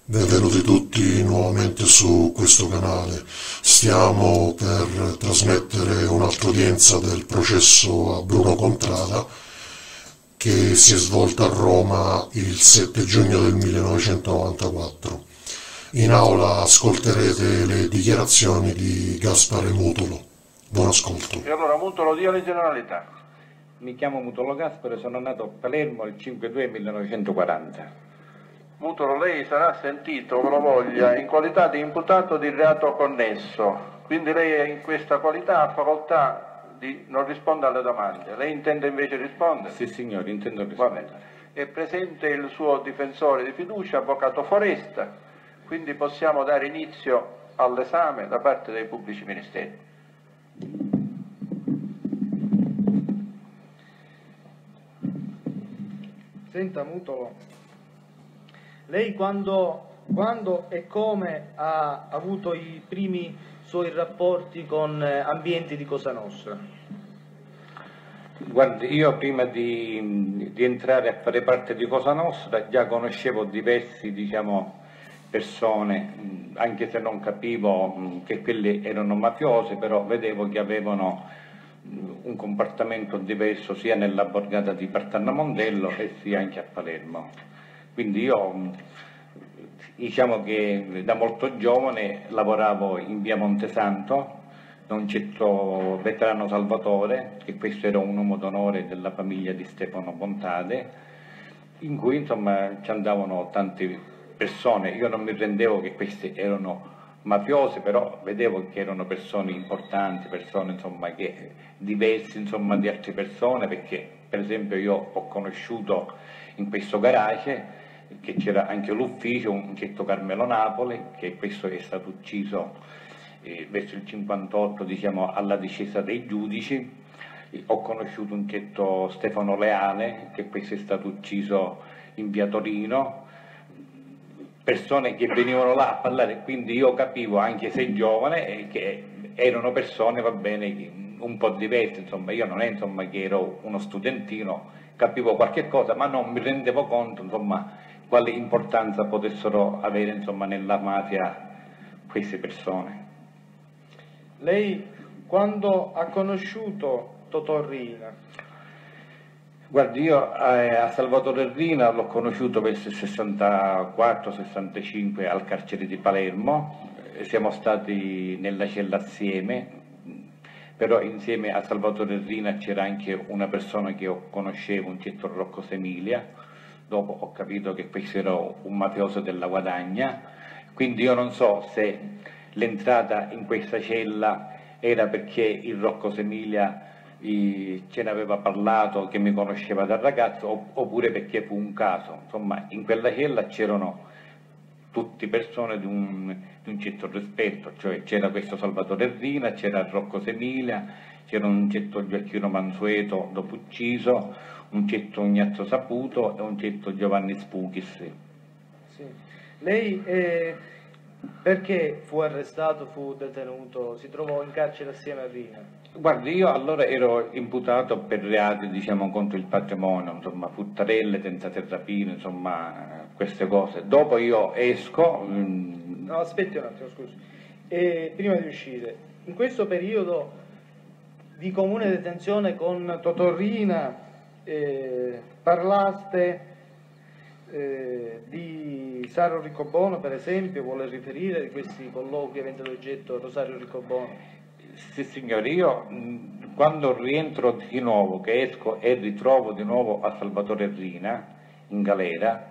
Benvenuti tutti nuovamente su questo canale. Stiamo per trasmettere un'altra udienza del processo a Bruno Contrada che si è svolta a Roma il 7 giugno del 1994. In aula ascolterete le dichiarazioni di Gaspare Mutolo. Buon ascolto. E allora Mutolo, dia le generalità. Mi chiamo Mutolo Gaspare, sono nato a Palermo il 5/2/1940. Mutolo, lei sarà sentito, o lo voglia, in qualità di imputato di reato connesso, quindi lei in questa qualità ha facoltà di non rispondere alle domande. Lei intende invece rispondere? Sì, signore, intendo Va rispondere. bene. È presente il suo difensore di fiducia, avvocato Foresta, quindi possiamo dare inizio all'esame da parte dei pubblici ministeri. Senta Mutolo, lei quando e come ha avuto i primi suoi rapporti con ambienti di Cosa Nostra? Guardi, io prima di entrare a fare parte di Cosa Nostra già conoscevo diversi, persone, anche se non capivo che quelle erano mafiose, però vedevo che avevano un comportamento diverso sia nella borgata di Partanna Mondello e sia anche a Palermo. Quindi io diciamo che da molto giovane lavoravo in via Montesanto da un certo veterano Salvatore, che questo era un uomo d'onore della famiglia di Stefano Bontade, in cui insomma ci andavano tante persone. Io non mi rendevo che queste erano mafiose, però vedevo che erano persone importanti, persone insomma che diverse insomma di altre persone, perché per esempio io ho conosciuto in questo garage che c'era anche l'ufficio un certo Carmelo Napoli, che questo è stato ucciso verso il 58 alla discesa dei giudici. Ho conosciuto un certo Stefano Leale, che questo è stato ucciso in via Torino, persone che venivano là a parlare, quindi io capivo, anche se giovane, che erano persone, va bene, un po' diverse, insomma, io non è insomma che ero uno studentino, capivo qualche cosa, ma non mi rendevo conto, insomma, quale importanza potessero avere, insomma, nella mafia queste persone. Lei quando ha conosciuto Totò Riina? Guardi, io a Salvatore Riina l'ho conosciuto verso il 64-65 al carcere di Palermo, siamo stati nella cella assieme, però insieme a Salvatore Riina c'era anche una persona che io conoscevo, un certo Rocco Semilia. Dopo ho capito che questo era un mafioso della Guadagna, quindi io non so se l'entrata in questa cella era perché il Rocco Semilia ce ne aveva parlato, che mi conosceva da ragazzo, oppure perché fu un caso. Insomma, in quella cella c'erano tutte persone di un certo rispetto, cioè c'era questo Salvatore Riina, c'era Rocco Semilia, c'era un certo Gioacchino Mansueto dopo ucciso, un certo Ignazio Saputo e un certo Giovanni Spuchis. Sì. Lei perché fu arrestato, fu detenuto, si trovò in carcere assieme a Riina? Guardi, io allora ero imputato per reati, contro il patrimonio, insomma, futtarelle, tentate rapine, insomma, queste cose. Dopo io esco. No, aspetti un attimo, scusi. Prima di uscire, in questo periodo di comune detenzione con Totò Riina, parlaste di Saro Riccobono, per esempio, vuole riferire di questi colloqui aventi ad oggetto Rosario Riccobono? Sì, signore, io quando rientro di nuovo, che esco e ritrovo di nuovo a Salvatore Riina in galera,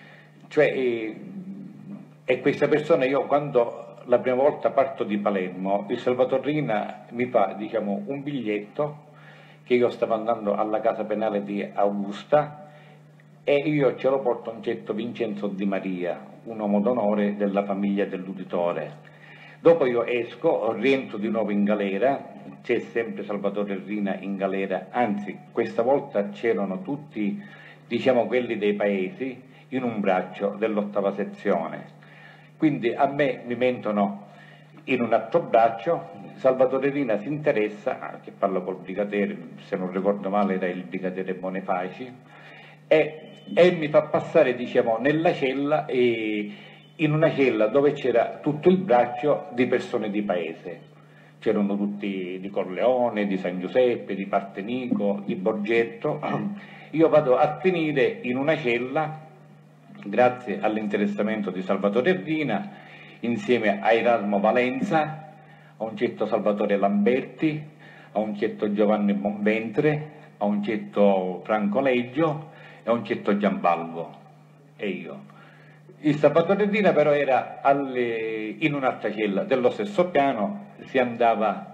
e questa persona, io quando la prima volta parto di Palermo, il Salvatore Riina mi fa un biglietto che io stavo andando alla casa penale di Augusta e io ce lo porto a un certo Vincenzo Di Maria, un uomo d'onore della famiglia dell'uditore. Dopo io esco, rientro di nuovo in galera, c'è sempre Salvatore Riina in galera, anzi questa volta c'erano tutti, quelli dei paesi, in un braccio dell'8ª sezione. Quindi a me mi mettono in un altro braccio, Salvatore Riina si interessa, che parlo col brigadiere, se non ricordo male era il brigadiere Bonifaci, e mi fa passare nella cella e in una cella dove c'era tutto il braccio di persone di paese. C'erano tutti di Corleone, di San Giuseppe, di Partenico, di Borgetto. Io vado a finire in una cella, grazie all'interessamento di Salvatore Erdina, insieme a Erasmo Valenza, a un certo Salvatore Lamberti, a un certo Giovanni Bonventre, a un certo Franco Leggio e a un certo Giambalvo e io. Il Salvatore Erdina però era in un'altra cella dello stesso piano, si andava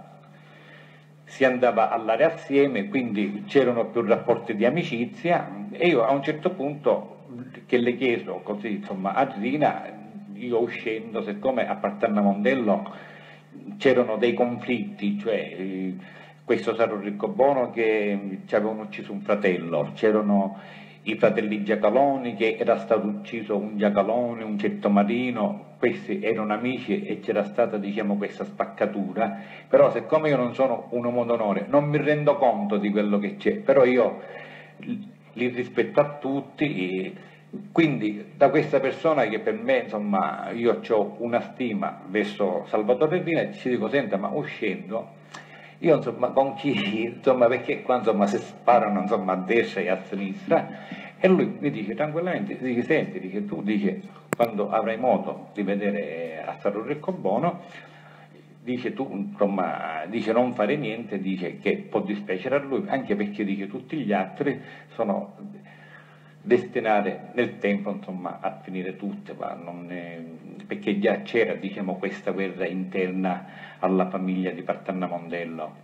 all'area assieme, quindi c'erano più rapporti di amicizia e io a un certo punto che le chiedo così, insomma, a Rina, io uscendo, siccome a Partanna Mondello c'erano dei conflitti, cioè questo Sarro Riccobono che ci avevano ucciso un fratello, c'erano i fratelli Giacaloni che era stato ucciso un Giacalone, un certo Marino, questi erano amici e c'era stata, diciamo, questa spaccatura, però siccome io non sono un uomo d'onore non mi rendo conto di quello che c'è, però io li rispetto a tutti, quindi da questa persona che per me, insomma, io ho una stima verso Salvatore Erdina, ci dico, senta, ma uscendo io, insomma, con chi, insomma, perché qua, insomma, si sparano, insomma, a destra e a sinistra, e lui mi dice tranquillamente, dice, senti, dice, tu, dice, quando avrai modo di vedere a Sarro Riccobono, dice, tu, insomma, dice, non fare niente, dice, che può dispiacere a lui, anche perché, dice, tutti gli altri sono destinati nel tempo, insomma, a finire tutte, perché già c'era, diciamo, questa guerra interna alla famiglia di Partanna Mondello.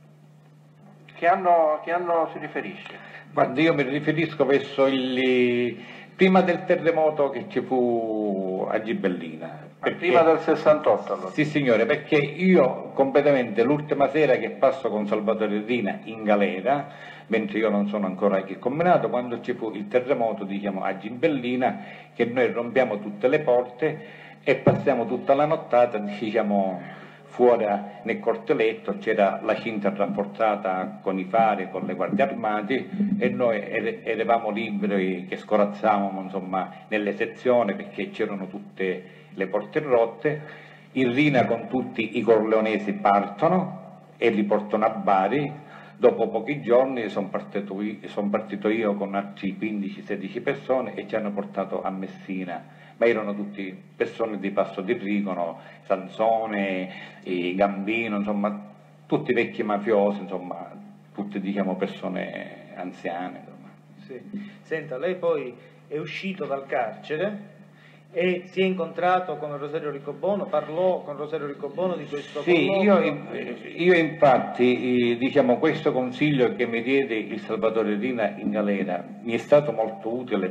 Che anno si riferisce? Guarda, io mi riferisco verso prima del terremoto che ci fu a Gibellina. Prima del 68 allora? Sì signore, perché io completamente l'ultima sera che passo con Salvatore Erdina in galera, mentre io non sono ancora qui combinato, quando ci fu il terremoto, diciamo, a Gibellina, che noi rompiamo tutte le porte e passiamo tutta la nottata, diciamo, fuori nel corteletto, c'era la cinta rafforzata con i fari, con le guardie armate e noi eravamo liberi che scorazzavamo, insomma, nelle sezioni perché c'erano tutte le porte rotte. In Rina con tutti i corleonesi partono e li portano a Bari. Dopo pochi giorni sono partito io con altri 15-16 persone e ci hanno portato a Messina, ma erano tutti persone di Passo di Rigono, Sansone, Gambino, insomma, tutti vecchi mafiosi, insomma, tutte, diciamo, persone anziane. Insomma. Sì. Senta, lei poi è uscito dal carcere e si è incontrato con Rosario Riccobono, parlò con Rosario Riccobono di questo colloquio? Io infatti, diciamo, questo consiglio che mi diede il Salvatore Erdina in galera mi è stato molto utile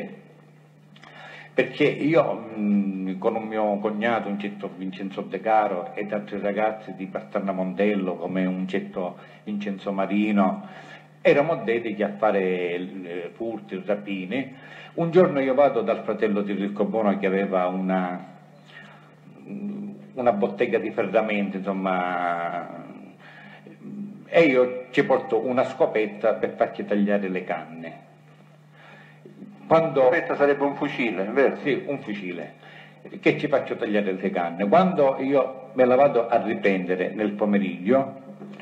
perché io con un mio cognato, un certo Vincenzo De Caro, ed altri ragazzi di Partanna Mondello come un certo Vincenzo Marino, eravamo dediti a fare furti, rapine. Un giorno io vado dal fratello di Riccobono che aveva una bottega di ferramenti, insomma, e io ci porto una scopetta per farci tagliare le canne. Questa sarebbe un fucile, vero? Sì, un fucile, che ci faccio tagliare le canne. Quando io me la vado a riprendere nel pomeriggio,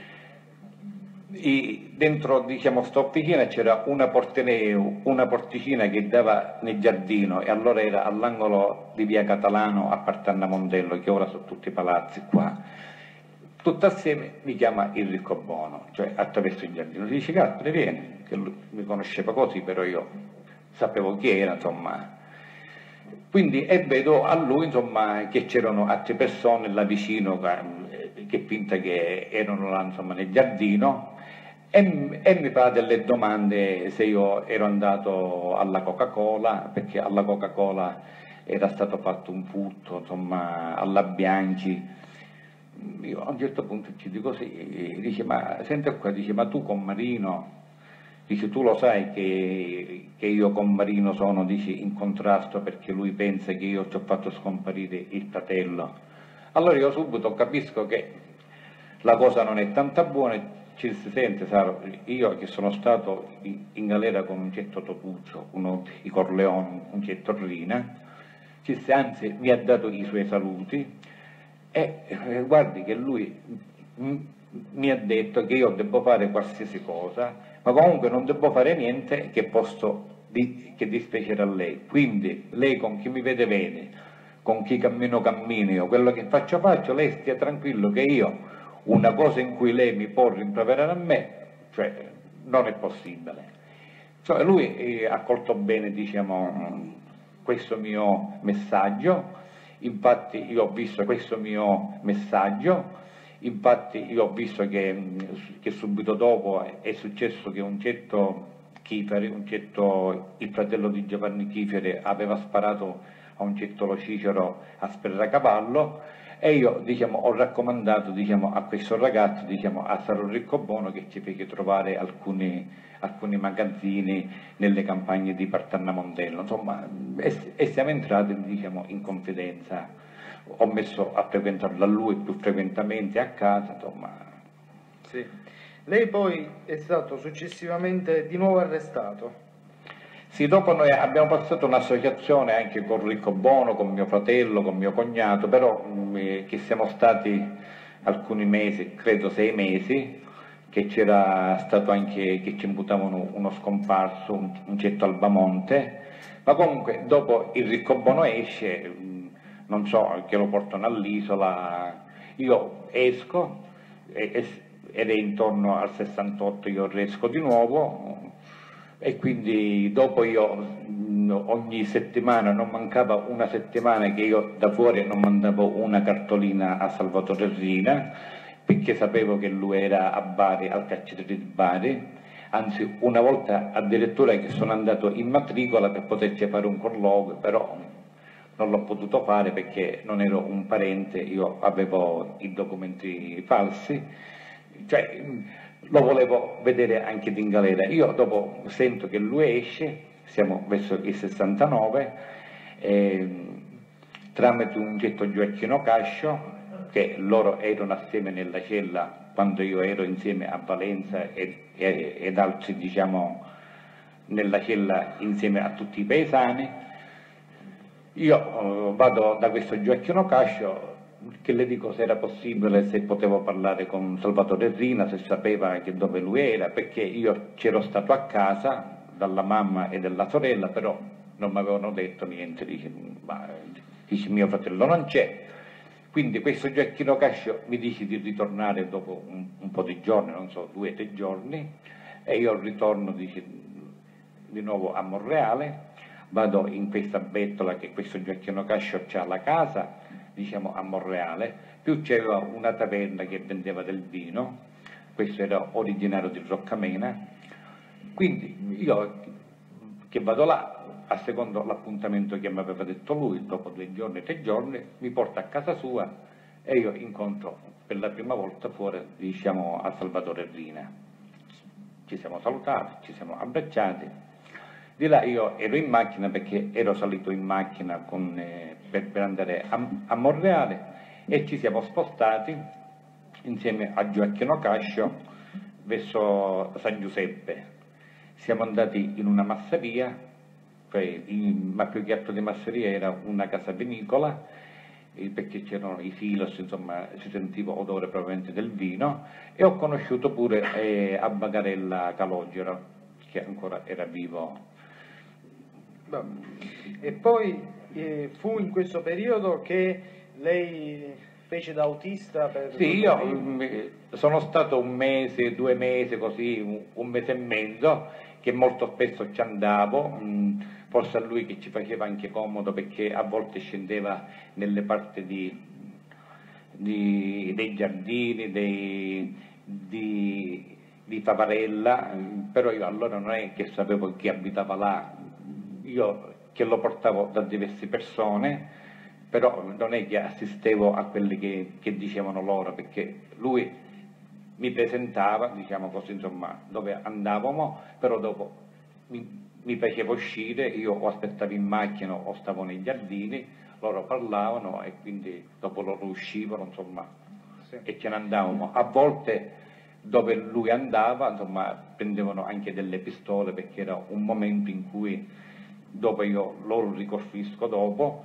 dentro, diciamo, sta officina c'era una porticina che dava nel giardino e allora era all'angolo di via Catalano a Partanna Mondello, che ora sono tutti palazzi qua. Tutto assieme mi chiama il Riccobono, cioè attraverso il giardino. Si dice, Gaspare, vieni, che lui mi conosceva così, però io sapevo chi era, insomma. Quindi, e vedo a lui, insomma, che c'erano altre persone là vicino, che finta che erano là, insomma, nel giardino, e mi fa delle domande se io ero andato alla Coca-Cola, perché alla Coca-Cola era stato fatto un furto, insomma, alla Bianchi. Io a un certo punto ci dico sì, dice, ma senta qua, dice, ma tu con Marino, dice, tu lo sai che io con Marino sono, dice, in contrasto perché lui pensa che io ci ho fatto scomparire il fratello. Allora io subito capisco che la cosa non è tanta buona, ci si sente, io che sono stato in galera con un certo Topuccio, uno di Corleone, un certo Rina, anzi mi ha dato i suoi saluti e guardi che lui mi ha detto che io devo fare qualsiasi cosa, ma comunque non devo fare niente che dispiacere a lei. Quindi lei con chi mi vede bene, con chi cammino, io, quello che faccio, lei stia tranquillo che io, una cosa in cui lei mi può rimproverare a me, cioè non è possibile. Cioè, lui ha colto bene, diciamo, questo mio messaggio, infatti io ho visto questo mio messaggio, infatti io ho visto che subito dopo è successo che un certo Chiferi, il fratello di Giovanni Chiferi, aveva sparato a un certo Lo Cicero a Sperracavallo, e io, diciamo, ho raccomandato, diciamo, a questo ragazzo, diciamo, a Saro Riccobono, che ci fece trovare alcuni magazzini nelle campagne di Partanna Mondello, insomma, e siamo entrati, diciamo, in confidenza. Ho messo a frequentarlo a lui più frequentemente a casa, insomma. Sì. Lei poi è stato successivamente di nuovo arrestato. Sì, dopo noi abbiamo passato un'associazione anche con Riccobono, con mio fratello, con mio cognato, però che siamo stati alcuni mesi, credo 6 mesi, che c'era stato anche, che ci imputavano uno scomparso, un certo Albamonte, ma comunque dopo il Riccobono esce, non so, che lo portano all'isola, io esco, ed è intorno al 68 io esco di nuovo, e quindi dopo io ogni settimana, non mancava una settimana che io da fuori non mandavo una cartolina a Salvatore Rina, perché sapevo che lui era a Bari, al carcere di Bari, anzi una volta addirittura che sono andato in matricola per poterci fare un colloquio, però non l'ho potuto fare perché non ero un parente, io avevo i documenti falsi, cioè lo volevo vedere anche in galera. Io dopo sento che lui esce, siamo verso il 69, tramite un certo Gioacchino Cascio, che loro erano assieme nella cella quando io ero insieme a Valenza ed altri, diciamo, nella cella insieme a tutti i paesani. Io vado da questo Gioacchino Cascio, che le dico se era possibile, se potevo parlare con Salvatore Rina, se sapeva che dove lui era, perché io c'ero stato a casa dalla mamma e dalla sorella, però non mi avevano detto niente, dice mio fratello non c'è. Quindi questo Gioacchino Cascio mi dice di ritornare dopo un po' di giorni, non so, 2 o 3 giorni, e io ritorno, dice, di nuovo a Monreale, vado in questa bettola che questo Gioacchino Cascio c'ha la casa, diciamo a Monreale, più c'era una taverna che vendeva del vino, questo era originario di Roccamena, quindi io che vado là, a secondo l'appuntamento che mi aveva detto lui, dopo 2 giorni, 3 giorni, mi porta a casa sua e io incontro per la prima volta fuori, diciamo, a Salvatore Rina. Ci siamo salutati, ci siamo abbracciati. Di là io ero in macchina perché ero salito in macchina per andare a Monreale, e ci siamo spostati insieme a Gioacchino Cascio verso San Giuseppe. Siamo andati in una masseria, ma più che altro di masseria era una casa vinicola, perché c'erano i silos, insomma si sentiva odore probabilmente del vino, e ho conosciuto pure a Bagarella Calogero, che ancora era vivo. E poi fu in questo periodo che lei fece da autista per... Sì, io sono stato 1 mese, 2 mesi, così, 1 mese e mezzo, che molto spesso ci andavo, forse a lui che ci faceva anche comodo perché a volte scendeva nelle parti dei giardini, di Favarella, però io allora non è che sapevo chi abitava là, io che lo portavo da diverse persone, però non è che assistevo a quelli che dicevano loro, perché lui mi presentava, diciamo così, insomma, dove andavamo, però dopo mi faceva uscire, io o aspettavo in macchina o stavo nei giardini, loro parlavano e quindi dopo loro uscivano, insomma, sì, e ce ne andavamo. A volte dove lui andava, insomma, prendevano anche delle pistole, perché era un momento in cui dopo io loro ricostruisco dopo,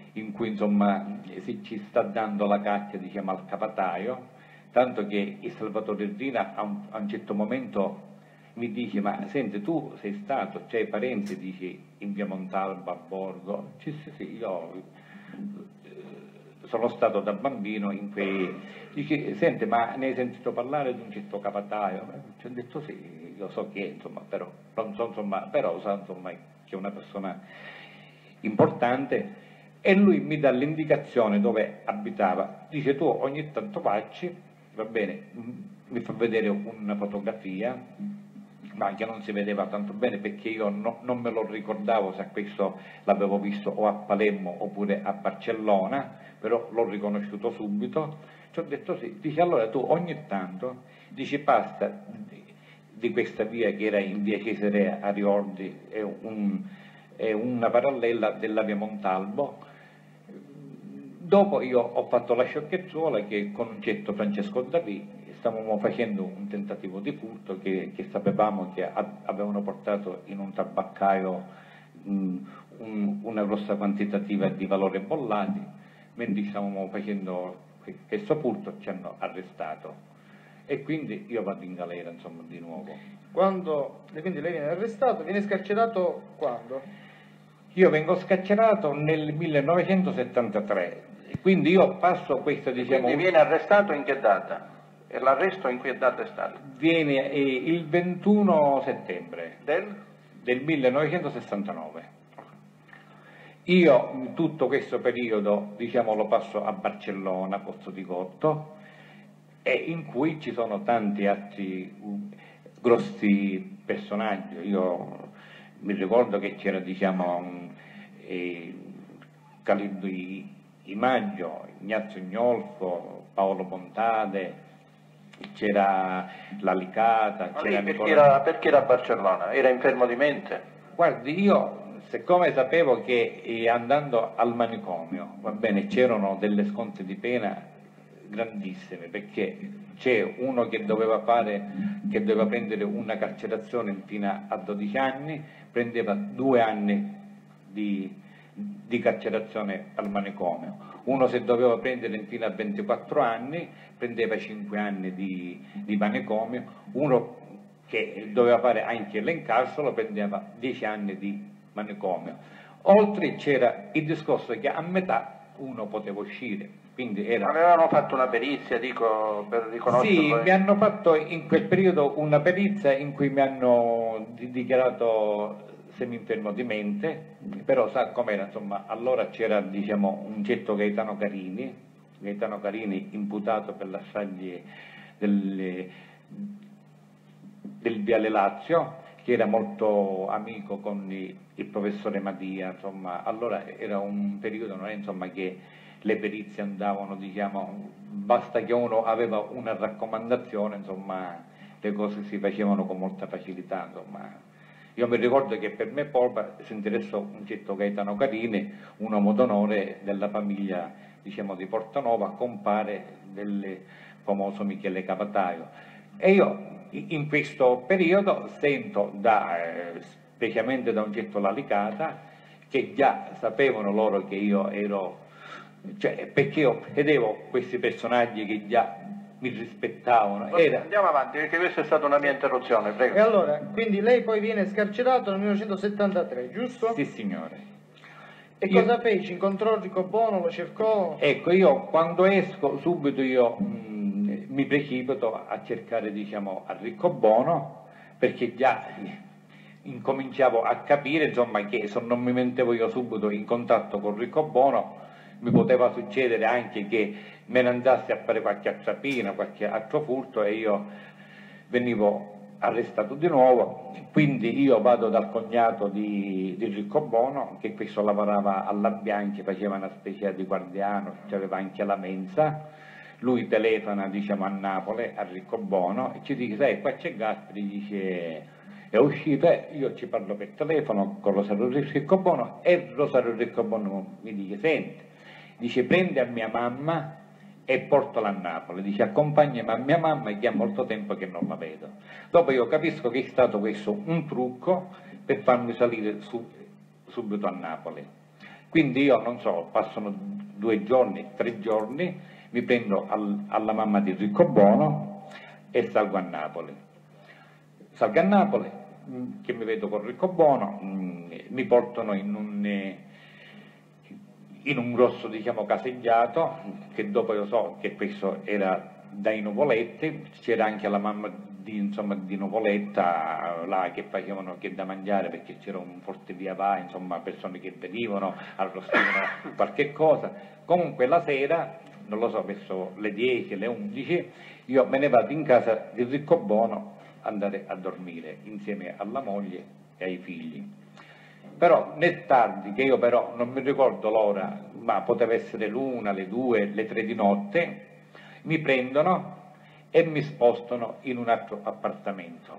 in cui insomma ci sta dando la caccia, diciamo, al capataio, tanto che il Salvatore Rina a un certo momento mi dice: ma senti, tu sei stato, c'hai parenti, dici, in via Montalba, a Borgo? Sì, io sono stato da bambino in quei... Dice: senti, ma ne hai sentito parlare di un certo capataio? Ci ho detto sì, io so che, insomma, però non so, insomma, però sa, insomma, che è una persona importante. E lui mi dà l'indicazione dove abitava. Dice: tu ogni tanto facci, va bene, mi fa vedere una fotografia, ma che non si vedeva tanto bene perché io non me lo ricordavo se questo l'avevo visto o a Palermo oppure a Barcellona, però l'ho riconosciuto subito. Ci ho detto sì. Dice: allora tu ogni tanto, dici, passa di questa via che era in via Cesarea a Riordi, è una parallela della via Montalbo. Dopo io ho fatto la sciocchezzuola che con un certo Francesco Davì stavamo facendo un tentativo di furto che sapevamo che avevano portato in un tabaccaio una grossa quantitativa di valori bollati. Mentre stavamo facendo questo furto ci hanno arrestato e quindi io vado in galera, insomma, di nuovo. Quindi lei viene arrestato, viene scarcerato quando? Io vengo scarcerato nel 1973, quindi io passo questa, diciamo... Quindi viene arrestato in che data? E l'arresto in che data è stato? Viene il 21 settembre del 1969. Io tutto questo periodo, diciamo, lo passo a Barcellona, a Pozzo di Gotto, e in cui ci sono tanti altri grossi personaggi. Io mi ricordo che c'era, diciamo, Calibro Di Maggio, Ignazio Gnolfo, Paolo Montade, c'era la Licata, c'era Nicola... Perché era a Barcellona? Era infermo di mente? Guardi, io siccome sapevo che andando al manicomio, va bene, c'erano delle sconte di pena grandissime, perché c'è uno che doveva prendere una carcerazione fino a 12 anni, prendeva 2 anni di carcerazione al manicomio. Uno, se doveva prendere fino a 24 anni, prendeva 5 anni di manicomio. Uno che doveva fare anche l'encarcero prendeva 10 anni di manicomio. Oltre c'era il discorso che a metà uno poteva uscire. Quindi avevano fatto una perizia, dico, per riconoscerlo? Sì, mi hanno fatto in quel periodo una perizia in cui mi hanno dichiarato semi-infermo di mente, però sa com'era, insomma, allora c'era, diciamo, un certo Gaetano Carini imputato per la strage del Viale Lazio, che era molto amico con il professore Madia, insomma, allora era un periodo, non è, insomma, che le perizie andavano, diciamo, basta che uno aveva una raccomandazione, insomma, le cose si facevano con molta facilità, insomma. Io mi ricordo che per me Polpa si interessò un certo Gaetano Carini, un uomo d'onore della famiglia, diciamo, di Portanova, compare del famoso Michele Capataio. E io in questo periodo sento specialmente da un certo La Licata, che già sapevano loro che io ero, cioè, perché io vedevo questi personaggi che già mi rispettavano. Andiamo avanti, perché questa è stata una mia interruzione, prego. E allora, quindi lei poi viene scarcerato nel 1973, giusto? Sì, signore. E cosa fece? Incontrò Riccobono, lo cercò? Ecco, io quando esco subito mi precipito a cercare, diciamo, a Riccobono, perché già incominciavo a capire, insomma, che se non mi mettevo io subito in contatto con Riccobono mi poteva succedere anche che me ne andassi a fare qualche attrapina, qualche altro furto e io venivo arrestato di nuovo. Quindi io vado dal cognato di Riccobono, che questo lavorava alla Bianchi, faceva una specie di guardiano, aveva anche la mensa. Lui telefona, diciamo, a Napoli, a Riccobono, e ci dice: sai, qua c'è Gasperi, dice, è uscito, io ci parlo per telefono con Rosario Riccobono, e Rosario Riccobono mi dice: senti, dice, prende a mia mamma e portala a Napoli, dice, accompagnami a mia mamma che ha molto tempo che non la vedo. Dopo io capisco che è stato questo un trucco per farmi salire subito a Napoli. Quindi io non so, passano 2 giorni, 3 giorni, mi prendo alla mamma di Riccobono e salgo a Napoli. Salgo a Napoli, che mi vedo con Riccobono, mi portano in un grosso, diciamo, caseggiato, che dopo io so che questo era dai Nuvolette, c'era anche la mamma di Nuvoletta là che facevano che da mangiare, perché c'era un forte via vai, insomma, persone che venivano, arrostivano qualche cosa. Comunque la sera, non lo so, verso le 10, le 11, io me ne vado in casa di Riccobono andare a dormire insieme alla moglie e ai figli. Però nel tardi, che io però non mi ricordo l'ora, ma poteva essere l'1, le 2, le 3 di notte, mi prendono e mi spostano in un altro appartamento.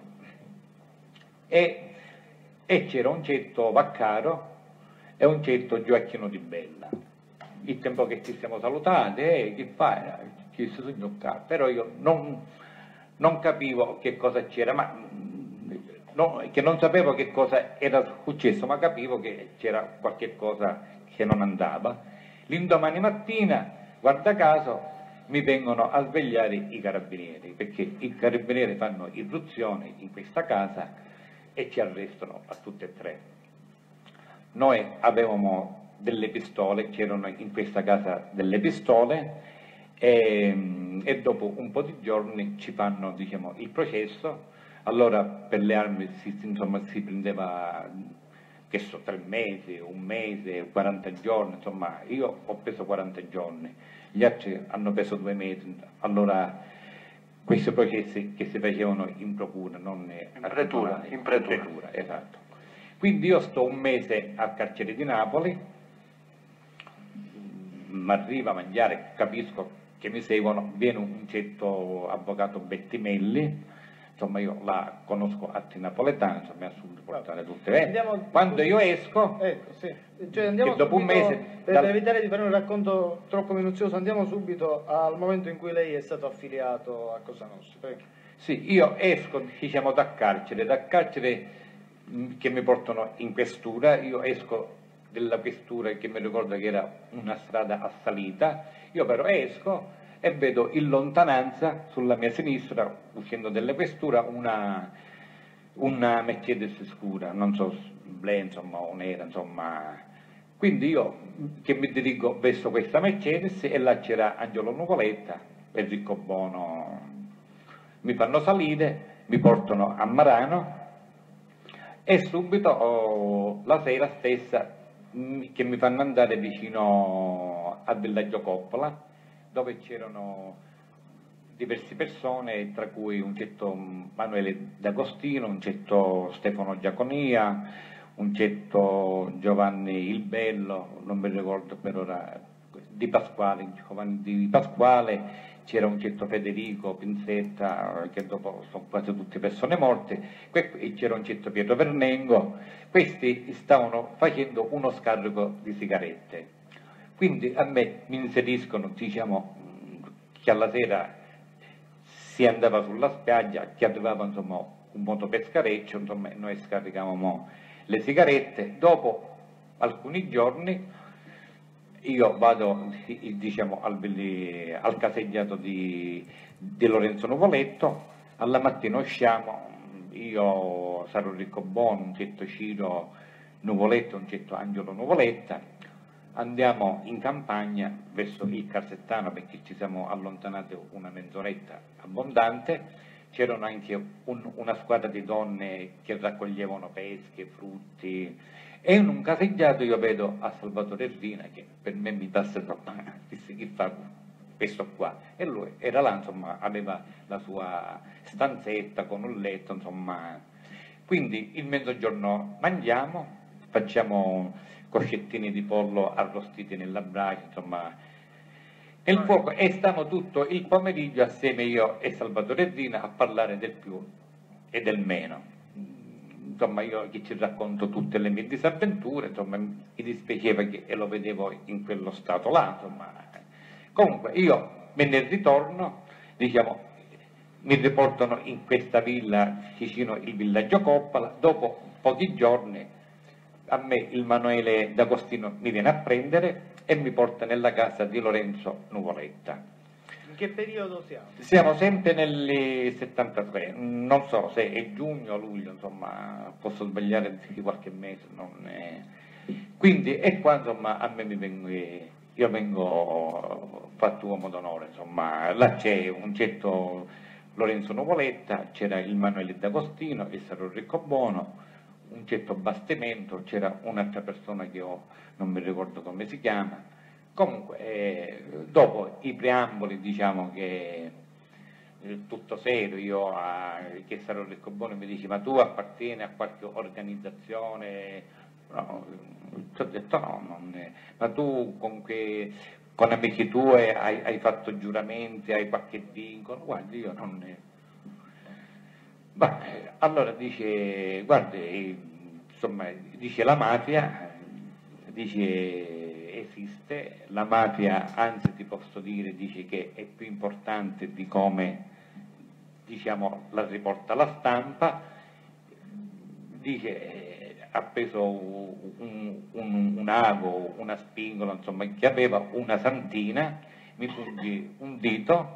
E c'era un certo Vaccaro e un certo Gioacchino Di Bella. Il tempo che ci siamo salutati, che fai? Ci si sono, però io non capivo che cosa c'era, che non sapevo che cosa era successo, ma capivo che c'era qualche cosa che non andava. L'indomani mattina, guarda caso, mi vengono a svegliare i carabinieri, perché i carabinieri fanno irruzione in questa casa e ci arrestano a tutte e 3. Noi avevamo delle pistole, c'erano in questa casa delle pistole, e dopo un po' di giorni ci fanno, diciamo, il processo. Allora per le armi si prendeva, che so, 3 mesi, 1 mese, 40 giorni, insomma io ho preso 40 giorni, gli altri hanno preso 2 mesi, allora questi processi che si facevano in procura, non in pretura, esatto. Quindi io sto 1 mese al carcere di Napoli, mi arriva a mangiare, capisco che mi seguono, viene un certo avvocato Bettimelli, insomma io la conosco a napoletana, insomma mi ha subito portare tutte le quando io esco, ecco, sì. Cioè andiamo dopo subito, un mese per evitare di fare un racconto troppo minuzioso, andiamo subito al momento in cui lei è stato affiliato a Cosa Nostra. Prego. Sì, io esco, diciamo, da carcere che mi portano in questura, io esco della questura che mi ricordo che era una strada a salita, io però esco e vedo in lontananza, sulla mia sinistra, uscendo dalla questura, una Mercedes scura, non so, blu, insomma, o nera, insomma. Quindi io che mi dirigo verso questa Mercedes e là c'era Angelo Nuvoletta e Riccobono. Mi fanno salire, mi portano a Marano e subito la sera stessa che mi fanno andare vicino al villaggio Coppola, dove c'erano diverse persone, tra cui un certo Manuele D'Agostino, un certo Stefano Giaconia, un certo Giovanni il Bello, non mi ricordo per ora, Giovanni Di Pasquale, c'era un certo Federico Pinzetta, che dopo sono quasi tutte persone morte, e c'era un certo Pietro Vernengo. Questi stavano facendo uno scarico di sigarette. Quindi a me mi inseriscono, diciamo, che alla sera si andava sulla spiaggia, che arrivava, insomma, un motopescareccio, insomma, noi scaricavamo le sigarette. Dopo alcuni giorni io vado, diciamo, al caseggiato di Lorenzo Nuvoletto, alla mattina usciamo, io sarò Riccobono, un certo Ciro Nuvoletto, un certo Angelo Nuvoletta, andiamo in campagna verso il Calzettano, perché ci siamo allontanati una mezz'oretta abbondante. C'erano anche una squadra di donne che raccoglievano pesche, frutti, e in un caseggiato io vedo a Salvatore Rina, che per me mi passa troppo, chi fa questo qua? E lui era là, insomma, aveva la sua stanzetta con un letto, insomma. Quindi il mezzogiorno mangiamo, facciamo coscettini di pollo arrostiti nella brace, insomma, nel fuoco, e stanno tutto il pomeriggio assieme io e Salvatore Rina a parlare del più e del meno. Insomma, io che ci racconto tutte le mie disavventure, insomma, mi dispiaceva che lo vedevo in quello stato là, insomma. Comunque io me ne ritorno, diciamo, mi riportano in questa villa vicino il villaggio Coppola. Dopo pochi giorni a me il Manuele D'Agostino mi viene a prendere e mi porta nella casa di Lorenzo Nuvoletta. In che periodo siamo? Siamo sempre nel 73, non so se è giugno o luglio, insomma, posso sbagliare di qualche mese, quindi è qua, insomma, a me io vengo fatto uomo d'onore, insomma, là c'è un certo Lorenzo Nuvoletta, c'era il Manuele D'Agostino, il Saro Riccobono, un certo Bastimento, c'era un'altra persona che io non mi ricordo come si chiama. Comunque, dopo i preamboli, diciamo che tutto serio, che Saro Riccobono mi dice: ma tu appartieni a qualche organizzazione? No, ti ho detto no, ma tu con amici tuoi hai fatto giuramenti, hai qualche vincolo? Guardi, io non ne... allora dice, guardi, insomma, dice la mafia, dice esiste, la mafia, anzi ti posso dire, dice che è più importante di come, diciamo, la riporta la stampa, dice... ha preso un ago, una spingola, insomma, che aveva una santina, mi pungi un dito,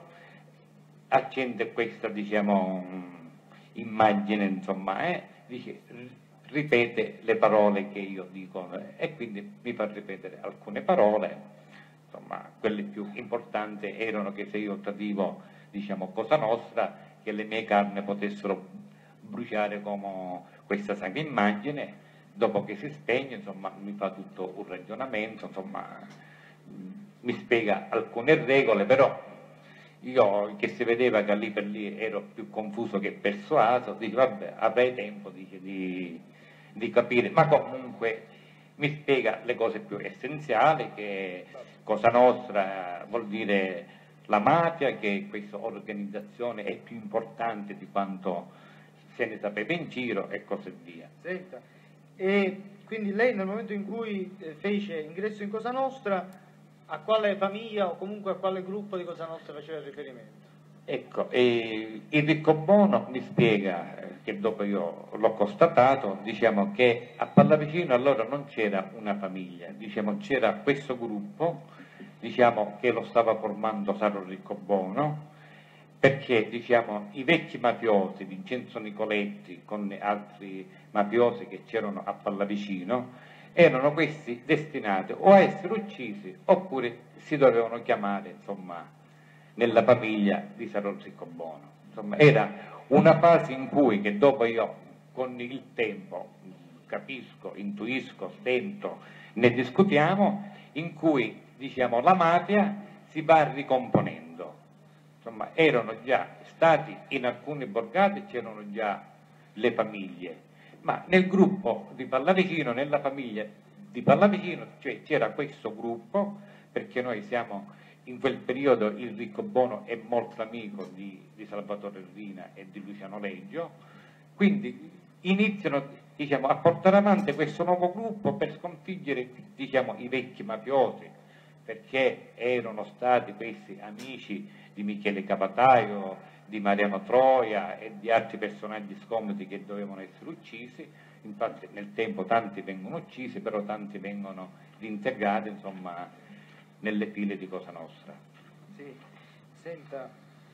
accende questa, diciamo, immagine, insomma, dice, ripete le parole che io dico, e quindi mi fa ripetere alcune parole, insomma, quelle più importanti erano che se io tradivo, diciamo, Cosa Nostra, che le mie carni potessero bruciare come questa sacra immagine. Dopo che si spegne, insomma, mi fa tutto un ragionamento, insomma, mi spiega alcune regole, però io, che si vedeva che lì per lì ero più confuso che persuaso, dico vabbè, avrei tempo, dice, di capire, ma comunque mi spiega le cose più essenziali, che Cosa Nostra vuol dire la mafia, che questa organizzazione è più importante di quanto se ne sapeva in giro e così via. Senta. E quindi lei nel momento in cui fece ingresso in Cosa Nostra, a quale famiglia o comunque a quale gruppo di Cosa Nostra faceva riferimento? Ecco, il Riccobono mi spiega, che dopo io l'ho constatato, diciamo che a Pallavicino allora non c'era una famiglia, diciamo c'era questo gruppo, diciamo che lo stava formando Saro Riccobono, perché, diciamo, i vecchi mafiosi, Vincenzo Nicoletti con altri mafiosi che c'erano a Pallavicino, erano questi destinati o a essere uccisi oppure si dovevano chiamare, insomma, nella famiglia di Saro Riccobono. Insomma, era una fase in cui, che dopo io con il tempo capisco, intuisco, sento, ne discutiamo, in cui, diciamo, la mafia si va ricomponendo. Insomma, erano già stati in alcune borgate, c'erano già le famiglie, ma nel gruppo di Pallavicino, nella famiglia di Pallavicino, cioè c'era questo gruppo, perché noi siamo in quel periodo, il Riccobono è molto amico di Salvatore Rina e di Luciano Leggio, quindi iniziano, diciamo, a portare avanti questo nuovo gruppo per sconfiggere, diciamo, i vecchi mafiosi, perché erano stati questi amici di Michele Capataio, di Mariano Troia e di altri personaggi scomodi che dovevano essere uccisi. Infatti nel tempo tanti vengono uccisi, però tanti vengono reintegrati, insomma, nelle file di Cosa Nostra. Sì, senta,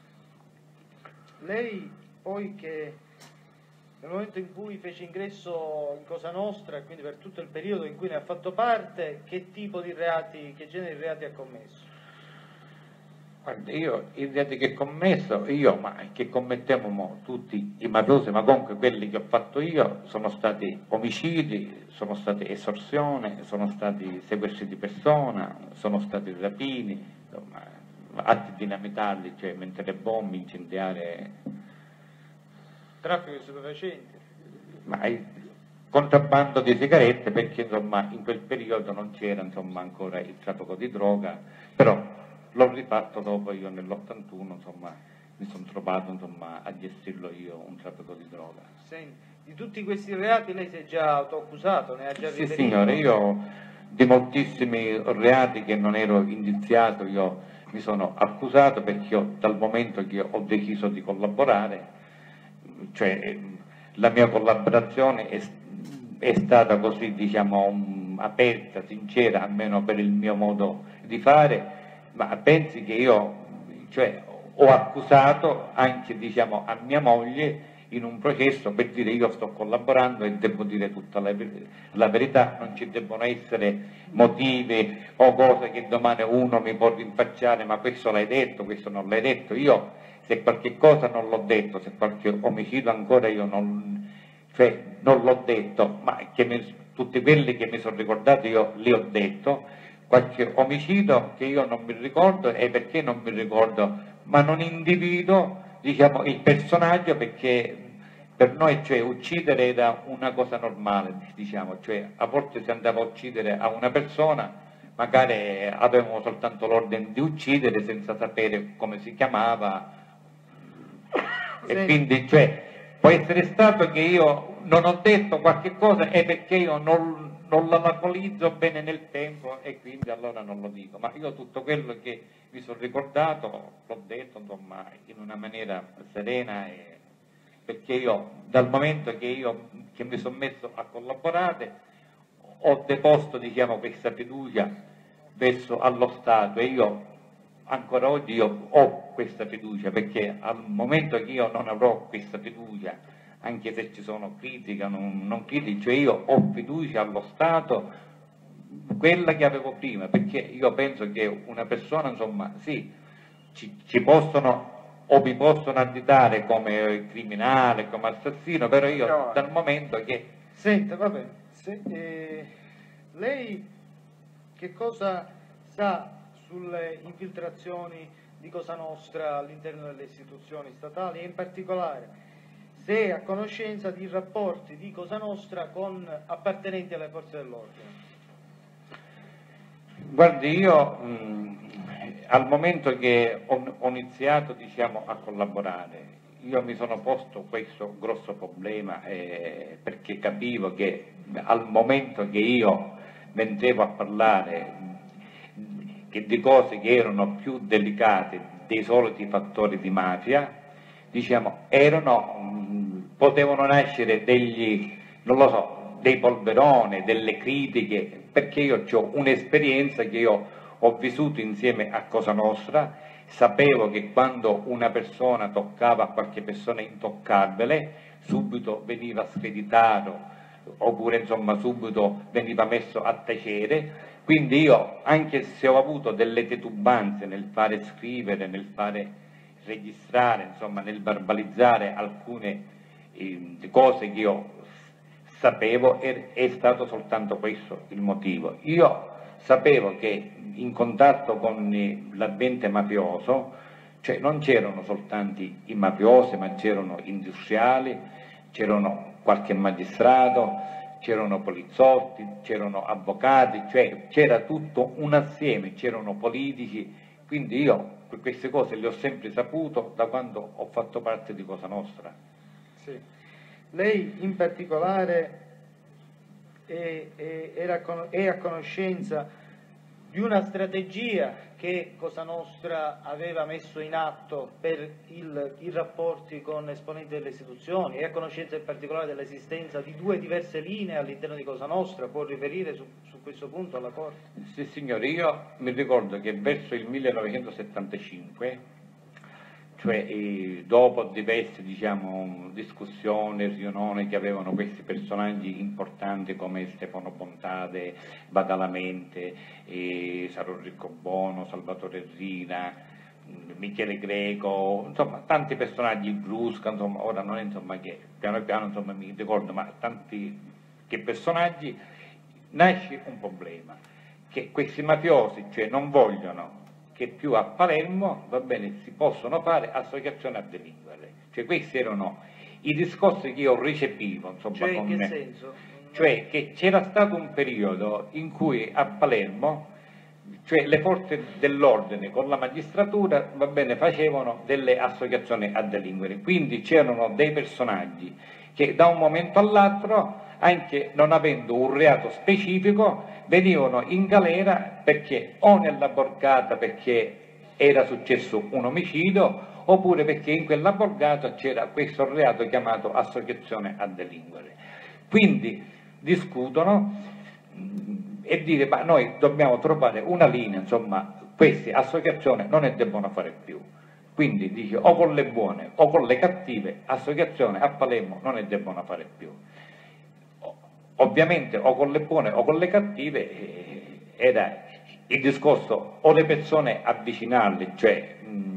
lei poi che nel momento in cui fece ingresso in Cosa Nostra, e quindi per tutto il periodo in cui ne ha fatto parte, che tipo di reati, che genere di reati ha commesso? Guarda, io i reati che ho commesso, ma che commettiamo tutti i mafiosi, ma comunque quelli che ho fatto io, sono stati omicidi, sono state estorsioni, sono stati sequestri di persona, sono stati rapini, insomma, atti dinamitali, cioè mentre bombe, incendiare, traffico di stupefacenti, ma contrabbando di sigarette, perché insomma in quel periodo non c'era, insomma, ancora il traffico di droga, però l'ho rifatto dopo io nell'81, insomma, mi sono trovato, insomma, a gestirlo io un traffico di droga. Senti, di tutti questi reati lei si è già autoaccusato, ne ha già riferito? Sì signore, io di moltissimi reati che non ero indiziato, io mi sono accusato, perché io, dal momento che ho deciso di collaborare, cioè la mia collaborazione è stata così, diciamo, aperta, sincera, almeno per il mio modo di fare, ma pensi che io, cioè, ho accusato anche, diciamo, a mia moglie in un processo per dire io sto collaborando e devo dire tutta la verità, non ci debbono essere motivi o cose che domani uno mi può rinfacciare, ma questo l'hai detto, questo non l'hai detto. Io se qualche cosa non l'ho detto, se qualche omicidio ancora io non l'ho detto, ma tutti quelli che mi sono ricordati io li ho detto. Qualche omicidio che io non mi ricordo, e perché non mi ricordo, ma non individuo, diciamo, il personaggio, perché per noi, cioè, uccidere era una cosa normale, diciamo, cioè a volte si andava a uccidere a una persona, magari avevamo soltanto l'ordine di uccidere senza sapere come si chiamava, e quindi, cioè, può essere stato che io non ho detto qualche cosa e perché io non la localizzo bene nel tempo e quindi allora non lo dico, ma io tutto quello che mi sono ricordato l'ho detto, insomma, in una maniera serena, perché io dal momento che mi sono messo a collaborare ho deposto, diciamo, questa fiducia verso allo Stato, e io ancora oggi io ho questa fiducia, perché al momento che io non avrò questa fiducia, anche se ci sono critiche, non critiche, cioè io ho fiducia allo Stato, quella che avevo prima, perché io penso che una persona, insomma, sì, ci possono o mi possono additare come criminale, come assassino, però io dal momento che... Senta, va bene, lei che cosa sa sulle infiltrazioni di Cosa Nostra all'interno delle istituzioni statali e in particolare se è a conoscenza di rapporti di Cosa Nostra con appartenenti alle forze dell'ordine? Guardi, io al momento che ho iniziato, diciamo, a collaborare, io mi sono posto questo grosso problema, perché capivo che al momento che io vendevo a parlare che di cose che erano più delicate dei soliti fattori di mafia, diciamo, potevano nascere non lo so, dei polveroni, delle critiche, perché io ho un'esperienza che io ho vissuto insieme a Cosa Nostra, sapevo che quando una persona toccava qualche persona intoccabile, subito veniva screditato, oppure insomma subito veniva messo a tacere. Quindi io, anche se ho avuto delle titubanze nel fare scrivere, nel fare registrare, insomma nel verbalizzare alcune cose che io sapevo, è stato soltanto questo il motivo. Io sapevo che in contatto con l'ambiente mafioso, cioè non c'erano soltanto i mafiosi, ma c'erano industriali, c'erano qualche magistrato, c'erano poliziotti, c'erano avvocati, cioè c'era tutto un assieme, c'erano politici, quindi io queste cose le ho sempre sapute da quando ho fatto parte di Cosa Nostra. Sì. Lei in particolare è a conoscenza di una strategia che Cosa Nostra aveva messo in atto per i rapporti con esponenti delle istituzioni, è a conoscenza in particolare dell'esistenza di due diverse linee all'interno di Cosa Nostra, può riferire su questo punto alla Corte? Sì signore, io mi ricordo che verso il 1975, cioè dopo diverse, diciamo, discussioni, riunioni che avevano questi personaggi importanti come Stefano Bontade, Badalamente, Saro Riccobono, Salvatore Rina, Michele Greco, insomma tanti personaggi, Brusca, insomma ora non è insomma che piano piano insomma mi ricordo, ma tanti che personaggi, nasce un problema, che questi mafiosi, cioè, non vogliono che più a Palermo, va bene, si possono fare associazioni a delinquere. Cioè questi erano i discorsi che io ricevivo, insomma, cioè, con in che me. senso? Cioè che c'era stato un periodo in cui a Palermo, cioè le forze dell'ordine con la magistratura, va bene, facevano delle associazioni a delinquere. Quindi c'erano dei personaggi che da un momento all'altro, anche non avendo un reato specifico, venivano in galera perché o nella borgata perché era successo un omicidio, oppure perché in quella borgata c'era questo reato chiamato associazione a delinquere. Quindi discutono e dire ma noi dobbiamo trovare una linea, insomma, queste associazioni non ne debbono fare più. Quindi dice o con le buone o con le cattive, associazioni a Palermo non ne debbono fare più. Ovviamente o con le buone o con le cattive era il discorso o le persone avvicinarle, cioè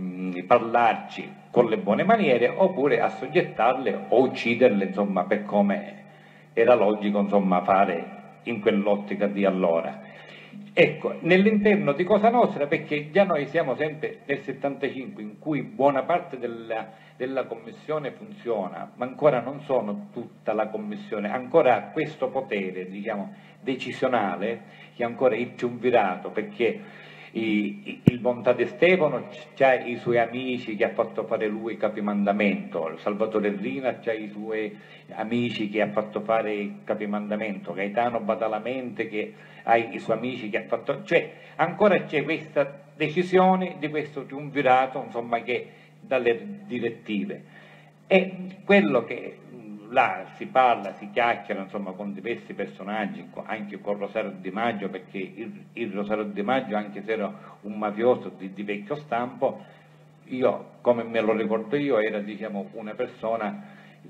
parlarci con le buone maniere, oppure assoggettarle o ucciderle, insomma, per come era logico, insomma, fare in quell'ottica di allora. Ecco, nell'interno di Cosa Nostra, perché già noi siamo sempre nel 75 in cui buona parte della commissione funziona, ma ancora non sono tutta la commissione, ancora ha questo potere, diciamo, decisionale, che è ancora il triunvirato, perché il Bontade Stefano c'ha i suoi amici che ha fatto fare lui capimandamento, Salvatore Rina c'ha i suoi amici che ha fatto fare il capimandamento, Gaetano Badalamente che ha i suoi amici che ha fatto, cioè ancora c'è questa decisione di questo triunvirato, insomma, che dalle direttive. E quello che là si parla, si chiacchiera, insomma, con diversi personaggi, anche con Rosario Di Maggio, perché il Rosario Di Maggio, anche se era un mafioso di vecchio stampo, io, come me lo ricordo io, era, diciamo, una persona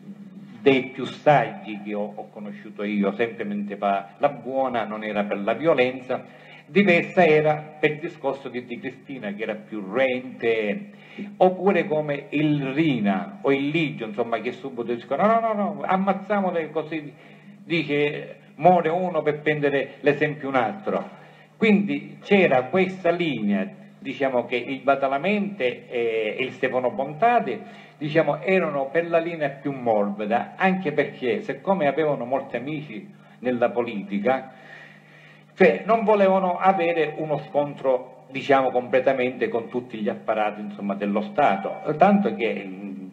dei più saggi che ho conosciuto io, semplicemente la buona non era per la violenza, diversa era per il discorso di Cristina, che era più rente, oppure come il Rina o il Ligio, insomma, che subito dicono no, ammazziamole, così dice muore uno per prendere l'esempio un altro. Quindi c'era questa linea, diciamo, che il Badalamente e il Stefano Bontade, diciamo, erano per la linea più morbida, anche perché siccome avevano molti amici nella politica, cioè non volevano avere uno scontro, diciamo, completamente con tutti gli apparati, insomma, dello Stato, tanto che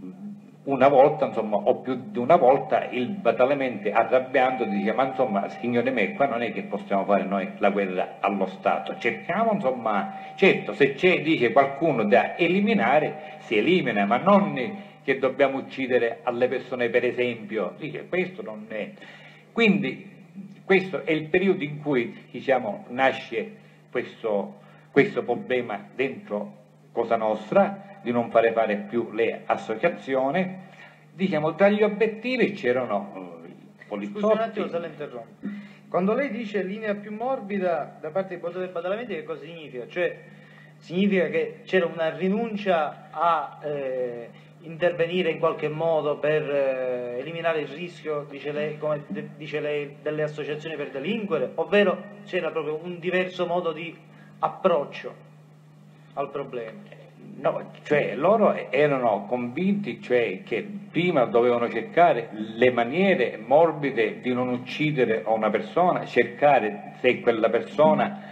una volta, insomma, o più di una volta, il Badalamente, arrabbiando, dice ma insomma, signore me, qua non è che possiamo fare noi la guerra allo Stato, cerchiamo, insomma, certo, se c'è, dice, qualcuno da eliminare, si elimina, ma non che dobbiamo uccidere alle persone, per esempio, dice, questo non è. Quindi questo è il periodo in cui, diciamo, nasce questo problema dentro Cosa Nostra, di non fare più le associazioni. Diciamo, tra gli obiettivi c'erano poliziotti. Scusi un attimo se la interrompo. Quando lei dice linea più morbida da parte del Badalamenti, che cosa significa? Cioè, significa che c'era una rinuncia a intervenire in qualche modo per eliminare il rischio, dice lei, come dice lei, delle associazioni per delinquere, ovvero c'era proprio un diverso modo di approccio al problema? No, cioè loro erano convinti, cioè, che prima dovevano cercare le maniere morbide di non uccidere una persona, cercare se quella persona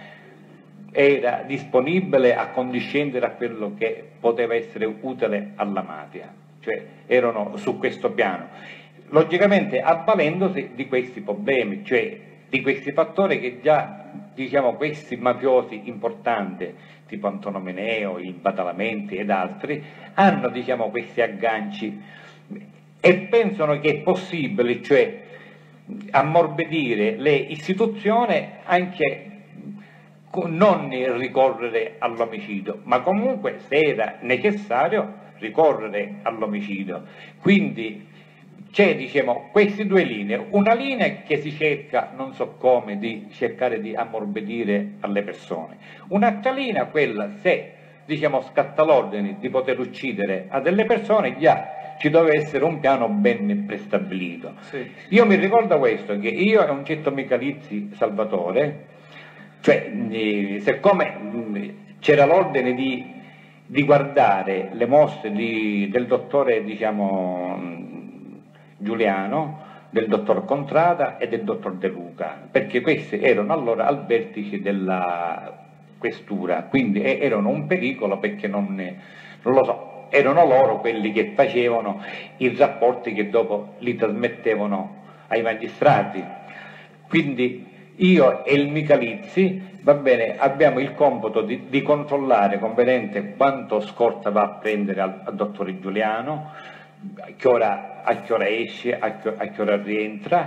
era disponibile a condiscendere a quello che poteva essere utile alla mafia, cioè erano su questo piano, logicamente avvalendosi di questi problemi, cioè di questi fattori che già, diciamo, questi mafiosi importanti, tipo Antonio Meneo, il Badalamenti ed altri, hanno, diciamo, questi agganci e pensano che è possibile, cioè, ammorbidire le istituzioni anche non ricorrere all'omicidio, ma comunque se era necessario ricorrere all'omicidio. Quindi c'è, diciamo, queste due linee, una linea che si cerca, non so come, di cercare di ammorbidire alle persone, un'altra linea, quella se, diciamo, scatta l'ordine di poter uccidere a delle persone, già ci deve essere un piano ben prestabilito. Sì. Io mi ricordo questo, che io e un certo Michalizzi Salvatore, cioè siccome c'era l'ordine di guardare le mosse del dottore, diciamo, Giuliano, del dottor Contrada e del dottor De Luca, perché questi erano allora al vertice della questura, quindi erano un pericolo, perché non lo so, erano loro quelli che facevano i rapporti che dopo li trasmettevano ai magistrati. Quindi io e il Michalizzi, va bene, abbiamo il compito di controllare convenente quanto scorta va a prendere al dottore Giuliano, a che ora esce, a che ora rientra,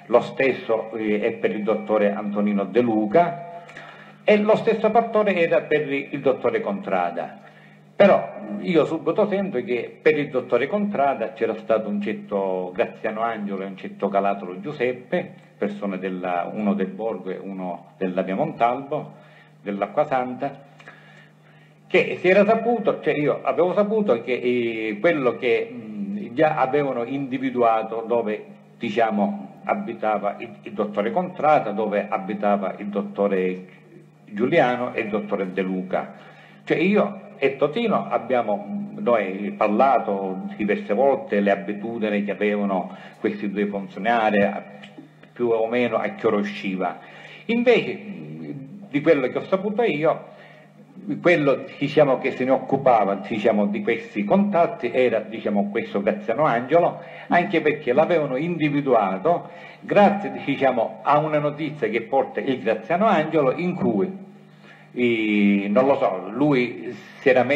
lo stesso è per il dottore Antonino De Luca e lo stesso fattore era per il dottore Contrada. Però io subito sento che per il dottore Contrada c'era stato un certo Graziano Angelo e un certo Calatro Giuseppe, persone uno del Borgo e uno della Via Montalbo, dell'Acquasanta, che si era saputo, cioè io avevo saputo che quello che già avevano individuato dove, diciamo, abitava il dottore Contrada, dove abitava il dottore Giuliano e il dottore De Luca. Cioè io e Totino abbiamo noi parlato diverse volte le abitudini che avevano questi due funzionari, più o meno a che ora usciva. Invece di quello che ho saputo io, quello, diciamo, che se ne occupava, diciamo, di questi contatti era, diciamo, questo Graziano Angelo, anche perché l'avevano individuato grazie, diciamo, a una notizia che porta il Graziano Angelo, in cui non lo so, lui si era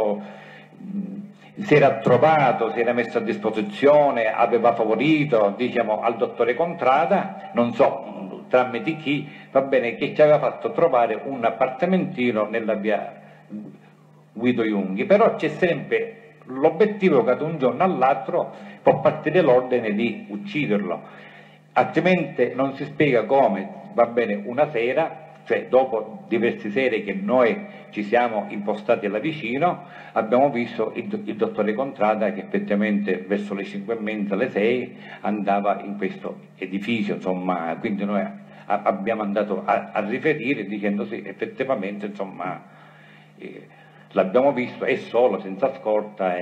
trovato, si era messo a disposizione, aveva favorito, diciamo, al dottore Contrada, non so tramite chi, va bene, che ci aveva fatto trovare un appartamentino nella via Guido Junghi, però c'è sempre l'obiettivo che da un giorno all'altro può partire l'ordine di ucciderlo, altrimenti non si spiega come, va bene, una sera, cioè dopo diverse sere che noi ci siamo impostati là vicino, abbiamo visto il dottore Contrada che effettivamente verso le 5:30, le 6 andava in questo edificio, insomma, quindi noi abbiamo andato a riferire dicendo sì, effettivamente, insomma, l'abbiamo visto, è solo, senza scorta.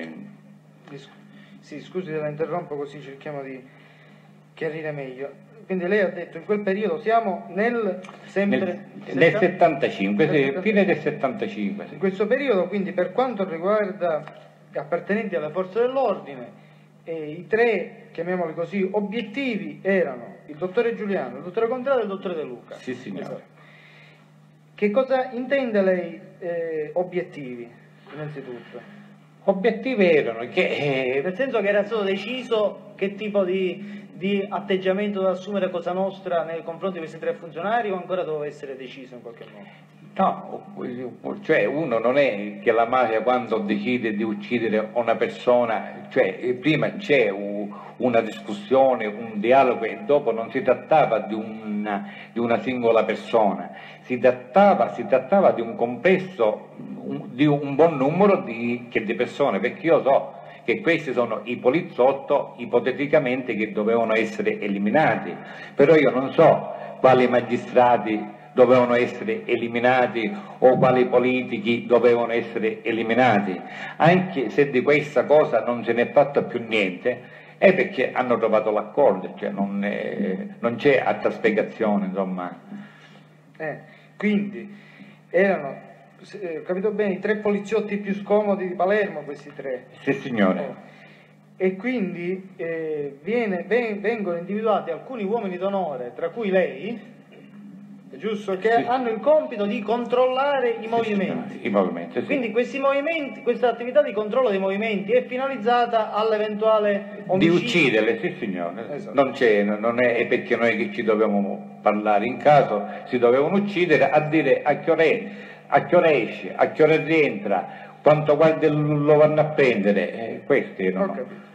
Sì, scusi se la interrompo, così cerchiamo di chiarire meglio. Quindi lei ha detto in quel periodo siamo nel 75, sì, fine del 75. Sì. In questo periodo, quindi, per quanto riguarda gli appartenenti alle forze dell'ordine, i tre, chiamiamoli così, obiettivi erano il dottore Giuliano, il dottore Contrada e il dottore De Luca. Sì, signore. Esatto. Che cosa intende lei obiettivi, innanzitutto? Obiettivi erano che... Nel senso che era stato deciso che tipo di atteggiamento da assumere Cosa Nostra nei confronti di questi tre funzionari, o ancora doveva essere deciso in qualche modo? No, cioè uno non è che la mafia quando decide di uccidere una persona, cioè prima c'è una discussione, un dialogo e dopo non si trattava di una singola persona, si trattava di un complesso, di un buon numero di persone, perché io so che questi sono i poliziotto ipoteticamente che dovevano essere eliminati, però io non so quali magistrati dovevano essere eliminati o quali politici dovevano essere eliminati, anche se di questa cosa non se ne è fatto più niente, è perché hanno trovato l'accordo, cioè non c'è altra spiegazione, insomma. Quindi erano, ho capito bene, i tre poliziotti più scomodi di Palermo, questi tre. Sì, signore. E quindi vengono individuati alcuni uomini d'onore, tra cui lei, è giusto, che sì, hanno il compito di controllare i movimenti. Sì, i movimenti, sì. Quindi questi movimenti, questa attività di controllo dei movimenti è finalizzata all'eventuale omicidio. Di ucciderle, sì signore. Esatto. Non è perché noi che ci dovevamo parlare in caso, si dovevano uccidere a dire a che ora esce, a che ora rientra, quanto guardi lo vanno a prendere, questi erano.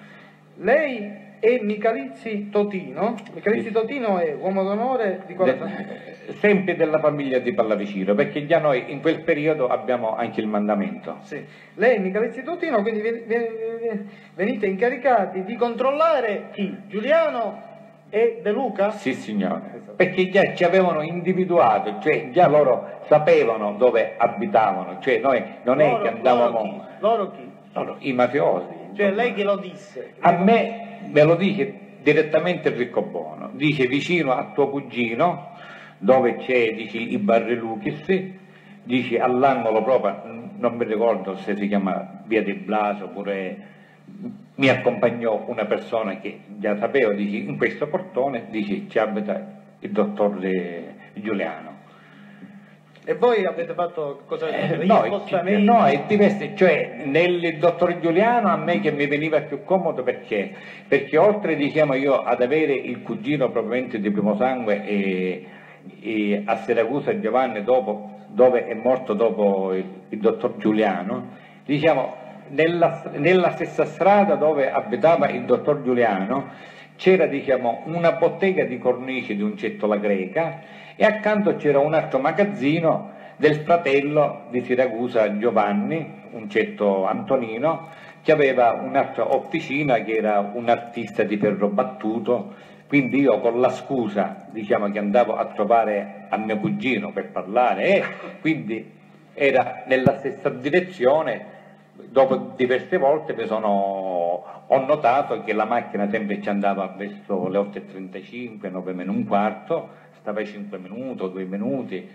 Lei è Michalizzi Totino. Michalizzi Totino è uomo d'onore di quale famiglia? Sempre della famiglia di Pallavicino, perché già noi in quel periodo abbiamo anche il mandamento. Sì. Lei è Michalizzi Totino, quindi venite incaricati di controllare chi? Giuliano e De Luca? Sì signore, esatto. Perché già ci avevano individuato, cioè già loro sapevano dove abitavano, cioè noi non è che andavamo... Loro chi? Loro, i mafiosi. Cioè lei che lo disse? A me lo dice direttamente Riccobono, dice vicino a tuo cugino, dove c'è, dici, i Barreluchis, dici all'angolo proprio, non mi ricordo se si chiama Via di Blaso, oppure mi accompagnò una persona che già sapevo, dici, in questo portone, dici, ci abita il dottor Giuliano. E voi avete fatto cosa? Gli No, spostamenti? no, è diverso, cioè nel dottor Giuliano a me che mi veniva più comodo perché oltre diciamo io ad avere il cugino propriamente di primo sangue e a Siracusa Giovanni dove è morto dopo il dottor Giuliano, diciamo nella stessa strada dove abitava il dottor Giuliano c'era diciamo una bottega di cornici di un Cettola Greca e accanto c'era un altro magazzino del fratello di Siracusa Giovanni, un certo Antonino, che aveva un'altra officina che era un artista di ferro battuto, quindi io con la scusa diciamo che andavo a trovare a mio cugino per parlare e quindi era nella stessa direzione. Dopo diverse volte ho notato che la macchina sempre ci andava verso le 8:35, 9 meno un quarto, stava ai 5 minuti, 2 minuti.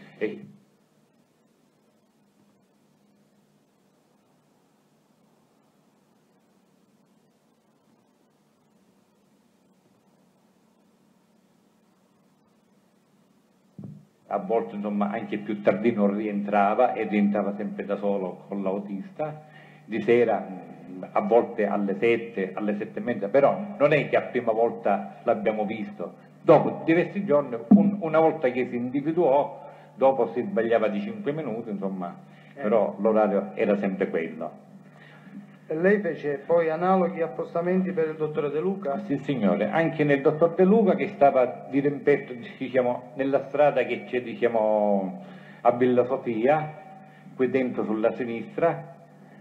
A volte insomma anche più tardino rientrava e rientrava sempre da solo con l'autista, di sera a volte alle 7, alle 7:30, però non è che a prima volta l'abbiamo visto, dopo diversi giorni, una volta che si individuò, dopo si sbagliava di 5 minuti, insomma, però l'orario era sempre quello. E lei fece poi analoghi appostamenti per il dottore De Luca? Sì signore, anche nel dottor De Luca che stava di rimpetto diciamo, nella strada che c'è diciamo, a Villa Sofia, qui dentro sulla sinistra,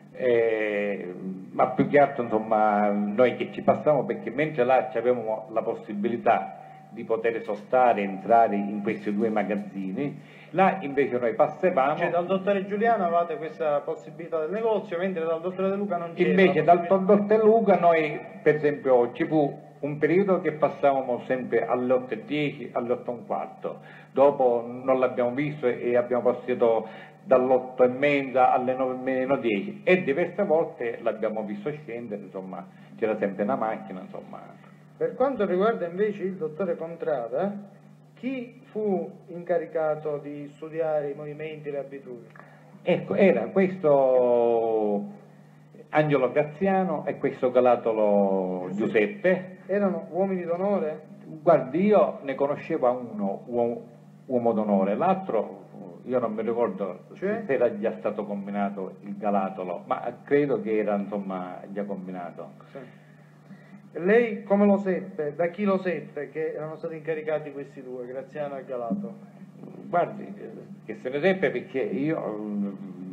ma più che altro insomma noi che ci passavamo perché mentre là avevamo la possibilità di poter sostare e entrare in questi due magazzini, là invece noi passavamo. Cioè dal dottore Giuliano avevate questa possibilità del negozio, mentre dal dottore De Luca non c'era. Invece dal dottor De Luca noi, per esempio, ci fu un periodo che passavamo sempre alle 8:10, alle 8:15, dopo non l'abbiamo visto e abbiamo passato dall'8:30 alle 9:10 e diverse volte l'abbiamo visto scendere, insomma, c'era sempre una macchina, insomma. Per quanto riguarda invece il dottore Contrada, chi fu incaricato di studiare i movimenti e le abitudini? Ecco, era questo Angelo Graziano e questo Galatolo Giuseppe. Erano uomini d'onore? Guardi, io ne conoscevo uno uomo d'onore, l'altro io non mi ricordo se era già stato combinato il Galatolo, ma credo che era insomma già combinato. Sì. Lei come lo seppe? Da chi lo seppe che erano stati incaricati questi due, Graziano e Galato? Guardi, che se ne seppe perché io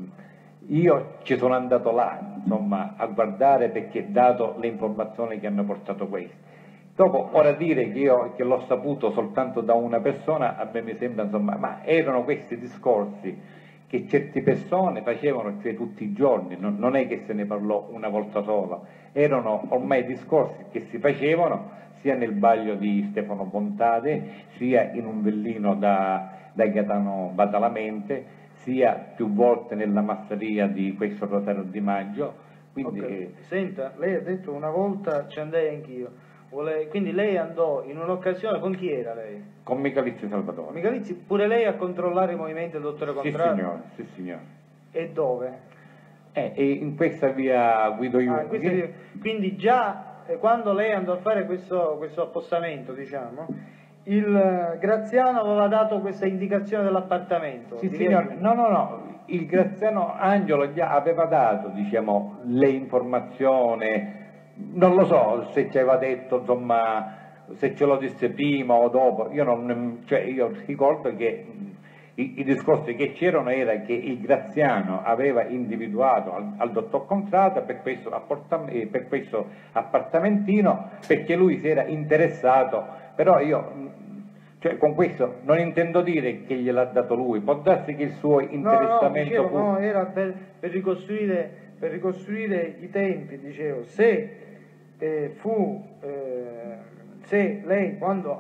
ci sono andato là, insomma, a guardare perché dato le informazioni che hanno portato questi. Dopo, ora dire che l'ho saputo soltanto da una persona, a me mi sembra, insomma, ma erano questi discorsi che certe persone facevano, cioè tutti i giorni, non è che se ne parlò una volta sola, erano ormai discorsi che si facevano sia nel baglio di Stefano Bontade, sia in un villino da Gaetano Badalamente, sia più volte nella masseria di questo Rosario Di Maggio. Quindi, okay. Senta, lei ha detto una volta ci andai anch'io. Quindi lei andò in un'occasione, con chi era lei? Con Michalizzi Salvatore. Michalizzi, pure lei a controllare i movimenti del dottore Contrada? Sì signore, sì signore. E dove? In questa via Guido Junghi. Quindi già quando lei andò a fare questo appostamento, diciamo, il Graziano aveva dato questa indicazione dell'appartamento? Sì signore, no, il Graziano Angelo già aveva dato, diciamo, le informazioni. Non lo so se ci aveva detto, insomma, se ce lo disse prima o dopo, io ricordo che i discorsi che c'erano era che il Graziano aveva individuato al dottor Contrada per questo appartamentino perché lui si era interessato, però con questo non intendo dire che gliel'ha dato lui, può darsi che il suo interessamento no, era per ricostruire i tempi, dicevo, se lei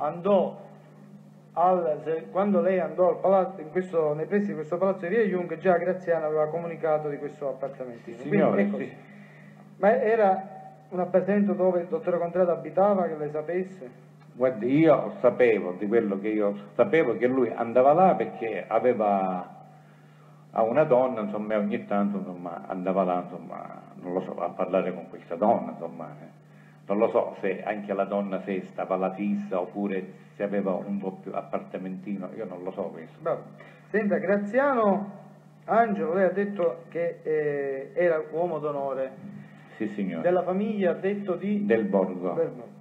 quando lei andò al palazzo, nei pressi di questo palazzo di Via Jung, già Graziano aveva comunicato di questo appartamentino. Signore, quindi, sì. Ma era un appartamento dove il dottore Contrada abitava, che lei sapesse? Guardi, io sapevo di quello che io sapevo che lui andava là perché aveva a una donna, insomma, e ogni tanto, insomma, andava là, insomma, non lo so, a parlare con questa donna, insomma. Non lo so se anche la donna se stava là fissa oppure se aveva un doppio appartamentino, io non lo so questo. Bravo. Senta, Graziano Angelo, lei ha detto che era uomo d'onore. Sì, signore. Della famiglia, ha detto di... Del Borgo.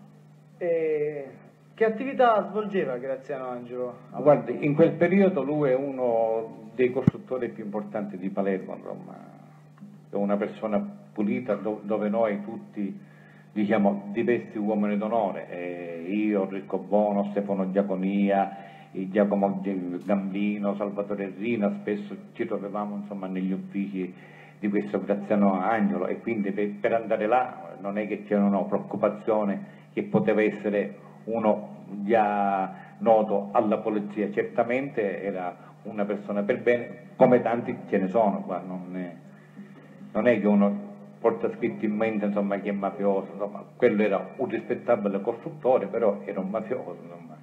Che attività svolgeva Graziano Angelo? Guardi, in quel periodo lui è uno dei costruttori più importanti di Palermo, insomma. È una persona pulita dove noi tutti, diciamo, diversi uomini d'onore, io, Riccobono, Stefano Giaconia, Giacomo Gambino, Salvatore Rina, spesso ci trovavamo, insomma, negli uffici di questo Graziano Angelo, e quindi per andare là non è che c'erano preoccupazioni che poteva essere uno già noto alla polizia. Certamente era una persona per bene, come tanti ce ne sono qua, non è che uno porta scritto in mente, insomma, che è mafioso, insomma, quello era un rispettabile costruttore, però era un mafioso, insomma.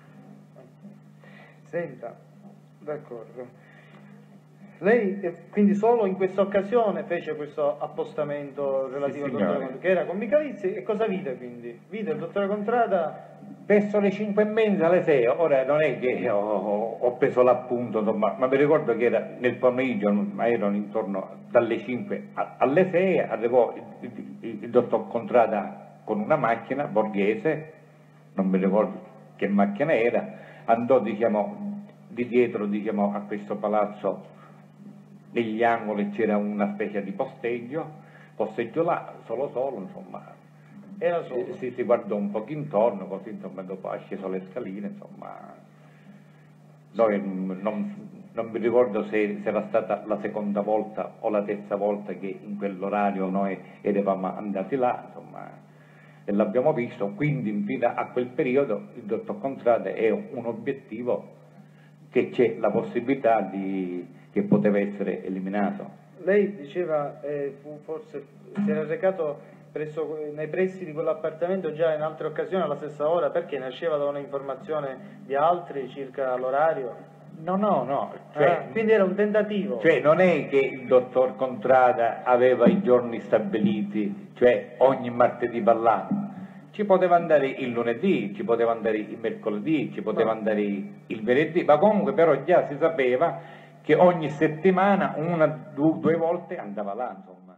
Senta, d'accordo. Lei quindi solo in questa occasione fece questo appostamento relativo al dottore Contrada, che era con Michalizzi, e cosa vide quindi? Vide il dottore Contrada Verso le 5:30, alle 6, ora non è che ho preso l'appunto, insomma, ma mi ricordo che era nel pomeriggio, ma erano intorno dalle 5 alle 6, arrivò il dottor Contrada con una macchina borghese, non mi ricordo che macchina era, andò, diciamo, di dietro, diciamo, a questo palazzo. Negli angoli c'era una specie di posteggio là, solo, insomma, era solo. Si guardò un po' intorno, così, insomma, dopo ha sceso le scaline, insomma. Noi non mi ricordo se era stata la seconda volta o la terza volta che in quell'orario noi eravamo andati là, insomma, e l'abbiamo visto, quindi fino a quel periodo il dottor Contrada è un obiettivo che c'è la possibilità che poteva essere eliminato. Lei diceva, forse si era recato nei pressi di quell'appartamento già in altre occasioni alla stessa ora, perché nasceva da un'informazione di altri circa l'orario? No, cioè, quindi era un tentativo. Cioè non è che il dottor Contrada aveva i giorni stabiliti, cioè ogni martedì parlando. Ci poteva andare il lunedì, ci poteva andare il mercoledì, ci poteva andare il venerdì, ma comunque però già si sapeva che ogni settimana, due volte andava là, insomma.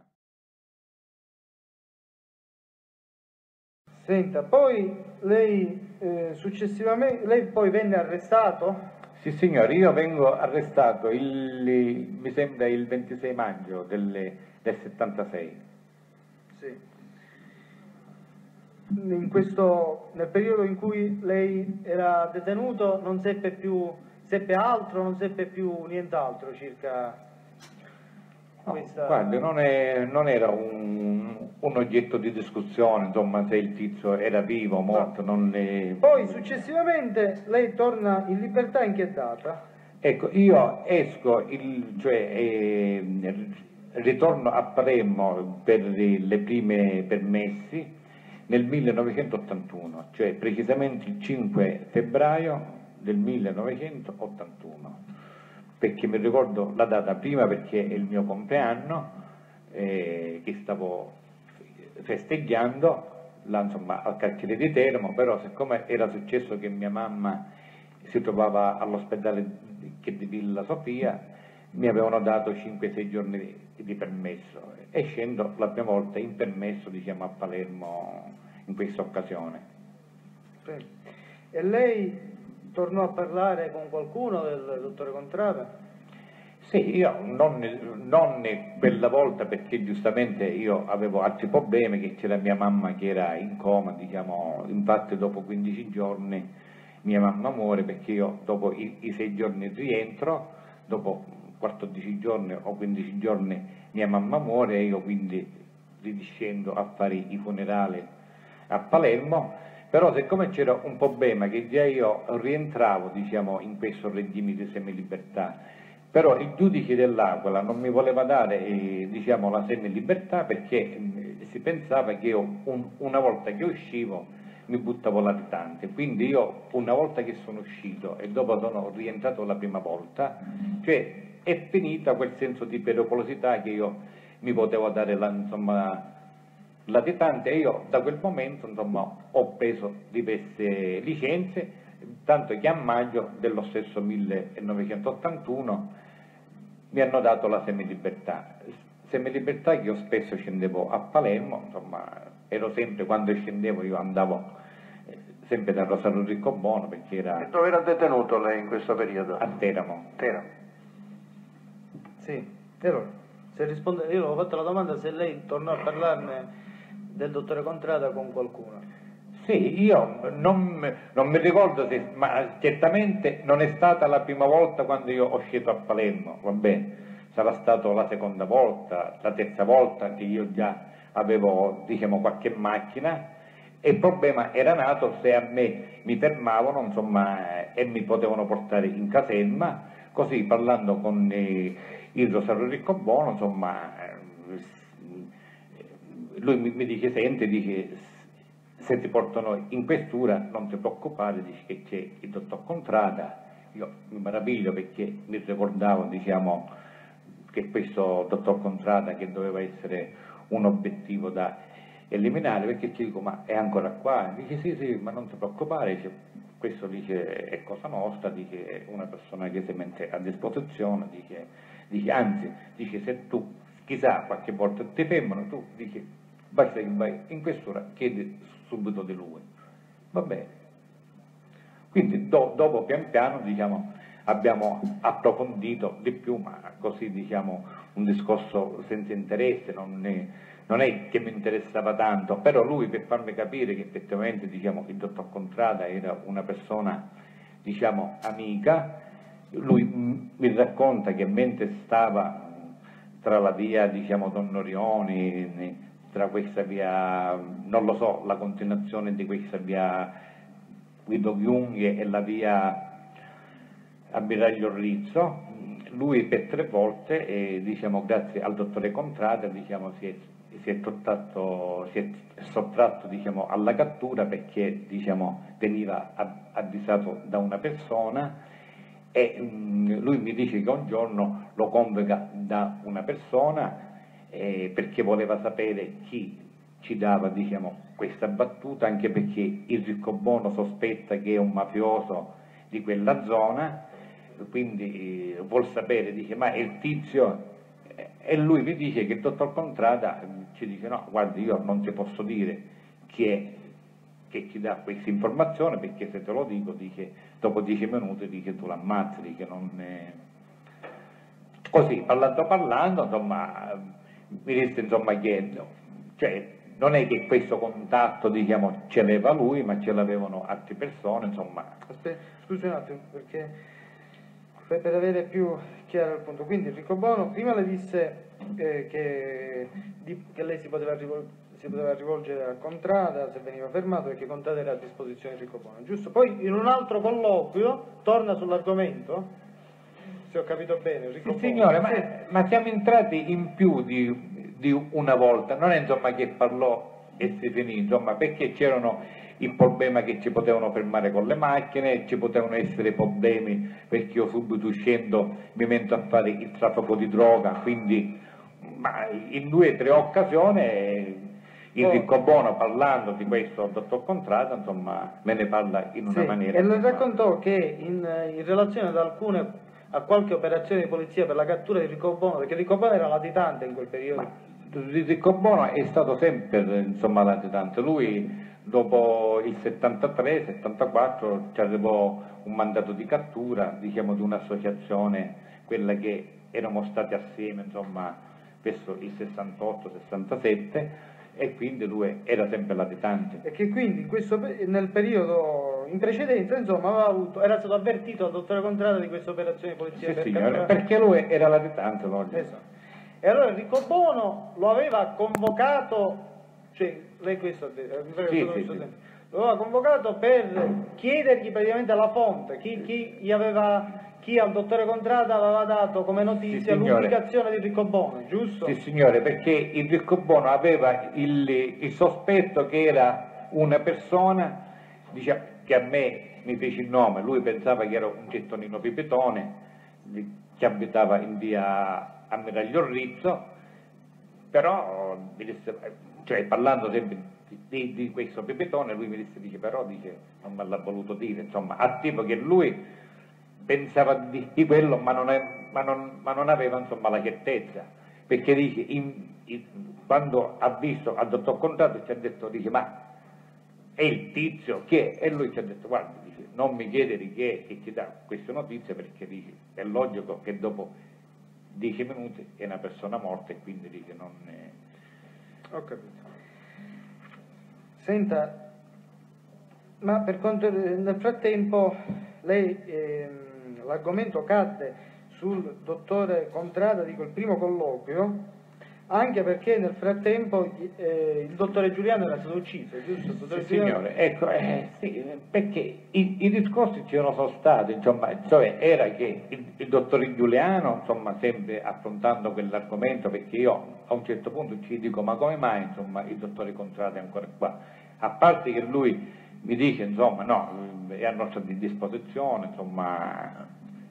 Senta, poi lei successivamente, lei poi venne arrestato? Sì, signore, io vengo arrestato mi sembra il 26 maggio del 76. Sì. Nel periodo in cui lei era detenuto non seppe altro, non seppe più nient'altro circa questa... No, guardi, non era un oggetto di discussione, insomma, se il tizio era vivo o morto, no. Poi successivamente lei torna in libertà in che data? Ecco, io esco, ritorno a Palermo per le prime permessi nel 1981, cioè precisamente il 5 febbraio del 1981, perché mi ricordo la data prima perché è il mio compleanno, che stavo festeggiando là, insomma, al carcere di Teramo, però siccome era successo che mia mamma si trovava all'ospedale di Villa Sofia, mi avevano dato 5-6 giorni di permesso e scendo la prima volta in permesso, diciamo, a Palermo in questa occasione. E lei tornò a parlare con qualcuno del dottore Contrada? Sì, io non quella volta, perché giustamente io avevo altri problemi, che c'era mia mamma che era in coma, diciamo, infatti dopo 15 giorni mia mamma muore, perché io dopo i 6 giorni rientro, dopo 14 giorni o 15 giorni mia mamma muore e io quindi ridiscendo a fare i funerali a Palermo, però siccome c'era un problema che già io rientravo, diciamo, in questo regime di semilibertà, però il giudice dell'Aquila non mi voleva dare, diciamo, la semilibertà perché si pensava che io una volta che uscivo mi buttavo latitante, quindi io una volta che sono uscito e dopo sono rientrato la prima volta, cioè è finita quel senso di pericolosità che io mi potevo dare insomma, latitante, e io da quel momento insomma, ho preso diverse licenze, tanto che a maggio dello stesso 1981 mi hanno dato la semilibertà che io spesso scendevo a Palermo, insomma ero sempre, quando scendevo io andavo sempre da Rosario Riccobono, perché era... E dove era detenuto lei in questo periodo? A Teramo. Sì, allora, se risponde, io avevo fatto la domanda se lei tornò a parlarne del dottore Contrada con qualcuno. Sì, io non mi ricordo, ma certamente non è stata la prima volta quando io ho scelto a Palermo, va bene, sarà stata la seconda volta, la terza volta che io già avevo, diciamo, qualche macchina, e il problema era nato se a me mi fermavano, insomma, e mi potevano portare in caserma, così parlando con il Rosario Riccobono, insomma, lui mi dice, senti, dice, se ti portano in questura non ti preoccupare, dice che c'è il dottor Contrada. Io mi meraviglio perché mi ricordavo, diciamo, che questo dottor Contrada, che doveva essere un obiettivo da eliminare, perché ci dico, ma è ancora qua? Dice sì, ma non ti preoccupare, dice, questo dice è cosa nostra, dice è una persona che si mette a disposizione, dice anzi, dice se tu chissà qualche volta ti fermano, tu dici basta che vai in questura, chiedi subito di lui, va bene. Quindi dopo pian piano, diciamo, abbiamo approfondito di più, ma così, diciamo, un discorso senza interesse, non è che mi interessava tanto, però lui, per farmi capire che effettivamente, diciamo, il dottor Contrada era una persona, diciamo, amica, lui mi racconta che mentre stava tra la via, diciamo, Don Orioni, tra questa via, non lo so, la continuazione di questa via Guido Junghe e la via Ammiraglio Rizzo, lui per 3 volte, diciamo, grazie al dottore Contrada, diciamo, si è sottratto, diciamo, alla cattura, perché, diciamo, veniva avvisato da una persona, e lui mi dice che un giorno lo convoca da una persona perché voleva sapere chi ci dava, diciamo, questa battuta, anche perché il Riccobono sospetta che è un mafioso di quella zona, quindi vuol sapere, dice, ma è il tizio? E lui mi dice che il dottor Contrada ci dice, no, guardi, io non ti posso dire chi è che ci dà questa informazione, perché se te lo dico, dice, dopo 10 minuti dice tu l'ammazzi, dice, non è... Così, parlando, insomma, mi disse, insomma, che cioè, non è che questo contatto, diciamo, ce l'aveva lui, ma ce l'avevano altre persone, insomma. Aspetta, scusi un attimo, perché per avere più chiaro il punto. Quindi Riccobono prima le disse che lei si poteva rivolgere a Contrada se veniva fermato, e che Contrada era a disposizione di Riccobono, giusto? Poi in un altro colloquio torna sull'argomento, se ho capito bene, Riccobono. Sì, signore, ma siamo entrati in più di una volta, non è, insomma, che parlò e si finì, insomma, perché c'erano il problema che ci potevano fermare con le macchine, ci potevano essere problemi perché io subito uscendo mi metto a fare il traffico di droga, quindi ma in 2 o 3 occasioni il Riccobono, parlando di questo dottor Contrada, insomma, me ne parla in una maniera. E le raccontò che in relazione a qualche operazione di polizia per la cattura di Riccobono, perché Riccobono era latitante in quel periodo. Ma Riccobono è stato sempre, insomma, latitante. Lui dopo il 73-74 ci arrivò un mandato di cattura, diciamo, di un'associazione, quella che erano stati assieme, insomma, verso il 68-67, e quindi lui era sempre latitante. E che quindi nel periodo in precedenza, insomma, era stato avvertito dal dottore Contrada di questa operazione di polizia. Sì, signore, perché lui era latitante. Esatto. E allora Riccobono lo aveva convocato, cioè lei questo ha detto, lo aveva convocato per chiedergli praticamente la fonte, chi al dottore Contrada aveva dato come notizia l'ubicazione di Riccobono, giusto? Sì, signore, perché il Riccobono aveva il sospetto che era una persona, diciamo, che a me mi fece il nome, lui pensava che era un Gettonino Pipetone, che abitava in via Ammiraglio Rizzo, però mi disse, cioè parlando sempre di questo Pepetone, lui mi dice però non me l'ha voluto dire, insomma, a tipo che lui pensava di quello, ma non aveva insomma la certezza, perché dice, quando ha visto al dottor Contrato ci ha detto, ma è il tizio che è? E lui ci ha detto, guarda, dice, non mi chiedere chi è che ti dà queste notizie, perché dice, è logico che dopo 10 minuti è una persona morta e quindi dice non è... Ho capito. Senta, ma per quanto nel frattempo lei l'argomento cadde sul dottore Contrada, dico il primo colloquio, anche perché nel frattempo il dottore Giuliano era stato ucciso, giusto? Sì, signore, ecco, sì, perché i discorsi ci sono stati, insomma, cioè era che il dottore Giuliano, insomma, sempre affrontando quell'argomento, perché io a un certo punto ci dico, ma come mai, insomma, il dottore Contrada è ancora qua? A parte che lui mi dice, insomma, no, è a nostra disposizione, insomma,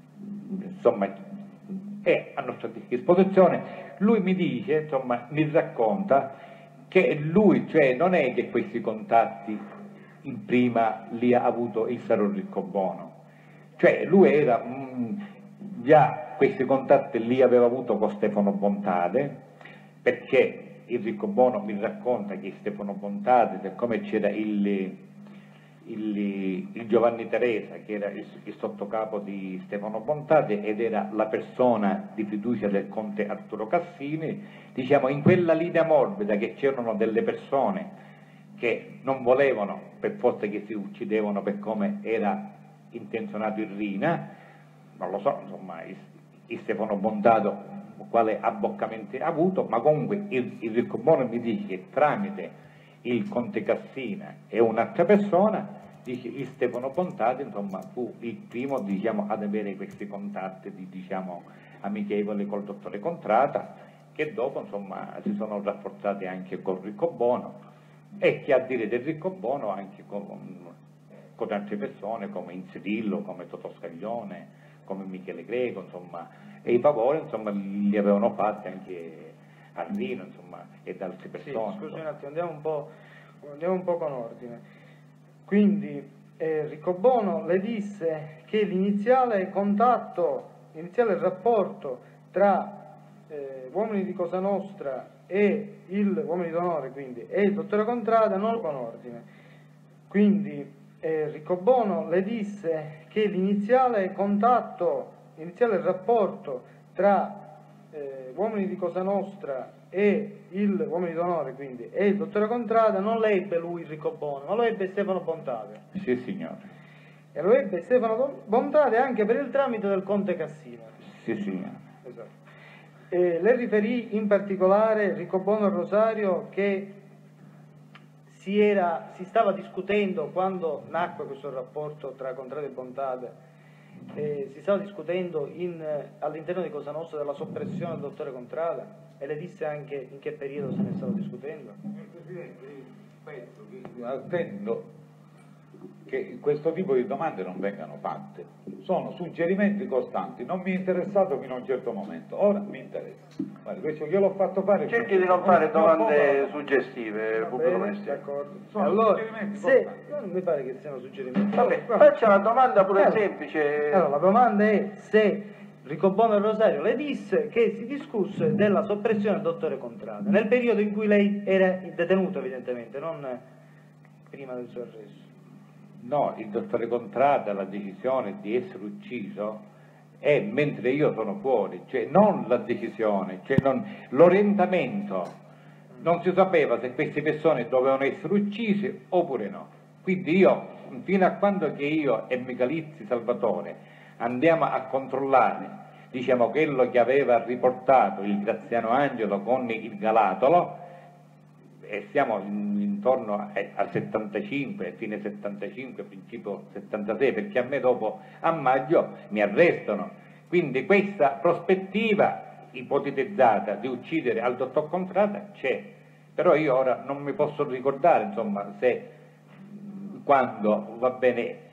è a nostra disposizione. Lui mi dice, insomma, mi racconta che lui, cioè non è che questi contatti in prima li ha avuto il Saro Riccobono, cioè lui era già questi contatti li aveva avuto con Stefano Bontade, perché il Riccobono mi racconta che Stefano Bontade, siccome c'era il Giovanni Teresa, che era il sottocapo di Stefano Bontade ed era la persona di fiducia del conte Arturo Cassini, diciamo in quella linea morbida che c'erano delle persone che non volevano per forza che si uccidevano per come era intenzionato il Rina, non lo so, insomma, il Stefano Bontado quale abboccamento ha avuto, ma comunque il Riccobono mi dice che tramite il conte Cassina e un'altra persona, dice il Stefano Bontade, insomma, fu il primo, diciamo, ad avere questi contatti diciamo, amichevoli col dottore Contrata, che dopo, insomma, si sono rafforzati anche col Riccobono e che a dire del Riccobono anche con altre persone come Inzirillo, come Totò Scaglione, come Michele Greco, insomma, e i favori, insomma, li avevano fatti anche a Rino, insomma, e da altre persone. Sì, scusi un attimo, andiamo un po' con ordine. Quindi Riccobono le disse che l'iniziale rapporto tra uomini di Cosa Nostra e uomini d'onore, quindi, e il dottore Contrada non con ordine. Quindi Riccobono le disse che l'iniziale rapporto tra uomini di Cosa Nostra e uomini d'onore, quindi, e il dottore Contrada non lo ebbe lui Riccobono, ma lo ebbe Stefano Bontade. Sì, signore. E lo ebbe Stefano Bontade anche per il tramite del conte Cassino. Sì, signore. Esatto. Le riferì in particolare Riccobono Rosario che si stava discutendo quando nacque questo rapporto tra Contrada e Bontade. Si stava discutendo all'interno di Cosa Nostra della soppressione del dottore Contrada, e le disse anche in che periodo se ne stava discutendo? Presidente, io attendo che questo tipo di domande non vengano fatte, sono suggerimenti costanti, non mi è interessato fino a un certo momento, ora mi interessa. Guarda, questo gliel'ho fatto fare. Cerchi di non fare domande suggestive, pubblico ministero. D'accordo. Sono Allora, suggerimenti non mi pare che siano suggerimenti. Vabbè, faccia una domanda pure semplice. Allora, la domanda è se Riccobono Rosario le disse che si discusse della soppressione del dottore Contrada nel periodo in cui lei era detenuto, evidentemente, non prima del suo arresto. No, il dottore Contrada, la decisione di essere ucciso è mentre io sono fuori, cioè non la decisione, cioè l'orientamento. Non si sapeva se queste persone dovevano essere uccise oppure no. Quindi io, fino a quando che io e Michalizzi Salvatore andiamo a controllare, diciamo, quello che aveva riportato il Graziano Angelo con il Galatolo, e siamo intorno al 75, fine 75, principio 76, perché a me dopo, a maggio, mi arrestano. Quindi questa prospettiva ipotetizzata di uccidere al dottor Contrada c'è, però io ora non mi posso ricordare, insomma, se quando, va bene,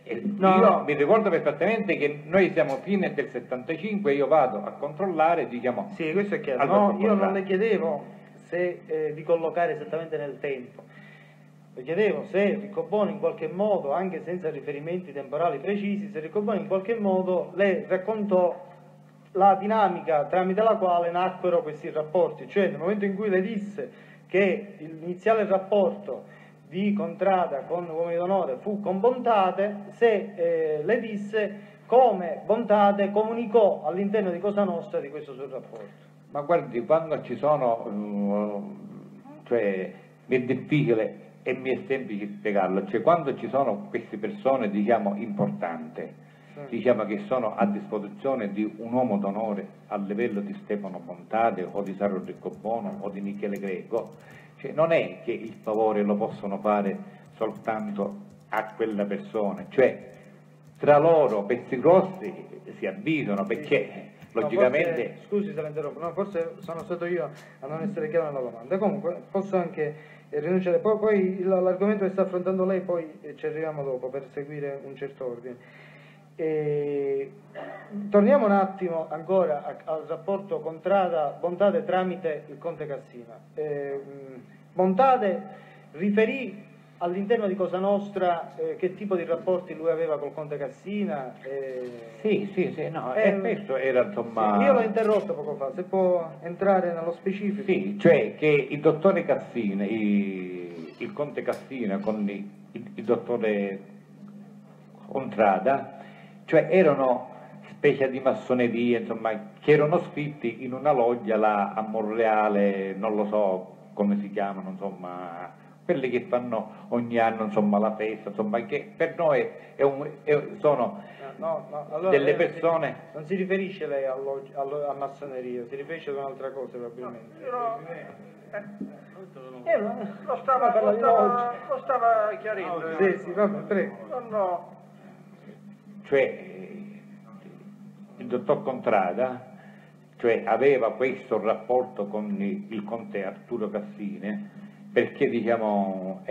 Io mi ricordo perfettamente che noi siamo fine del 75 e io vado a controllare, diciamo... Sì, questo è chiaro. No, io non le chiedevo se di collocare esattamente nel tempo. Le chiedevo se Riccoboni in qualche modo, anche senza riferimenti temporali precisi, se Riccoboni in qualche modo le raccontò la dinamica tramite la quale nacquero questi rapporti, cioè nel momento in cui le disse che l'iniziale rapporto di Contrada con Uomini d'Onore fu con Bontate, se le disse come Bontate comunicò all'interno di Cosa Nostra di questo suo rapporto. Ma guardi, quando ci sono, cioè mi è difficile e mi è semplice spiegarlo, cioè quando ci sono queste persone, diciamo, importanti, diciamo che sono a disposizione di un uomo d'onore a livello di Stefano Bontate o di Saro Riccobono o di Michele Greco, cioè non è che il favore lo possono fare soltanto a quella persona, cioè tra loro pezzi grossi si avvisano perché logicamente... Forse, scusi se la interrompo, no, forse sono stato io a non essere chiaro nella domanda. Comunque posso anche rinunciare, poi l'argomento che sta affrontando lei poi ci arriviamo dopo per seguire un certo ordine. Torniamo un attimo ancora al rapporto Contrada-Bontate tramite il Conte Cassina. Bontate riferì all'interno di Cosa Nostra che tipo di rapporti lui aveva col Conte Cassina? Sì, no, questo era insomma... Sì, io l'ho interrotto poco fa, se può entrare nello specifico. Sì, cioè che il dottore Cassina, il Conte Cassina con il dottore Contrada, cioè erano specie di massoneria, insomma, che erano scritti in una loggia là a Monreale, non lo so come si chiamano, insomma, quelli che fanno ogni anno, insomma, la festa, insomma, che per noi sono allora, delle persone... Non si riferisce lei a massoneria, si riferisce ad un'altra cosa probabilmente. Lo stava chiarendo. Sì, vabbè, prego. No. Cioè il dottor Contrada, cioè, aveva questo rapporto con il conte Arturo Cassine perché, diciamo,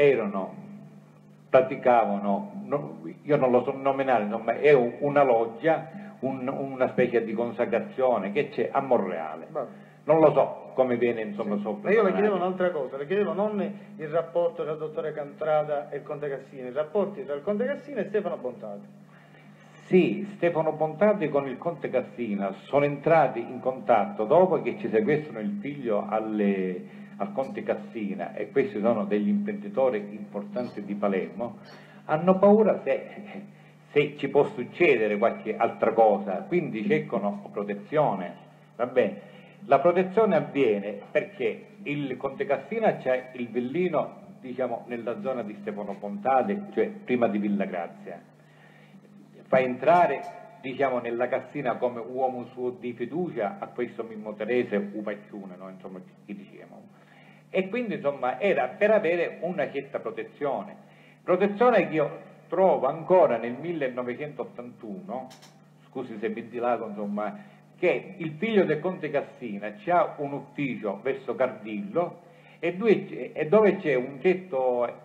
praticavano, io non lo so nominare, insomma, è una loggia, una specie di consacrazione che c'è a Monreale. Non lo so come viene, insomma, sopra. Ma io le chiedevo un'altra cosa, le chiedevo non il rapporto tra il dottore Contrada e il conte Cassine, i rapporti tra il conte Cassine e Stefano Bontate. Sì, Stefano Bontate con il conte Cassina sono entrati in contatto dopo che ci sequestrano il figlio al conte Cassina, e questi sono degli imprenditori importanti di Palermo, hanno paura se ci può succedere qualche altra cosa, quindi cercano protezione, va bene. La protezione avviene perché il conte Cassina c'è il villino, diciamo, nella zona di Stefano Bontate, cioè prima di Villa Grazia. Fa entrare, diciamo, nella Cassina come uomo suo di fiducia a questo Mimmo Terese Upacchione, no? Insomma, chi diciamo. E quindi, insomma, era per avere una certa protezione che io trovo ancora nel 1981, scusi se mi dilago, insomma, che il figlio del conte Cassina c'ha un ufficio verso Cardillo e dove c'è un certo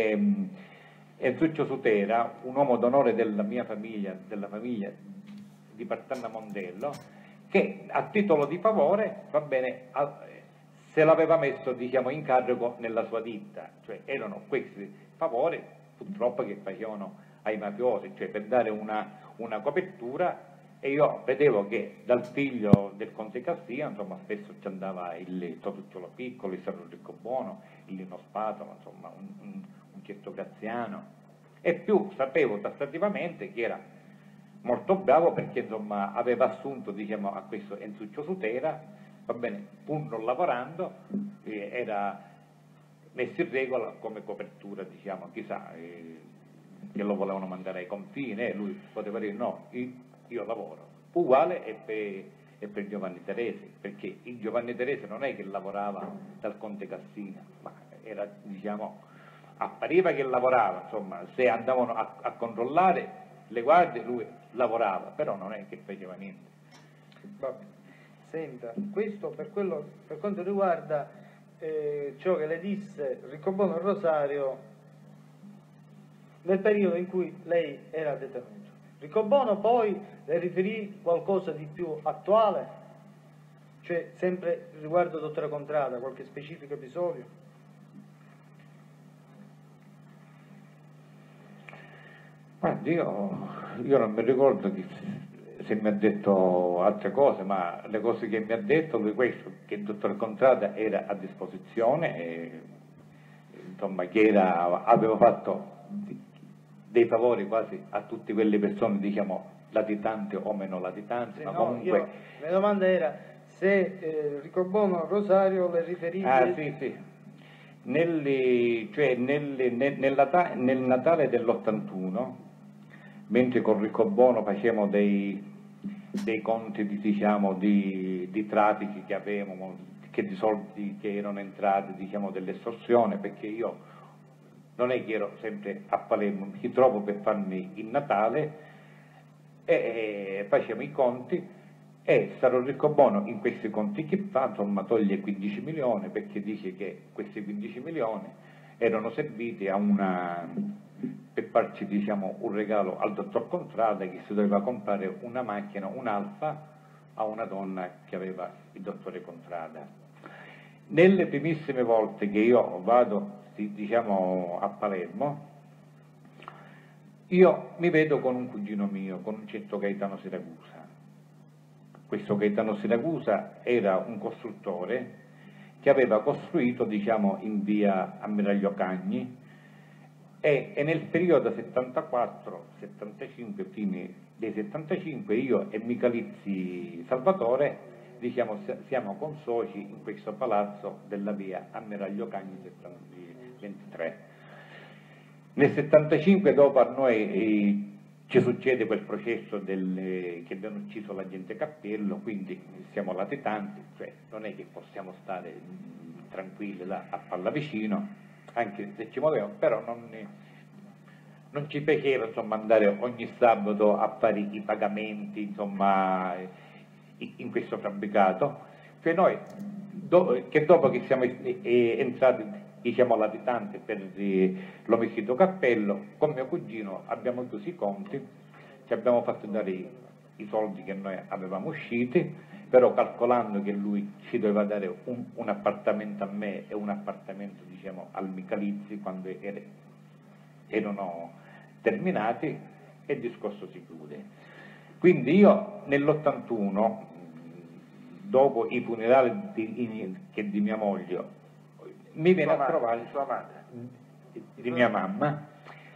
Enzuccio Sutera, un uomo d'onore della mia famiglia, della famiglia di Partanna Mondello, che a titolo di favore, va bene, se l'aveva messo, diciamo, in carico nella sua ditta, cioè erano questi favori purtroppo che facevano ai mafiosi, cioè per dare una copertura. E io vedevo che dal figlio del conte Cassina, insomma, spesso ci andava il Totucciolo Piccolo, il Sarro Riccobono, il Lino Spatola, insomma, un certo Graziano, e più sapevo tassativamente che era molto bravo perché, insomma, aveva assunto, diciamo, a questo Enzuccio Sutera, va bene, pur non lavorando, era messo in regola come copertura, diciamo, chissà, che lo volevano mandare ai confini, e lui poteva dire no, io lavoro. Uguale è per Giovanni Terese, perché il Giovanni Terese non è che lavorava dal conte Cassina, ma era, diciamo, appariva che lavorava, insomma, se andavano a controllare le guardie lui lavorava, però non è che faceva niente. Vabbè. Senta, questo per quanto riguarda ciò che le disse Riccobono Rosario nel periodo in cui lei era detenuto. Riccobono poi le riferì qualcosa di più attuale, cioè sempre riguardo dottora Contrada, qualche specifico episodio? Guardi, io non mi ricordo se mi ha detto altre cose, ma le cose che mi ha detto lui questo, che il dottor Contrada era a disposizione, e, insomma, che aveva fatto dei favori quasi a tutte quelle persone, diciamo, latitanti o meno latitanti, ma no, comunque... la domanda era se Riccobono Rosario le riferiva... sì. Nel Natale dell'81, mentre con Riccobono facevamo dei conti di traffici che avevamo, che di soldi che erano entrati, diciamo, dell'estorsione, perché io non è che ero sempre a Palermo, mi trovo per farmi il Natale e facevamo i conti, e sarò Riccobono in questi conti che fa, insomma, toglie 15 milioni, perché dice che questi 15 milioni erano serviti per farci, diciamo, un regalo al dottor Contrada, che si doveva comprare una macchina, un'Alfa, a una donna che aveva il dottore Contrada. Nelle primissime volte che io vado, diciamo, a Palermo, io mi vedo con un cugino mio, con un certo Gaetano Siragusa. Questo Gaetano Siragusa era un costruttore che aveva costruito, diciamo, in via Ammiraglio Cagni, e nel periodo 74-75, primi dei 75, io e Michalizzi Salvatore, diciamo, siamo consoci in questo palazzo della via Ammiraglio Cagni 23. Nel 75, dopo a noi ci succede quel processo che abbiamo ucciso l'agente Cappello, quindi siamo latitanti, cioè non è che possiamo stare tranquilli là a Pallavicino, anche se ci muovevamo, però non ci piaceva, insomma, andare ogni sabato a fare i pagamenti, insomma, in questo fabbricato. Cioè noi, dopo che siamo entrati, diciamo, latitanti per l'omicidio Cappello, con mio cugino abbiamo chiuso i conti, ci abbiamo fatto dare i soldi che noi avevamo usciti, però calcolando che lui ci doveva dare un appartamento a me e un appartamento, diciamo, al Michalizzi quando erano terminati, e il discorso si chiude. Quindi io nell'81, dopo i funerali di mia moglie, mi viene a trovare sua madre, di mia mamma,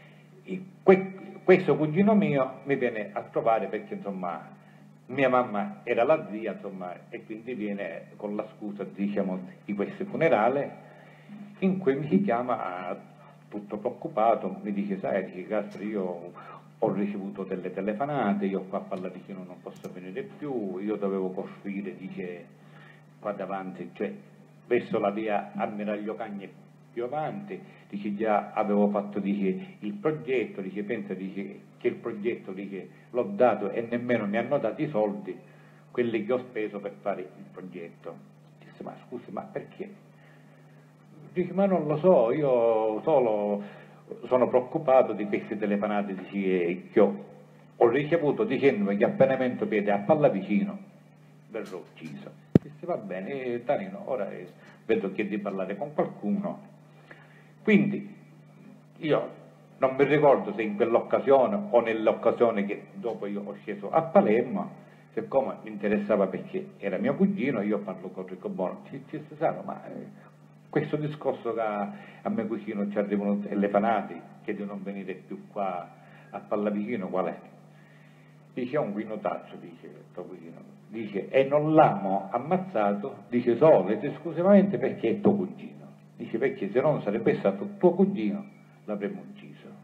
questo cugino mio mi viene a trovare perché, insomma, mia mamma era la zia, insomma, e quindi viene con la scusa, diciamo, di questo funerale, in cui mi chiama tutto preoccupato, mi dice: sai, dice, Castro, io ho ricevuto delle telefonate, io qua a Pallavicino non posso venire più, io dovevo costruire, dice, qua davanti, cioè verso la via Ammiraglio Cagni più avanti, dice, già avevo fatto, dice, il progetto, dice, pensa, dice, che il progetto, dice, l'ho dato e nemmeno mi hanno dato i soldi, quelli che ho speso per fare il progetto. Dice: ma scusi, ma perché? Dice: ma non lo so, io solo sono preoccupato di queste telefonate, dice, che ho ricevuto dicendomi che appena metto piede a Pallavicino verrò ucciso. Dice: va bene, Tanino, ora vedo che di parlare con qualcuno. Quindi io non mi ricordo se in quell'occasione o nell'occasione che dopo io ho sceso a Palermo, siccome mi interessava perché era mio cugino, io parlo con Riccobono, ci sa, ma questo discorso che a mio cugino ci arrivano telefonati che di non venire più qua a Pallavicino, qual è? Dice: è un guinotaccio, dice tuo cugino, dice, e non l'hanno ammazzato, dice, solo ed esclusivamente perché è tuo cugino, dice, perché se non sarebbe stato tuo cugino l'avremmo ucciso.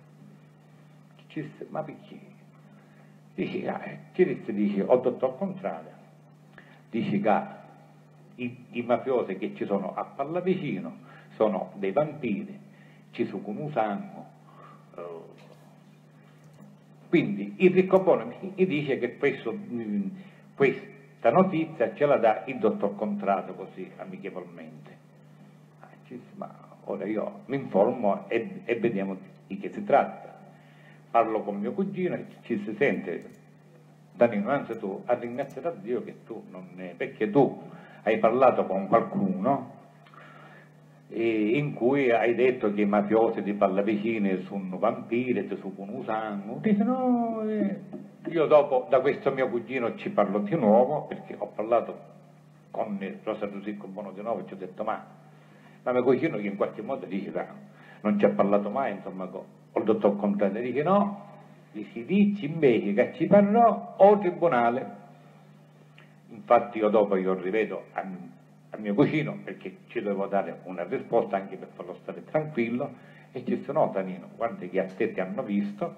Ma perché? Dice: dice, ho dottor Contrada, dice che i mafiosi che ci sono a Pallavicino sono dei vampiri, ci sono un sangue. Quindi il Riccobono mi dice che questa notizia ce la dà il dottor Contrada così amichevolmente. Ma ora io mi informo e vediamo di che si tratta. parlo con mio cugino e ci si sente, Danilo, anzi tu a ringraziare a Dio che tu non ne, perché tu hai parlato con qualcuno in cui hai detto che i mafiosi di Pallavicini sono vampiri, ti succono sangue. Dice no, io dopo da questo mio cugino ci parlo di nuovo, perché ho parlato con Rosario Riccobono di nuovo e ci ho detto ma mio cugino che in qualche modo dice non ci ha parlato mai, insomma, col dottor Contrada, dice no, si dice invece che ci parlò o tribunale. Infatti io rivedo a mio cugino perché ci dovevo dare una risposta anche per farlo stare tranquillo e ci sono, no Danilo, guarda che a te ti hanno visto,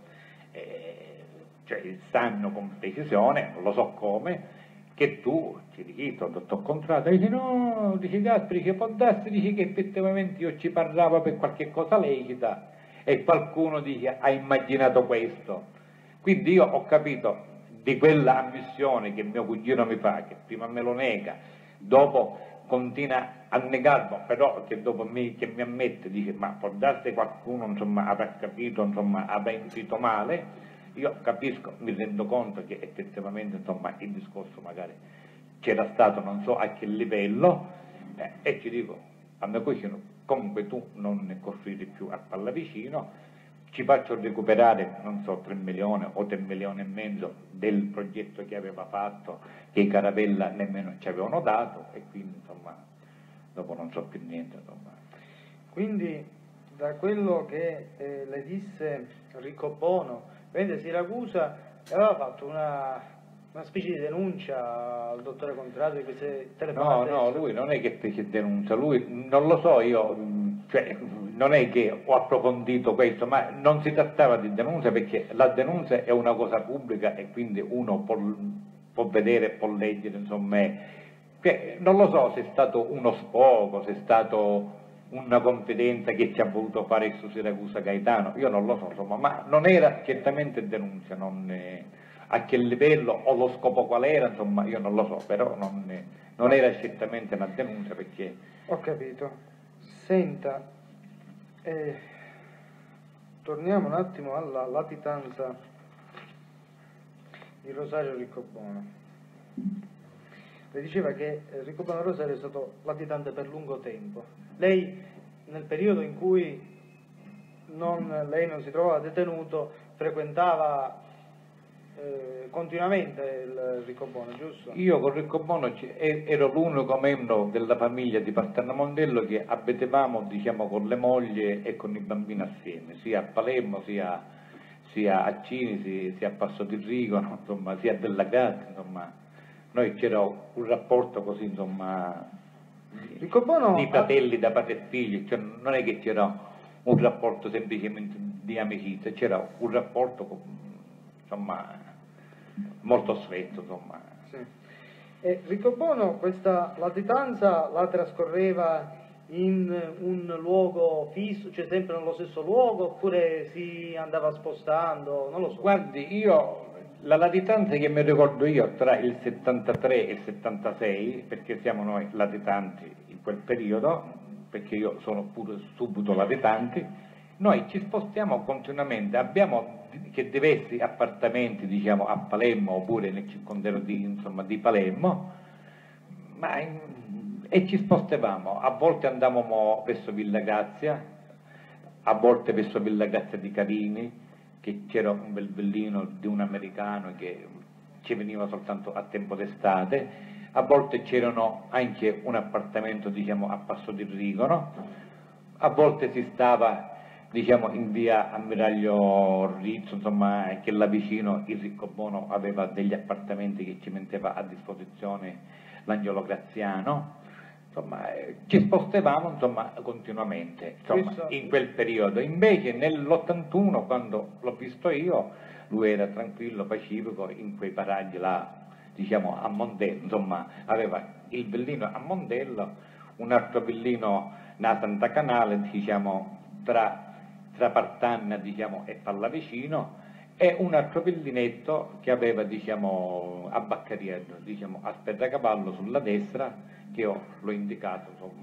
cioè sanno con precisione, non lo so come, che tu ci dici al dottor Contrada, dice no, dice Gasperi, dice può darsi, dice che effettivamente io ci parlavo per qualche cosa lecita e qualcuno dice ha immaginato questo. Quindi io ho capito di quella ammissione che mio cugino mi fa, che prima me lo nega, dopo continua a negarlo, però che dopo che mi ammette, dice ma può darsi qualcuno insomma avrà capito, insomma avrà intuito male, io capisco, mi rendo conto che effettivamente insomma il discorso magari c'era stato non so a che livello, e ci dico a mio cugino comunque tu non ne costruire più a Pallavicino, ci faccio recuperare, non so, 3 milioni o 3 milioni e mezzo del progetto che aveva fatto, che i Caravella nemmeno ci avevano dato, e quindi insomma, dopo non so più niente. Insomma. Quindi, da quello che le disse Riccobono, vede Siracusa aveva fatto una specie di denuncia al dottore Contrada di queste telefonate. No, lui non è che fece denuncia, lui, non lo so io, cioè, non è che ho approfondito questo, ma non si trattava di denuncia perché la denuncia è una cosa pubblica e quindi uno può vedere, può leggere, insomma, non lo so se è stato uno sfogo, se è stato una confidenza che ci ha voluto fare il Siracusa Gaetano, io non lo so, insomma, ma non era certamente denuncia, a che livello o lo scopo qual era, insomma, io non lo so, però non era certamente una denuncia perché... Ho capito. Senta, torniamo un attimo alla latitanza di Rosario Riccobono. Le diceva che Riccobono Rosario è stato latitante per lungo tempo. Lei, nel periodo in cui lei non si trovava detenuto, frequentava continuamente il Riccobono, giusto? Io con Riccobono ero l'unico membro della famiglia di Partanna Mondello che abitavamo, diciamo, con le mogli e con i bambini assieme, sia a Palermo, sia a Cinisi, sia a Passo di Rigo, insomma, sia a Della Gatta, insomma, noi c'era un rapporto così, insomma, di fratelli da padre e figli, cioè non è che c'era un rapporto semplicemente di amicizia, c'era un rapporto, insomma, molto stretto, insomma. Sì. E Riccobono questa latitanza la trascorreva in un luogo fisso, cioè sempre nello stesso luogo, oppure si andava spostando, non lo so. Guardi, la latitanza che mi ricordo io tra il 73 e il 76, perché siamo noi latitanti in quel periodo, perché io sono pure subito latitante, noi ci spostiamo continuamente, abbiamo che diversi appartamenti, diciamo, a Palermo oppure nel circondario di Palermo, e ci spostavamo, a volte andavamo verso Villa Grazia, a volte verso Villa Grazia di Carini, che c'era un bel villino di un americano che ci veniva soltanto a tempo d'estate, a volte c'erano anche un appartamento, diciamo, a Passo di Rigo, no? A volte si stava, diciamo, in via Ammiraglio Rizzo, insomma, che là vicino il Riccobono aveva degli appartamenti che ci metteva a disposizione l'Angelo Graziano, insomma, ci spostavamo, insomma, continuamente, insomma, in quel periodo. Invece nell'81, quando l'ho visto io, lui era tranquillo, pacifico in quei paraggi là, diciamo, a Mondello, insomma, aveva il villino a Mondello, un altro villino a Santa Canale, diciamo, tra Partanna, diciamo, e Pallavicino, e un altro villinetto che aveva, diciamo, a Baccariello, diciamo, a Spettacavallo sulla destra, che io l'ho indicato, insomma,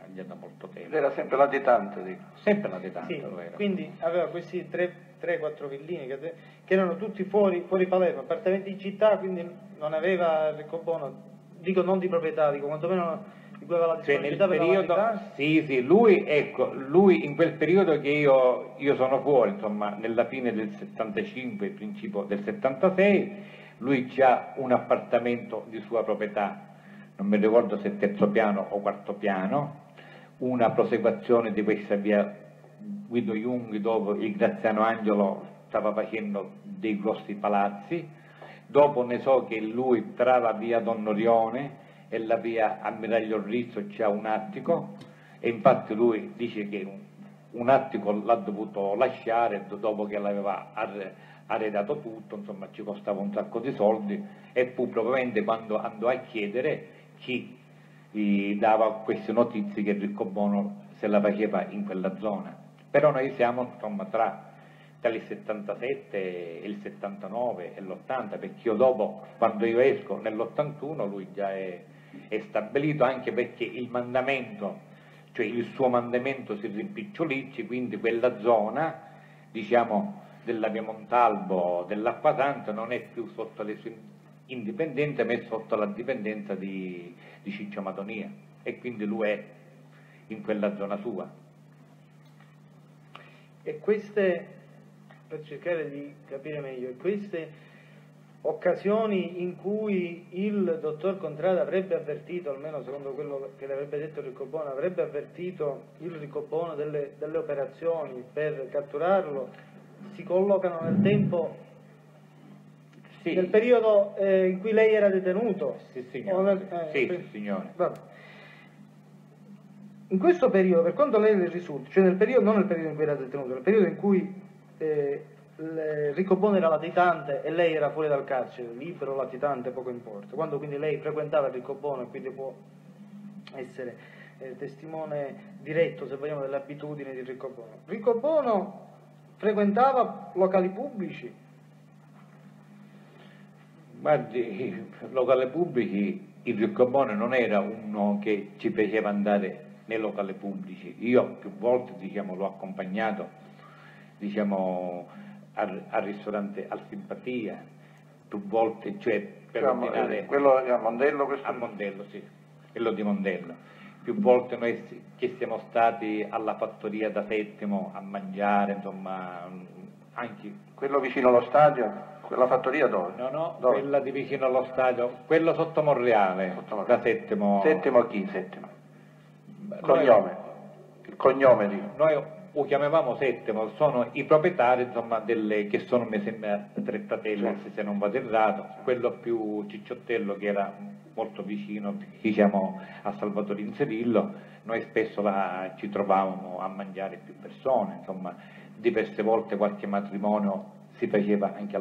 già da molto tempo. Era sempre latitante, dico. Sempre latitante Sì, lo era. quindi aveva questi 3-4 villini che erano tutti fuori Palermo, appartamenti in città, quindi non aveva riccobono, dico non di proprietà, dico quantomeno di cui aveva la Cioè nel disponibilità per la periodo, latità. sì, lui in quel periodo che io sono fuori, insomma, nella fine del 75, principio del 76, lui c'ha un appartamento di sua proprietà, non mi ricordo se terzo piano o quarto piano, una prosecuzione di questa via Guido Jung, dove il Graziano Angelo stava facendo dei grossi palazzi. Dopo ne so che lui tra la via Don Orione e la via Ammiraglio Rizzo c'è un attico, e infatti lui dice che un attico l'ha dovuto lasciare dopo che l'aveva arredato tutto, insomma ci costava un sacco di soldi, e fu probabilmente quando andò a chiedere chi gli dava queste notizie che Riccobono se la faceva in quella zona. Però noi siamo insomma tra il 77 e il 79 e l'80, perché io dopo, quando io esco nell'81, lui già è stabilito, anche perché il mandamento, cioè il suo mandamento si rimpicciolisce, quindi quella zona, diciamo, della via Montalbo, dell'Acqua Santa, non è più sotto le sue indipendenze, ma è sotto la dipendenza di Ciccio Madonia, e quindi lui è in quella zona sua. E queste, per cercare di capire meglio, queste occasioni in cui il dottor Contrada avrebbe avvertito, almeno secondo quello che le avrebbe detto Riccobono, avrebbe avvertito il Riccobono delle operazioni per catturarlo, si collocano nel tempo, Sì. nel periodo in cui lei era detenuto? Sì, signore. Sì, signore. Vabbè. In questo periodo, per quanto lei le risulti, cioè non nel periodo in cui era detenuto, nel periodo in cui Riccobono era latitante e lei era fuori dal carcere, libero, latitante, poco importa, quando quindi lei frequentava Riccobono, e quindi può essere testimone diretto, se vogliamo, delle abitudini di Riccobono. Riccobono frequentava locali pubblici? Guardi, locali pubblici, il Riccobono non era uno che ci piaceva andare nei locali pubblici. Io più volte, diciamo, l'ho accompagnato, diciamo, al ristorante Al Simpatia, più volte, cioè per ordinare... Quello a Mondello? A Mondello, sì, quello di Mondello. Più volte noi che siamo stati alla fattoria da Settimo a mangiare, insomma, anche... Quello vicino allo stadio? Quella fattoria dove? No, dove? quella di vicino allo stadio, quello sotto Monreale, da Settimo. Settimo chi? Settimo? Cognome? Il cognome di... Noi lo chiamavamo Settimo, sono i proprietari, insomma, che sono, mi sembra, tre fratelli, Sì. se non vado errato, quello più cicciottello che era molto vicino, diciamo, a Salvatore Inzerillo. Noi spesso ci trovavamo a mangiare più persone, insomma, diverse volte qualche matrimonio si faceva anche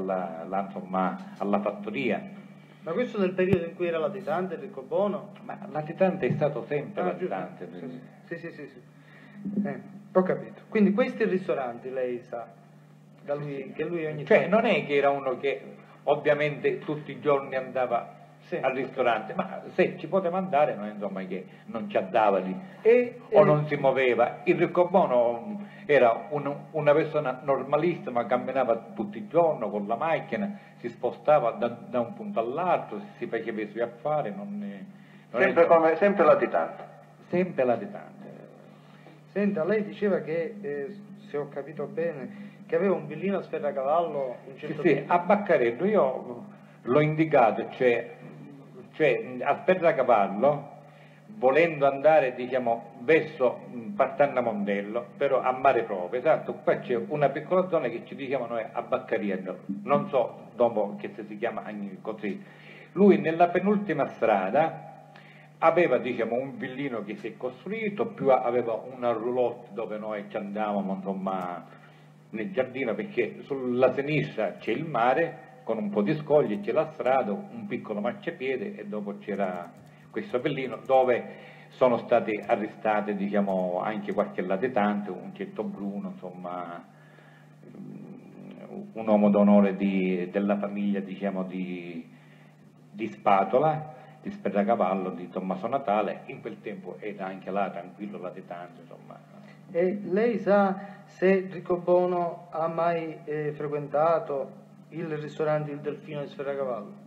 alla fattoria. Ma questo nel periodo in cui era latitante Riccobono? Ma latitante è stato sempre latitante. Sì. Ho capito. Quindi questi ristoranti lei sa che lui ogni Cioè tanto... non è che era uno che ovviamente tutti i giorni andava al ristorante, ma se ci poteva andare, noi insomma che non ci andava lì o non si muoveva. Il Riccobono era una persona normalissima, camminava tutti i giorni con la macchina, si spostava da un punto all'altro, si faceva i suoi affari, sempre latitante. Sempre latitante. Senta, lei diceva che, se ho capito bene, che aveva un villino a Sferracavallo un certo Sì, tempo. a Baccareddo io l'ho indicato, cioè a Sferracavallo, volendo andare, diciamo, verso Partanna Mondello, però a mare proprio, esatto, qua c'è una piccola zona che ci diciamo noi a Baccareddo, non so dopo che si chiama così. Lui nella penultima strada aveva, diciamo, un villino che si è costruito, più aveva una roulotte dove noi ci andavamo, insomma, nel giardino, perché sulla sinistra c'è il mare con un po' di scogli, c'è la strada, un piccolo marciapiede, e dopo c'era questo villino dove sono stati arrestati, diciamo, anche qualche latitante, un certo Bruno, insomma, un uomo d'onore della famiglia, diciamo, di Spatola, di Sferracavallo, di Tommaso Natale. In quel tempo era anche là tranquillo, latitante, insomma. E lei sa se Riccobono ha mai frequentato il ristorante Il Delfino di Sferracavallo?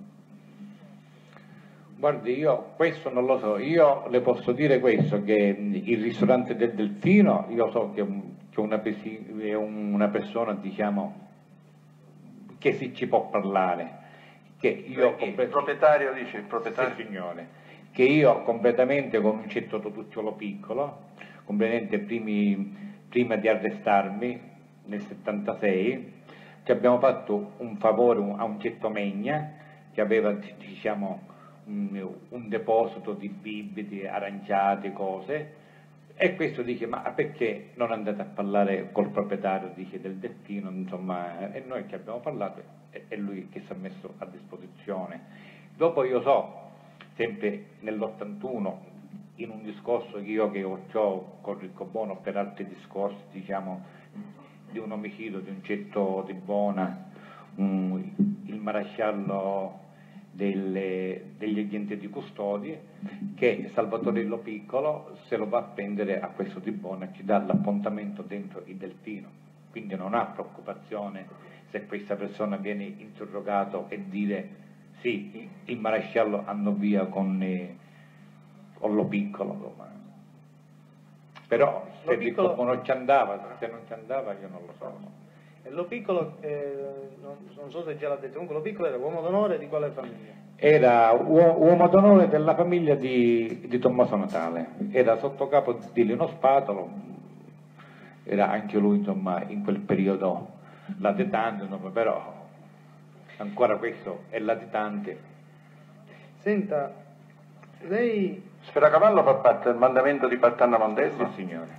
Guardi, io questo non lo so, io le posso dire questo, che il ristorante del Delfino, io so che è una persona, diciamo, che si ci può parlare, che io il proprietario, dice il proprietario? Sì, signore, che io completamente con un certo Totucciolo piccolo, completamente prima di arrestarmi nel 76, ci abbiamo fatto un favore a un certo Megna che aveva, diciamo, un deposito di bibite, aranciate, cose, e questo dice: ma perché non andate a parlare col proprietario, dice, del Delfino, insomma, e noi ci abbiamo parlato, è lui che si è messo a disposizione. Dopo io so, sempre nell'81, in un discorso che ho con Riccobono per altri discorsi, diciamo, di un omicidio di un certo Di Bona, il maresciallo degli agenti di custodia, che Salvatore Illo Piccolo se lo va a prendere a questo Di Bona, ci dà l'appuntamento dentro il Delfino, quindi non ha preoccupazione se questa persona viene interrogato e dire sì, il maresciallo andò via con Lo Piccolo, insomma. Però se Riccobono ci andava, se non ci andava io non lo so. Lo Piccolo, non so se già l'ha detto, comunque Lo Piccolo era uomo d'onore di quale famiglia? Era uomo d'onore della famiglia di Tommaso Natale, era sotto capo di Lino Spatolo, era anche lui, insomma, in quel periodo latitante, insomma, però ancora questo è latitante. Senta, lei... Sferacavallo fa parte del mandamento di Partanna Mondello? Sì, signore.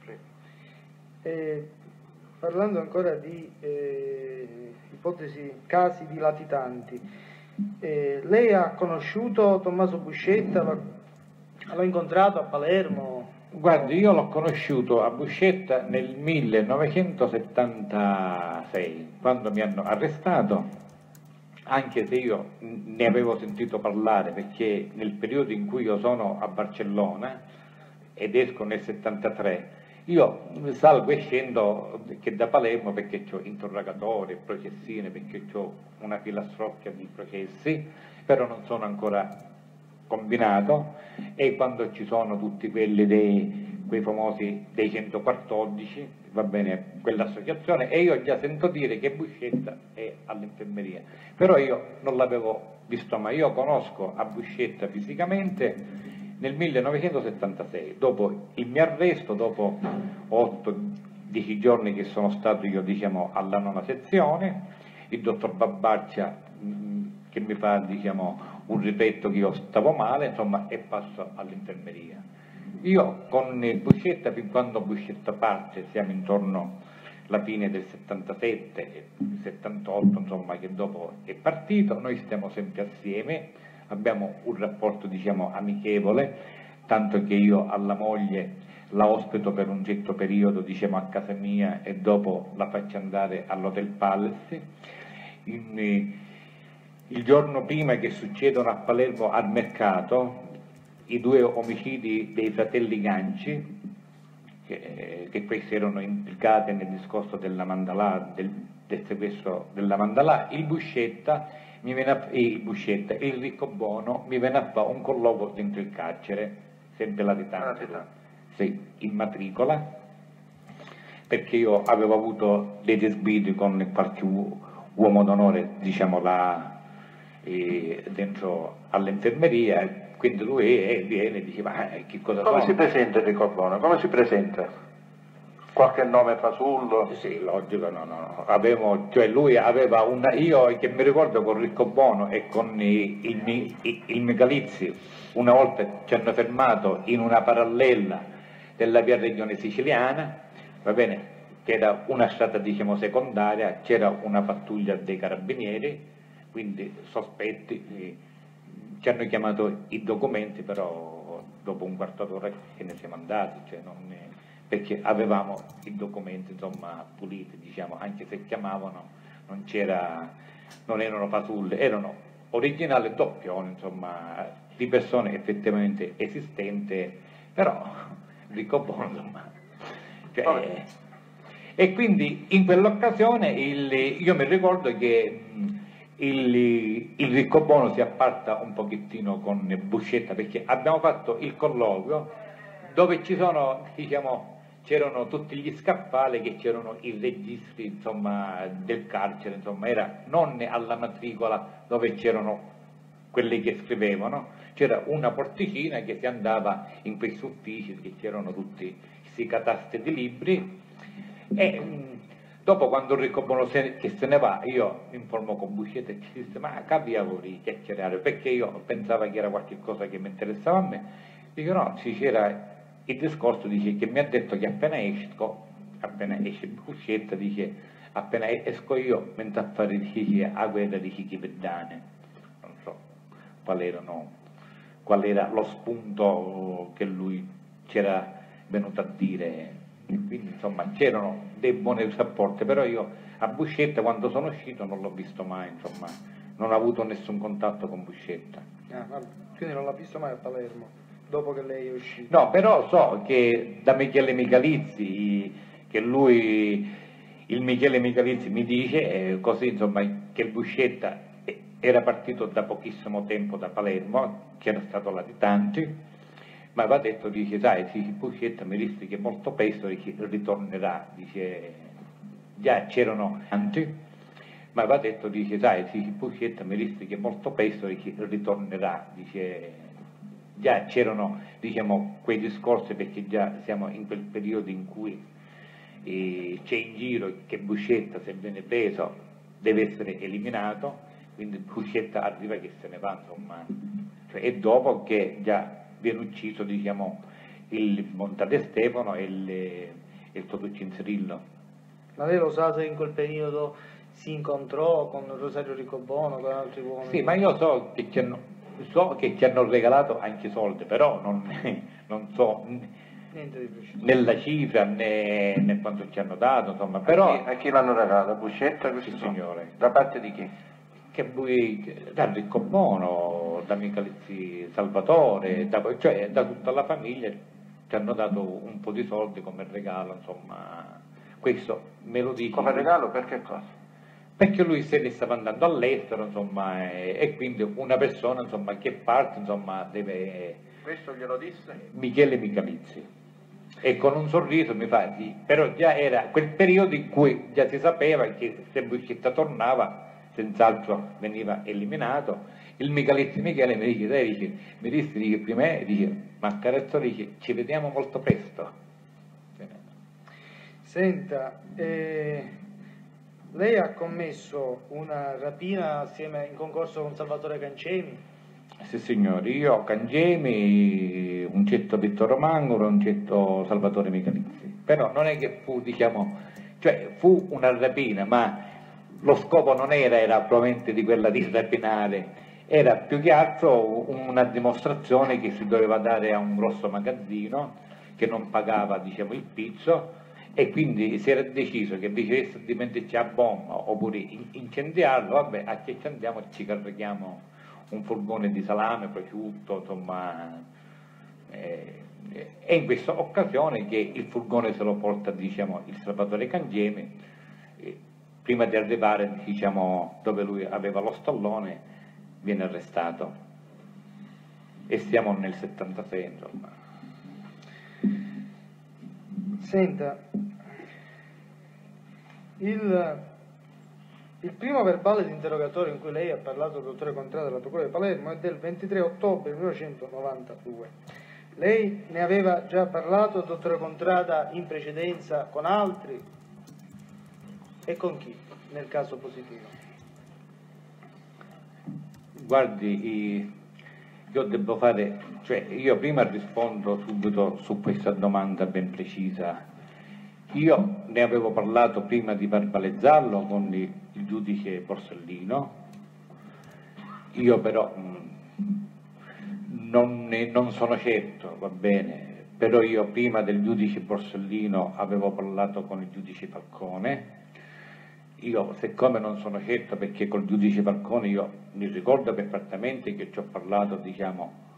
Parlando ancora di ipotesi, casi di latitanti, lei ha conosciuto Tommaso Buscetta, l'ha incontrato a Palermo? Guardi, io l'ho conosciuto a Buscetta nel 1976, quando mi hanno arrestato, anche se io ne avevo sentito parlare, perché nel periodo in cui io sono a Barcellona ed esco nel 73, io salgo e scendo che da Palermo, perché ho interrogatori, processine, perché ho una filastrocchia di processi, però non sono ancora combinato, e quando ci sono tutti quelli quei famosi dei 114, va bene, quell'associazione, e io già sento dire che Buscetta è all'infermeria, però io non l'avevo visto mai. Io conosco a Buscetta fisicamente nel 1976, dopo il mio arresto, dopo 8-10 giorni che sono stato io, diciamo, alla 9ª sezione, il dottor Babaccia che mi fa, diciamo, un ripeto che io stavo male, insomma, e passo all'infermeria. Io con Buscetta, fin quando Buscetta parte, siamo intorno alla fine del 77, 78, insomma, che dopo è partito, noi stiamo sempre assieme, abbiamo un rapporto, diciamo, amichevole, tanto che io alla moglie la ospito per un certo periodo, diciamo, a casa mia, e dopo la faccio andare all'Hotel Palace. Il giorno prima che succedono a Palermo al mercato i 2 omicidi dei fratelli Ganci, che questi erano implicati nel discorso della Mandalà, del sequestro della Mandalà, il Riccobono mi venne a fare un colloquio dentro il carcere, sempre latitante, sì, in matricola, perché io avevo avuto dei disguidi con qualche uomo d'onore, diciamo, là dentro all'infermeria, quindi lui viene e dice: ma che cosa come sono? si presenta il Riccobono? Come si presenta? Qualche nome fasullo? Sì, logico, no. Cioè lui aveva io che mi ricordo con Riccobono e con il Micalizzi, una volta ci hanno fermato in una parallela della via Regione Siciliana, va bene, che era una strada, diciamo, secondaria, c'era una pattuglia dei carabinieri, quindi sospetti, ci hanno chiamato i documenti, però dopo un quarto d'ora che ne siamo andati, cioè perché avevamo i documenti, insomma, puliti, diciamo, anche se chiamavano non erano fasulle, erano originali doppioni, insomma, di persone effettivamente esistenti, però ricompono, insomma. Cioè, e quindi in quell'occasione io mi ricordo che il Riccobono si apparta un pochettino con Buscetta, perché abbiamo fatto il colloquio dove ci sono, diciamo, c'erano tutti gli scaffali, che c'erano i registri, insomma, del carcere, insomma, era non alla matricola dove c'erano quelli che scrivevano, c'era una porticina che si andava in questi uffici, che c'erano tutti questi catastri di libri, e dopo, quando il Riccobono che se ne va, io mi informo con Buscetta e ci disse: ma capiamo di chiacchierare, perché io pensavo che era qualche cosa che mi interessava a me. Dico no, c'era il discorso, dice, che mi ha detto che appena esce Buscetta, dice, appena esco io, mentre a fare, dice, a guerra di Chichipeddane, non so qual era lo spunto che lui c'era venuto a dire. E quindi insomma c'erano dei buoni rapporti, però io a Buscetta, quando sono uscito, non l'ho visto mai, insomma, non ho avuto nessun contatto con Buscetta. Quindi non l'ha visto mai a Palermo dopo che lei è uscito? No, però so che da Michele Michalizzi, che lui, il Michele Michalizzi mi dice così, insomma, che il Buscetta era partito da pochissimo tempo da Palermo, che era stato latitante, ma aveva detto, dice, sai, Buscetta mi disse che molto presto ritornerà, dice, già c'erano tanti, ma aveva detto, dice, sai, Buscetta mi disse che molto presto ritornerà, dice, già c'erano, diciamo, quei discorsi, perché già siamo in quel periodo in cui c'è in giro che Buscetta, se viene preso, deve essere eliminato, quindi Buscetta arriva che se ne va, insomma, cioè, e dopo che già viene ucciso, diciamo, il Montade Stefano e il Totucci Cirillo. Ma lei lo sa se in quel periodo si incontrò con Rosario Riccobono, con altri uomini? Sì, ma io so che ci hanno regalato anche soldi, però non so Niente di preciso. né la cifra né quanto ci hanno dato, insomma, però... A chi l'hanno regalato? A Buscetta? Sì, signore. Da parte di chi? Da Riccobono, da Michalizzi Salvatore, cioè da tutta la famiglia ci hanno dato un po' di soldi come regalo, insomma, questo me lo dice. Come regalo per che cosa? Perché lui se ne stava andando all'estero, insomma, e quindi una persona, insomma, che parte, insomma, deve... Questo glielo disse? Michele Michalizzi. E con un sorriso mi fa, sì, però già era quel periodo in cui già si sapeva che se Buscetta tornava, senz'altro veniva eliminato. Il Michalizzi Michele mi dice prima, ma Carezzo, dice, ci vediamo molto presto. Senta, lei ha commesso una rapina assieme in concorso con Salvatore Cancemi? Sì signori, io Cangemi, un certo Vittorio Mangolo, un certo Salvatore Michalizzi, però non è che fu, diciamo, cioè fu una rapina, ma lo scopo non era probabilmente di quella di rapinare, era più che altro una dimostrazione che si doveva dare a un grosso magazzino che non pagava, diciamo, il pizzo, e quindi si era deciso che invece di metterci a bomba oppure incendiarlo, vabbè, a che ci andiamo, ci carichiamo un furgone di salame, prosciutto, insomma, e in questa occasione che il furgone se lo porta, diciamo, il Salvatore Cangemi, prima di arrivare, diciamo, dove lui aveva lo stallone, viene arrestato, e siamo nel 76, insomma. Senta, il primo verbale di interrogatorio in cui lei ha parlato al dottore Contrada della Procura di Palermo è del 23 ottobre 1992. Lei ne aveva già parlato al dottore Contrada in precedenza con altri? E con chi, nel caso positivo? Guardi, io devo fare, cioè io prima rispondo subito su questa domanda ben precisa. Io ne avevo parlato prima di verbalizzarlo con il giudice Borsellino, io però non sono certo, va bene, però io prima del giudice Borsellino avevo parlato con il giudice Falcone. Io, siccome non sono certo, perché col giudice Falcone io mi ricordo perfettamente che ci ho parlato, diciamo,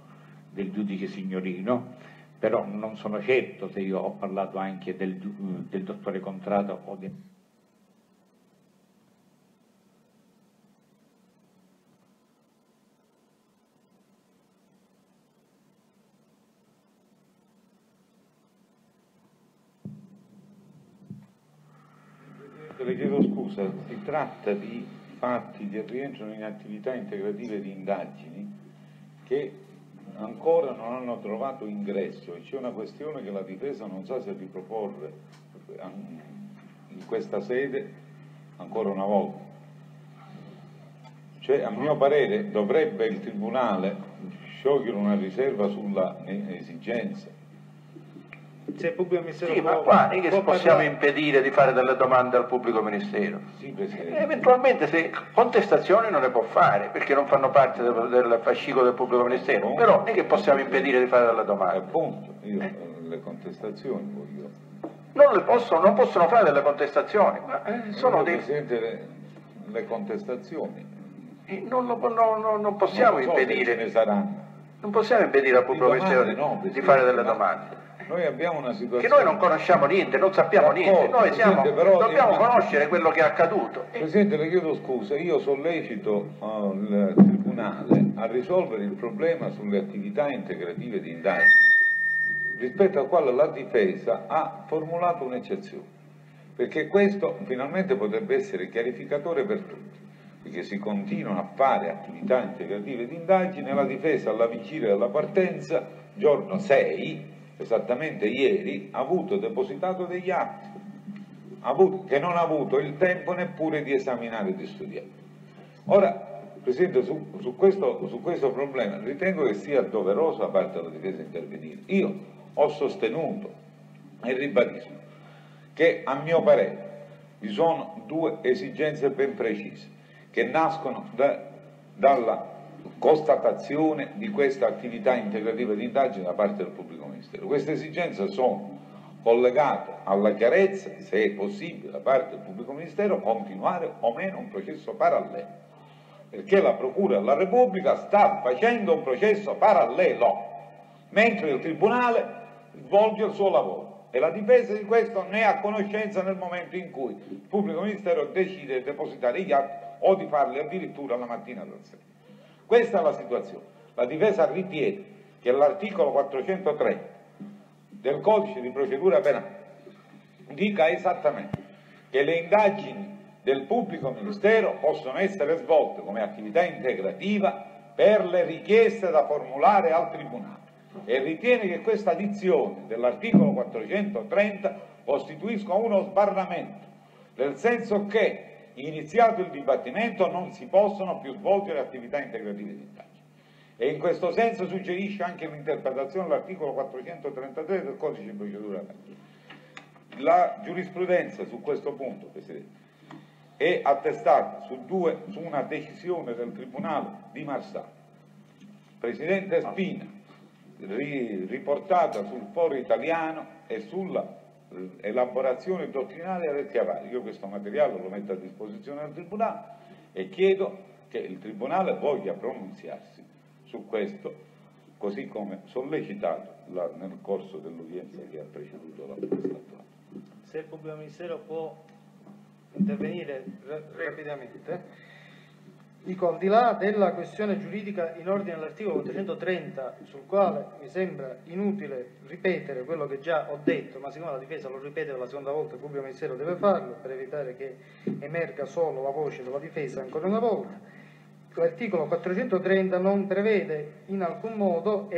del giudice Signorino, però non sono certo se io ho parlato anche del dottore Contrada o di... Le chiedo scusa, si tratta di fatti che rientrano in attività integrative di indagini che ancora non hanno trovato ingresso e c'è una questione che la difesa non sa se riproporre in questa sede ancora una volta. Cioè, a mio parere, dovrebbe il Tribunale sciogliere una riserva sulla esigenza. Se il pubblico ministero sì, ma qua non è che possiamo impedire di fare delle domande al pubblico ministero. Sì, Presidente. Eventualmente se contestazioni non le può fare perché non fanno parte del fascicolo del pubblico ministero, però non è che possiamo impedire di fare delle domande. Appunto, io le contestazioni voglio. Non possono fare delle contestazioni, ma sono dei... Presidente, le contestazioni. Non possiamo impedire. Ne saranno. Non possiamo impedire al pubblico ministero di fare delle domande. Noi abbiamo una situazione... Che noi non conosciamo niente, non sappiamo niente, noi dobbiamo conoscere quello che è accaduto. Presidente, le chiedo scusa, io sollecito il Tribunale a risolvere il problema sulle attività integrative di indagine, rispetto al quale la difesa ha formulato un'eccezione, perché questo finalmente potrebbe essere chiarificatore per tutti, perché si continuano a fare attività integrative di indagine, la difesa alla vigilia della partenza, giorno 6, esattamente ieri, ha avuto depositato degli atti, che non ha avuto il tempo neppure di esaminare e di studiare. Ora, Presidente, su questo problema ritengo che sia doveroso da parte della difesa intervenire. Io ho sostenuto e ribadisco che a mio parere vi sono due esigenze ben precise che nascono dalla constatazione di questa attività integrativa di indagine da parte del pubblico ministero. Queste esigenze sono collegate alla chiarezza, se è possibile da parte del pubblico ministero, continuare o meno un processo parallelo, perché la Procura della Repubblica sta facendo un processo parallelo, mentre il Tribunale svolge il suo lavoro e la difesa di questo ne è a conoscenza nel momento in cui il pubblico ministero decide di depositare gli atti o di farli addirittura la mattina del 6. Questa è la situazione. La difesa ritiene che l'articolo 403 del codice di procedura penale dica esattamente che le indagini del pubblico ministero possono essere svolte come attività integrativa per le richieste da formulare al Tribunale e ritiene che questa dizione dell'articolo 430 costituisca uno sbarramento, nel senso che iniziato il dibattimento non si possono più svolgere attività integrative di indagine. E in questo senso suggerisce anche l'interpretazione dell'articolo 433 del codice di procedura penale. La giurisprudenza su questo punto, Presidente, è attestata su una decisione del Tribunale di Marsala. Presidente Spina, riportata sul Foro Italiano e sulla elaborazione dottrinale del Chiavari. Io questo materiale lo metto a disposizione del Tribunale e chiedo che il Tribunale voglia pronunziarsi su questo, così come sollecitato nel corso dell'udienza che ha preceduto la protesta attuale. Se il pubblico ministero può intervenire rapidamente. Dico, al di là della questione giuridica in ordine all'articolo 430, sul quale mi sembra inutile ripetere quello che già ho detto, ma siccome la difesa lo ripete per la seconda volta, il pubblico ministero deve farlo per evitare che emerga solo la voce della difesa ancora una volta. L'articolo 430 non prevede in alcun modo,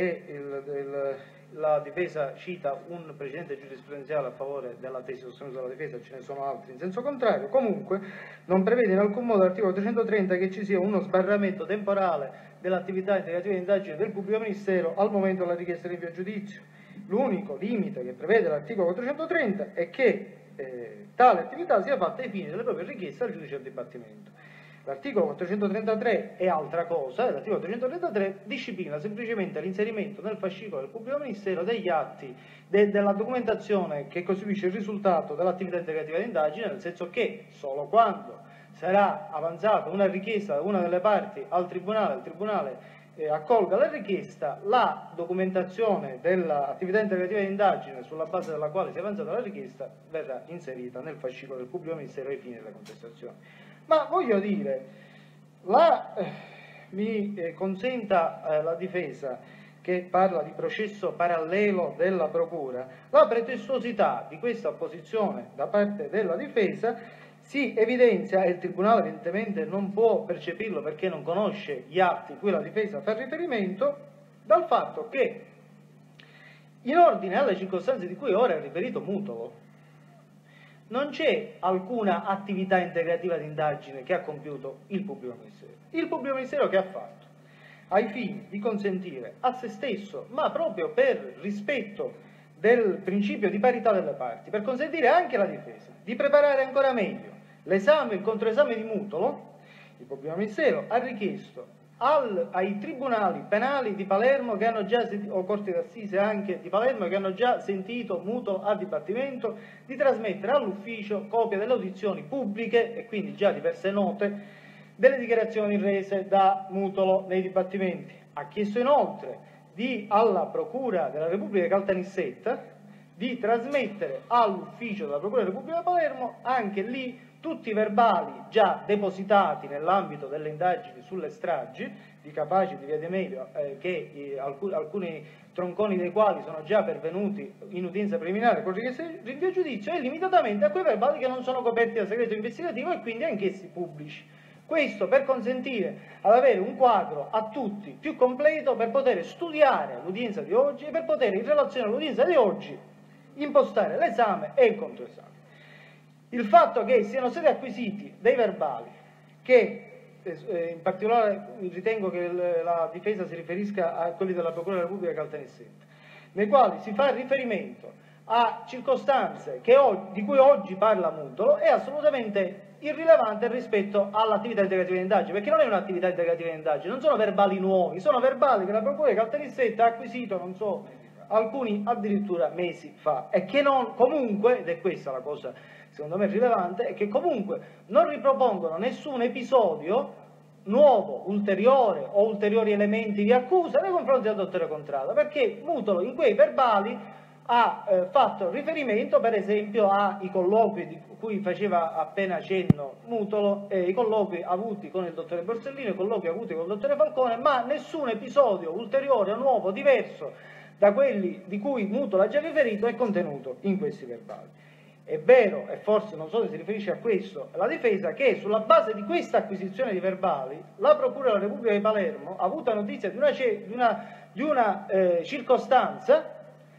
la difesa cita un precedente giurisprudenziale a favore della tesi sostenuta dalla difesa, ce ne sono altri in senso contrario. Comunque non prevede in alcun modo l'articolo 330 che ci sia uno sbarramento temporale dell'attività integrativa di indagine del pubblico ministero al momento della richiesta di rinvio a giudizio. L'unico limite che prevede l'articolo 430 è che tale attività sia fatta ai fini delle proprie richieste al giudice del dibattimento. L'articolo 433 è altra cosa, e l'articolo 433 disciplina semplicemente l'inserimento nel fascicolo del pubblico ministero degli atti della documentazione che costituisce il risultato dell'attività integrativa di indagine, nel senso che solo quando sarà avanzata una richiesta da una delle parti al Tribunale, il Tribunale accolga la richiesta, la documentazione dell'attività integrativa di indagine sulla base della quale si è avanzata la richiesta verrà inserita nel fascicolo del pubblico ministero ai fini della contestazione. Ma voglio dire, mi consenta la difesa, che parla di processo parallelo della procura, la pretestuosità di questa posizione da parte della difesa si evidenzia, e il Tribunale evidentemente non può percepirlo perché non conosce gli atti cui la difesa fa riferimento, dal fatto che in ordine alle circostanze di cui ora è riferito Mutolo non c'è alcuna attività integrativa di indagine che ha compiuto il pubblico ministero. Il pubblico ministero che ha fatto? Ai fini di consentire a se stesso, ma proprio per rispetto del principio di parità delle parti, per consentire anche alla difesa di preparare ancora meglio l'esame e il controesame di Mutolo, il pubblico ministero ha richiesto ai tribunali penali di Palermo che hanno già o corti d'assise anche di Palermo che hanno già sentito Mutolo a dibattimento di trasmettere all'ufficio copia delle audizioni pubbliche e quindi già diverse note delle dichiarazioni rese da Mutolo nei dibattimenti. Ha chiesto inoltre alla Procura della Repubblica Caltanissetta di trasmettere all'ufficio della Procura della Repubblica di Palermo anche lì tutti i verbali già depositati nell'ambito delle indagini sulle stragi di Capaci e di Via D'Amelio, alcuni tronconi dei quali sono già pervenuti in udienza preliminare con richiesta di rinvio a giudizio, e limitatamente a quei verbali che non sono coperti da segreto investigativo e quindi anch'essi pubblici. Questo per consentire ad avere un quadro a tutti più completo per poter studiare l'udienza di oggi e per poter, in relazione all'udienza di oggi, impostare l'esame e il controesame. Il fatto che siano stati acquisiti dei verbali che, in particolare ritengo che la difesa si riferisca a quelli della Procura della Repubblica Caltanissetta, nei quali si fa riferimento a circostanze di cui oggi parla Mutolo, è assolutamente irrilevante rispetto all'attività integrativa di indagine, perché non è un'attività integrativa di indagine, non sono verbali nuovi, sono verbali che la Procura di Caltanissetta ha acquisito, non so, alcuni addirittura mesi fa, e che non comunque, ed è questa la cosa secondo me rilevante, è che comunque non ripropongono nessun episodio nuovo, ulteriore o ulteriori elementi di accusa nei confronti del dottore Contrada, perché Mutolo in quei verbali ha fatto riferimento per esempio ai colloqui di cui faceva appena cenno Mutolo, i colloqui avuti con il dottore Borsellino, i colloqui avuti con il dottore Falcone, ma nessun episodio ulteriore o nuovo, diverso da quelli di cui Mutolo ha già riferito, è contenuto in questi verbali. È vero, e forse non so se si riferisce a questo, la difesa, che sulla base di questa acquisizione di verbali la Procura della Repubblica di Palermo ha avuto notizia di una circostanza,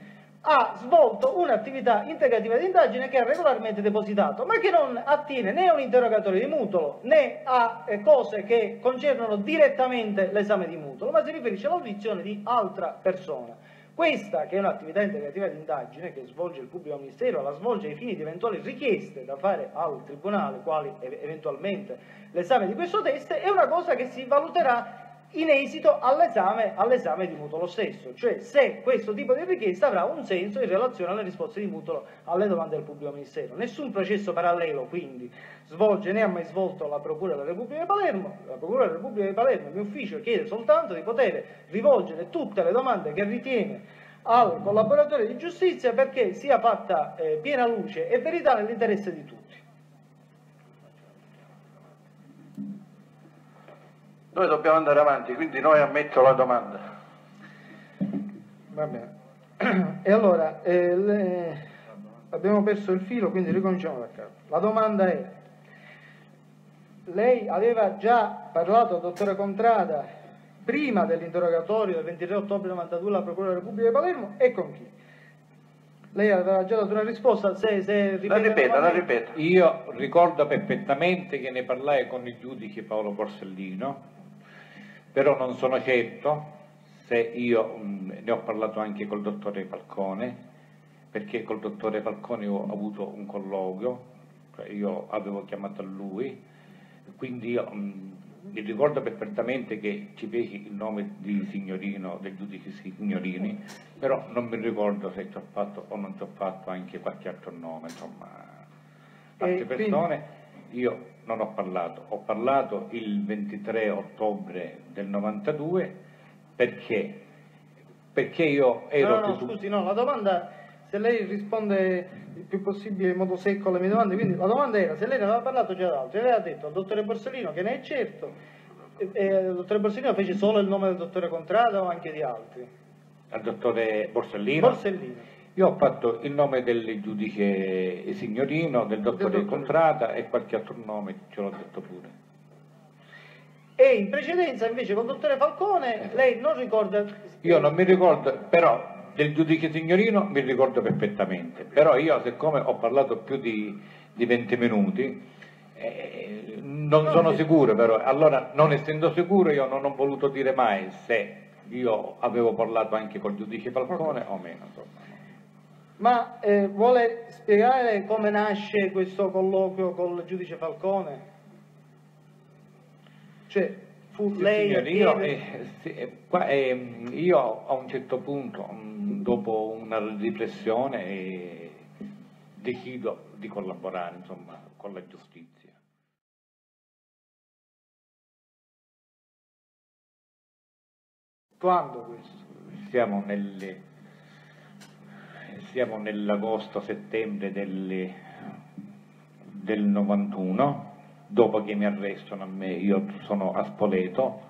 ha svolto un'attività integrativa di indagine che ha regolarmente depositato, ma che non attiene né a un interrogatorio di Mutolo né a cose che concernono direttamente l'esame di Mutolo, ma si riferisce all'audizione di altra persona. Questa, che è un'attività integrativa di indagine che svolge il pubblico ministero, la svolge ai fini di eventuali richieste da fare al tribunale, quali eventualmente l'esame di questo test, è una cosa che si valuterà in esito all'esame di Mutolo stesso, cioè se questo tipo di richiesta avrà un senso in relazione alle risposte di Mutolo alle domande del pubblico ministero. Nessun processo parallelo quindi svolge, né ha mai svolto la Procura della Repubblica di Palermo. La Procura della Repubblica di Palermo, il mio ufficio, chiede soltanto di poter rivolgere tutte le domande che ritiene al collaboratore di giustizia perché sia fatta piena luce e verità nell'interesse di tutti. Noi dobbiamo andare avanti, quindi noi ammetto la domanda. Va bene. E allora, abbiamo perso il filo, quindi ricominciamo da capo. La domanda è: lei aveva già parlato al dottore Contrada prima dell'interrogatorio del 23 ottobre 92 alla Procura della Repubblica di Palermo, e con chi? Lei aveva già dato una risposta, la ripeta. Io ricordo perfettamente che ne parlai con il giudice Paolo Borsellino, però non sono certo se io ne ho parlato anche col dottore Falcone, perché col dottore Falcone ho avuto un colloquio, cioè io avevo chiamato a lui, quindi io mi ricordo perfettamente che ci feci il nome di Signorino, del giudice Signorini, però non mi ricordo se ci ho fatto o non ci ho fatto anche qualche altro nome, insomma, altre persone. Io non ho parlato il 23 ottobre del 92 Perché? Perché io ero... No, scusi, no, la domanda, se lei risponde il più possibile in modo secco alle mie domande, quindi la domanda era se lei ne aveva parlato già d'altro, aveva detto al dottore Borsellino che ne è certo, e il dottore Borsellino fece solo il nome del dottore Contrada o anche di altri? Al dottore Borsellino? Borsellino. Io ho fatto il nome del giudice Signorino, del dottore Contrada e qualche altro nome, ce l'ho detto pure. E in precedenza invece col dottore Falcone lei non ricorda... Io non mi ricordo, però del giudice Signorino mi ricordo perfettamente, però io siccome ho parlato più di 20 minuti non sono sicuro, però allora non essendo sicuro io non ho voluto dire mai se io avevo parlato anche col giudice Falcone o meno, insomma. Ma vuole spiegare come nasce questo colloquio col giudice Falcone? Cioè, fu lei... Io a un certo punto, dopo una riflessione, decido di collaborare, insomma, con la giustizia. Quando questo? Siamo nell'agosto-settembre del 91, dopo che mi arrestano a me, io sono a Spoleto,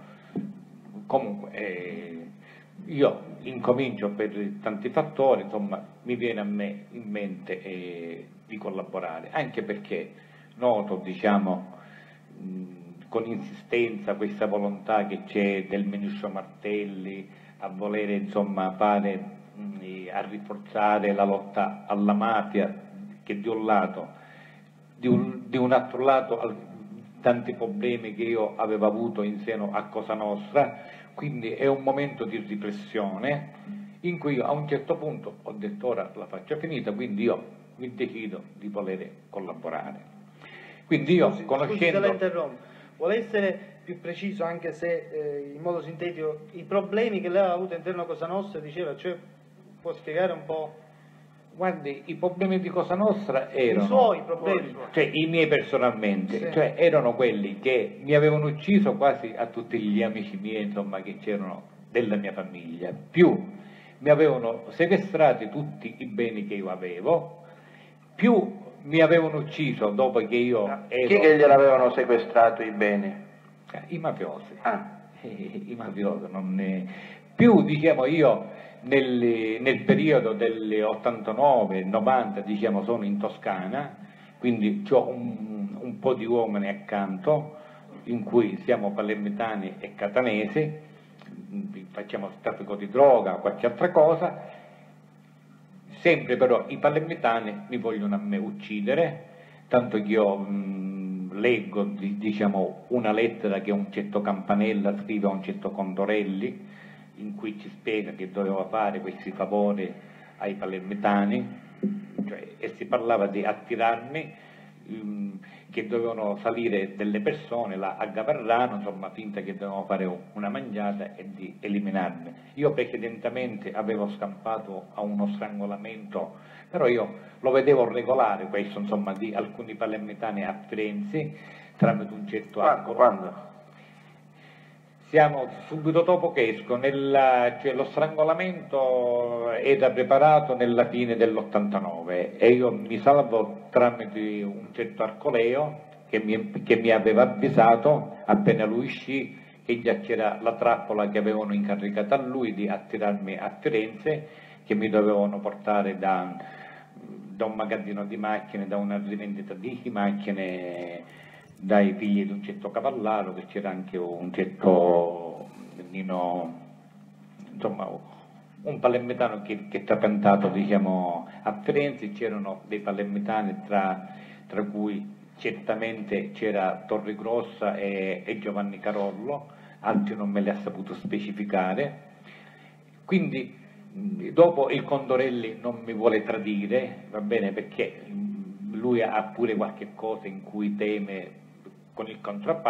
comunque io incomincio per tanti fattori, insomma mi viene a me in mente di collaborare, anche perché noto, diciamo, con insistenza questa volontà che c'è del ministro Martelli a volere, insomma, fare, a rinforzare la lotta alla mafia, che di un lato, di un altro lato tanti problemi che io avevo avuto in seno a Cosa Nostra, quindi è un momento di riflessione in cui io a un certo punto ho detto ora la faccio finita, quindi io mi decido di voler collaborare. Quindi io conoscendo... Scusi se la interrompo, vuole essere più preciso, anche se in modo sintetico, i problemi che lei aveva avuto all'interno di Cosa Nostra, diceva, cioè può spiegare un po'? Guardi, i problemi di Cosa Nostra erano... I suoi problemi? Cioè i miei personalmente, sì. Cioè erano quelli che mi avevano ucciso quasi a tutti gli amici miei, insomma, che c'erano della mia famiglia, più mi avevano sequestrati tutti i beni che io avevo, più mi avevano ucciso dopo che io ero... Chi che gliel'avevano sequestrato i beni? I mafiosi. Ah. I mafiosi, non ne... Più, diciamo, io... Nel periodo del 89-90, diciamo, sono in Toscana, quindi ho un po' di uomini accanto, in cui siamo palermitani e catanesi, facciamo traffico di droga o qualche altra cosa, sempre però i palermitani mi vogliono a me uccidere, tanto che io leggo, diciamo, una lettera che un certo Campanella scrive a un certo Condorelli, in cui ci spiega che doveva fare questi favori ai palermitani, cioè, e si parlava di attirarmi, che dovevano salire delle persone là a Gavarrano, insomma, finta che dovevano fare una mangiata e di eliminarmi. Io precedentemente avevo scampato a uno strangolamento, però io lo vedevo regolare questo, insomma, di alcuni palermitani a Firenze tramite un certo arco. Quando? Siamo subito dopo che esco, cioè lo strangolamento era preparato nella fine dell'89 e io mi salvo tramite un certo Arcoleo che mi aveva avvisato appena lui uscì che già c'era la trappola che avevano incaricato a lui di attirarmi a Firenze, che mi dovevano portare da un magazzino di macchine, da una rivendita di macchine, dai figli di un certo Cavallaro, che c'era anche un certo Nino, insomma un palermitano che trapiantato, diciamo, a Firenze. C'erano dei palermitani tra cui certamente c'era Torrigrossa e Giovanni Carollo, altri non me li ha saputo specificare. Quindi dopo il Condorelli non mi vuole tradire, va bene, perché lui ha pure qualche cosa in cui teme con il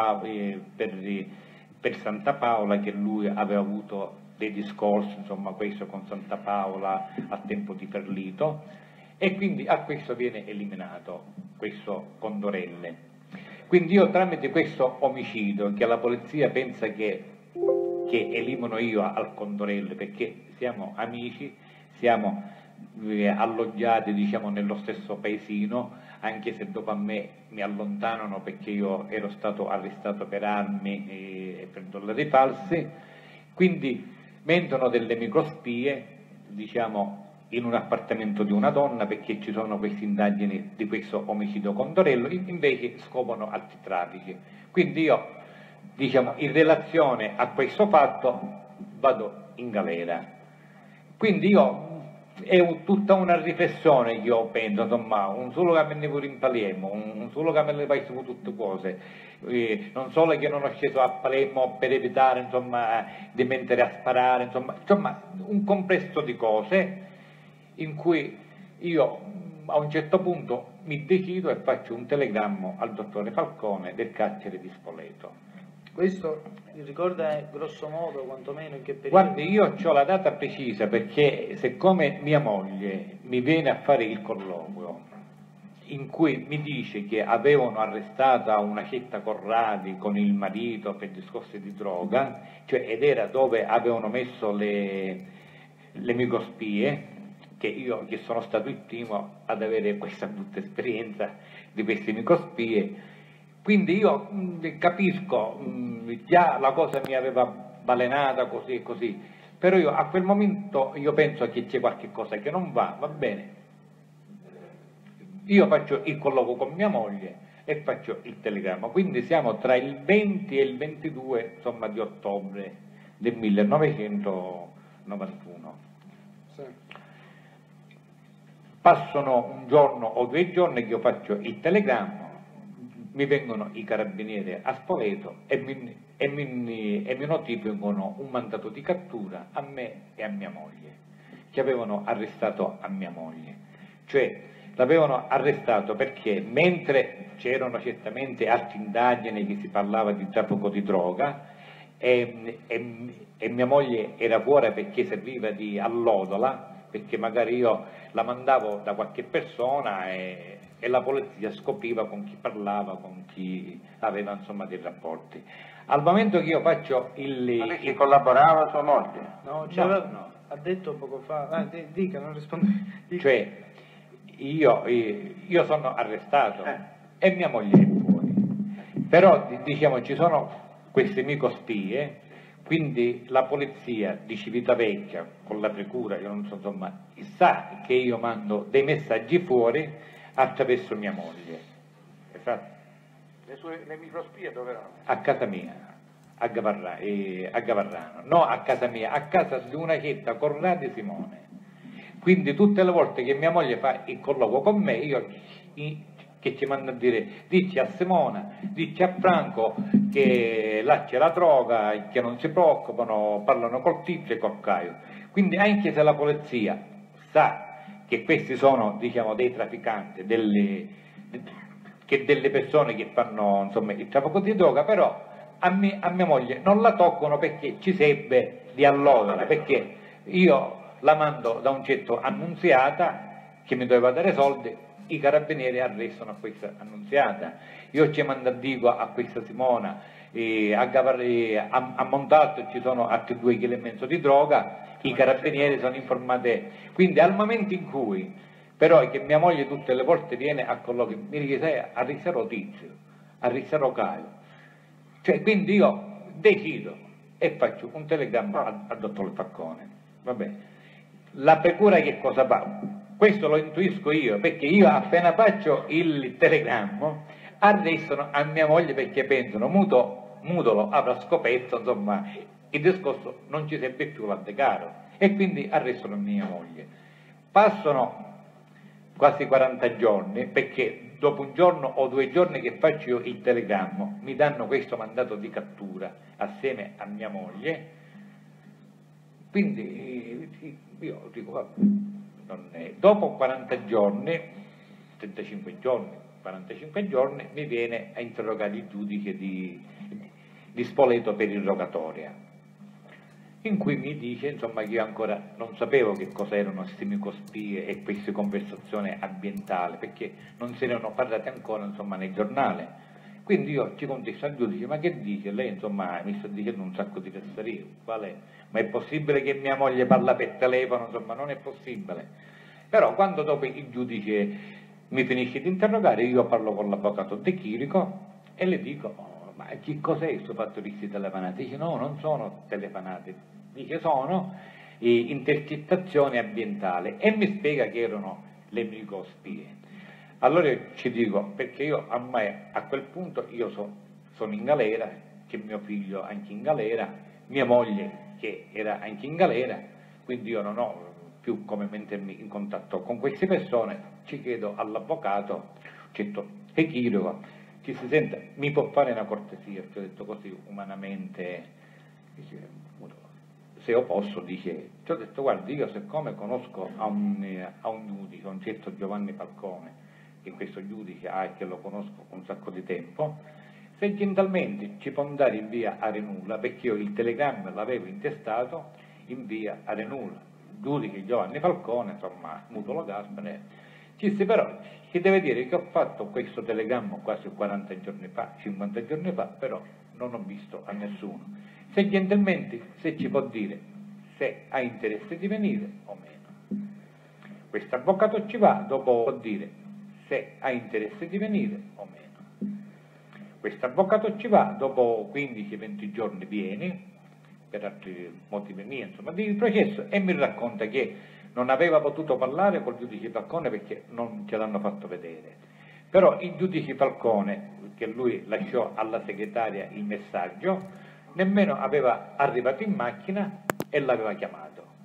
per Santa Paola, che lui aveva avuto dei discorsi, insomma, questo con Santa Paola a tempo di Ferlito, e quindi a questo viene eliminato questo Condorelle. Quindi io tramite questo omicidio, che la polizia pensa che che elimino io al Condorello, perché siamo amici, siamo alloggiati diciamo nello stesso paesino, anche se dopo a me mi allontanano perché io ero stato arrestato per armi e per dollari falsi, quindi mentono delle microspie diciamo in un appartamento di una donna perché ci sono queste indagini di questo omicidio Condorello, invece scoprono altri traffici. Quindi io diciamo in relazione a questo fatto vado in galera. Quindi io è tutta una riflessione che io penso, insomma, un solo che me ne pure in Palermo, un solo che me ne fai su tutte cose, non solo che non ho sceso a Palermo per evitare insomma di mettere a sparare, insomma un complesso di cose in cui io a un certo punto mi decido e faccio un telegramma al dottore Falcone del carcere di Spoleto. Questo ricorda grosso modo quantomeno in che periodo? Guardi, io ho la data precisa perché siccome mia moglie mi viene a fare il colloquio in cui mi dice che avevano arrestata una certa Corradi con il marito per discorsi di droga, cioè, ed era dove avevano messo le microspie, che sono stato il primo ad avere questa brutta esperienza di queste microspie. Quindi io capisco, già la cosa mi aveva balenata così e così, però io a quel momento io penso che c'è qualche cosa che non va bene. Io faccio il colloquio con mia moglie e faccio il telegramma, quindi siamo tra il 20 e il 22 insomma, di ottobre del 1991. Sì. Passano un giorno o 2 giorni che io faccio il telegramma, mi vengono i carabinieri a Spoleto e mi notificano un mandato di cattura a me e a mia moglie, che avevano arrestato a mia moglie. Cioè l'avevano arrestato perché mentre c'erano certamente altre indagini che si parlava di traffico di droga e mia moglie era fuori perché serviva di allodola, perché magari io la mandavo da qualche persona e la polizia scopriva con chi parlava, con chi aveva insomma dei rapporti. Al momento che io faccio Ma lei ci collaborava sua moglie? No, no. Ha detto poco fa, dica, non rispondo. Cioè io sono arrestato e mia moglie è fuori, però diciamo ci sono queste microspie, quindi la polizia di Civitavecchia con la procura, io non so insomma, sa che io mando dei messaggi fuori attraverso mia moglie. Esatto. Le microspie dove erano? A casa mia, a Gavarrano, no a casa mia, a casa di una certa Corradi Simone. Quindi tutte le volte che mia moglie fa il colloquio con me, io che ci manda a dire, dici a Simona, dici a Franco che là c'è la droga, che non si preoccupano, parlano col Tizio e col Caio. Quindi anche se la polizia sa che questi sono diciamo dei trafficanti, delle persone che fanno insomma il traffico di droga, però a mia moglie non la toccano perché ci serve di allodola, perché io la mando da un certo Annunziata che mi doveva dare soldi, i carabinieri arrestano a questa Annunziata, io ci mando a Digo a questa Simona, a Montalto ci sono altri 2,5 kg di droga, i carabinieri sono informati. Quindi al momento in cui però che mia moglie tutte le volte viene a colloquio, mi dice arresterò Tizio, arresterò Caio, cioè quindi io decido e faccio un telegramma al dottor Falcone, va bene. La procura che cosa fa? Questo lo intuisco io, perché io appena faccio il telegramma arrestano a mia moglie perché pensano Mutolo avrà scoperto, insomma, il discorso non ci serve più l'Addecaro e quindi arrestano mia moglie. Passano quasi 40 giorni perché dopo un giorno o 2 giorni che faccio io il telegramma mi danno questo mandato di cattura assieme a mia moglie, quindi io dico vabbè, dopo 40 giorni, 35 giorni, 45 giorni mi viene a interrogare il giudice di Spoleto per irrogatoria, in cui mi dice insomma che io ancora non sapevo che cosa erano queste microspie e queste conversazioni ambientali, perché non se ne erano parlate ancora insomma nel giornale, Quindi io ci contesto al giudice, ma che dice? Lei insomma mi sta dicendo un sacco di fesserie, qual è? Ma è possibile che mia moglie parla per telefono? Insomma non è possibile. Però quando dopo il giudice mi finisce di interrogare, io parlo con l'avvocato De Chirico e le dico, oh, ma che cos'è questo fatto di queste telefonate? Dice no, non sono telefonate, dice sono intercettazioni ambientali e mi spiega che erano le microspie. Allora ci dico, perché io a quel punto io sono in galera, che mio figlio anche in galera, mia moglie che era anche in galera, quindi io non ho più come mettermi in contatto con queste persone, ci chiedo all'avvocato, certo, e Chirico, ci si sente, mi può fare una cortesia, ci ho detto così umanamente, dice, se io posso, dice, ci ho detto guardi, io siccome conosco a un giudice, un certo Giovanni Falcone, che questo giudice ha e che lo conosco un sacco di tempo, se gentilmente ci può andare in via Arenula, perché io il telegramma l'avevo intestato in via Arenula, giudice Giovanni Falcone, insomma, Mutolo Gaspare, però ci deve dire che ho fatto questo telegramma quasi 40 giorni fa, 50 giorni fa, però non ho visto a nessuno. Se gentilmente, se ci può dire se ha interesse di venire o meno. Questo avvocato ci va, dopo può dire se ha interesse di venire o meno. Questo avvocato ci va, dopo 15-20 giorni viene, per altri motivi miei, insomma, di processo, e mi racconta che non aveva potuto parlare col giudice Falcone perché non ce l'hanno fatto vedere. Però il giudice Falcone, che lui lasciò alla segretaria il messaggio, nemmeno aveva arrivato in macchina e l'aveva chiamato.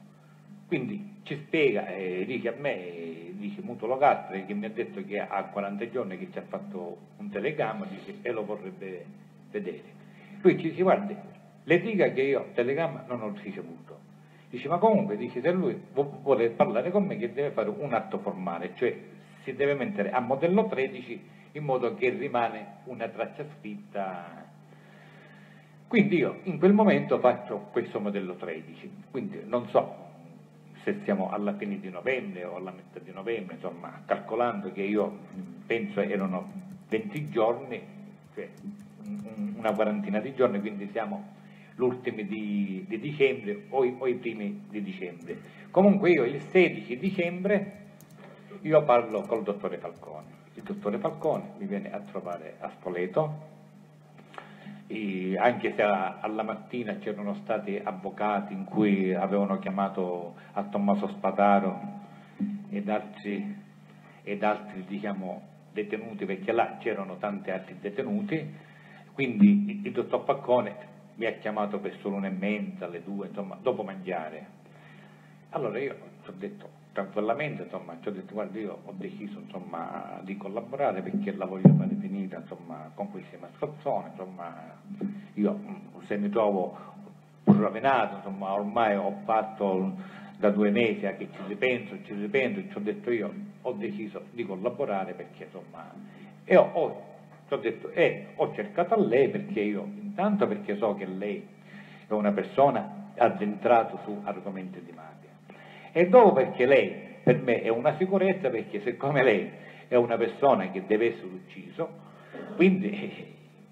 Quindi ci spiega, dice a me, dice Mutolo Gaspare, che mi ha detto che ha 40 giorni che ci ha fatto un telegramma, dice, e lo vorrebbe vedere. Lui ci dice, guardi, le dica che io telegramma non ho ricevuto. Dice, ma comunque, dice, se lui vuole parlare con me, che deve fare un atto formale, cioè si deve mettere a modello 13 in modo che rimane una traccia scritta. Quindi io in quel momento faccio questo modello 13, quindi non so se siamo alla fine di novembre o alla metà di novembre, insomma, calcolando che io penso erano 20 giorni, cioè una quarantina di giorni, quindi siamo l'ultimo di dicembre o i primi di dicembre. Comunque io il 16 dicembre io parlo col dottore Falcone. Il dottore Falcone mi viene a trovare a Spoleto, anche se alla mattina c'erano stati avvocati in cui avevano chiamato a Tommaso Spataro ed altri diciamo detenuti, perché là c'erano tanti altri detenuti, quindi il dottor Falcone mi ha chiamato verso l'1:30, alle 2, insomma, dopo mangiare. Allora io ci ho detto tranquillamente, insomma, ci ho detto, guarda, io ho deciso, insomma, di collaborare perché la voglio fare finita, insomma, con questi mascalzoni, insomma, io se mi trovo rovinato, insomma, ormai ho fatto da 2 mesi che ci ripenso, ci ho detto io ho deciso di collaborare perché, insomma, e ho cercato a lei perché io, intanto perché so che lei è una persona addentrata su argomenti di mafia, e dopo perché lei per me è una sicurezza, perché siccome lei è una persona che deve essere ucciso, quindi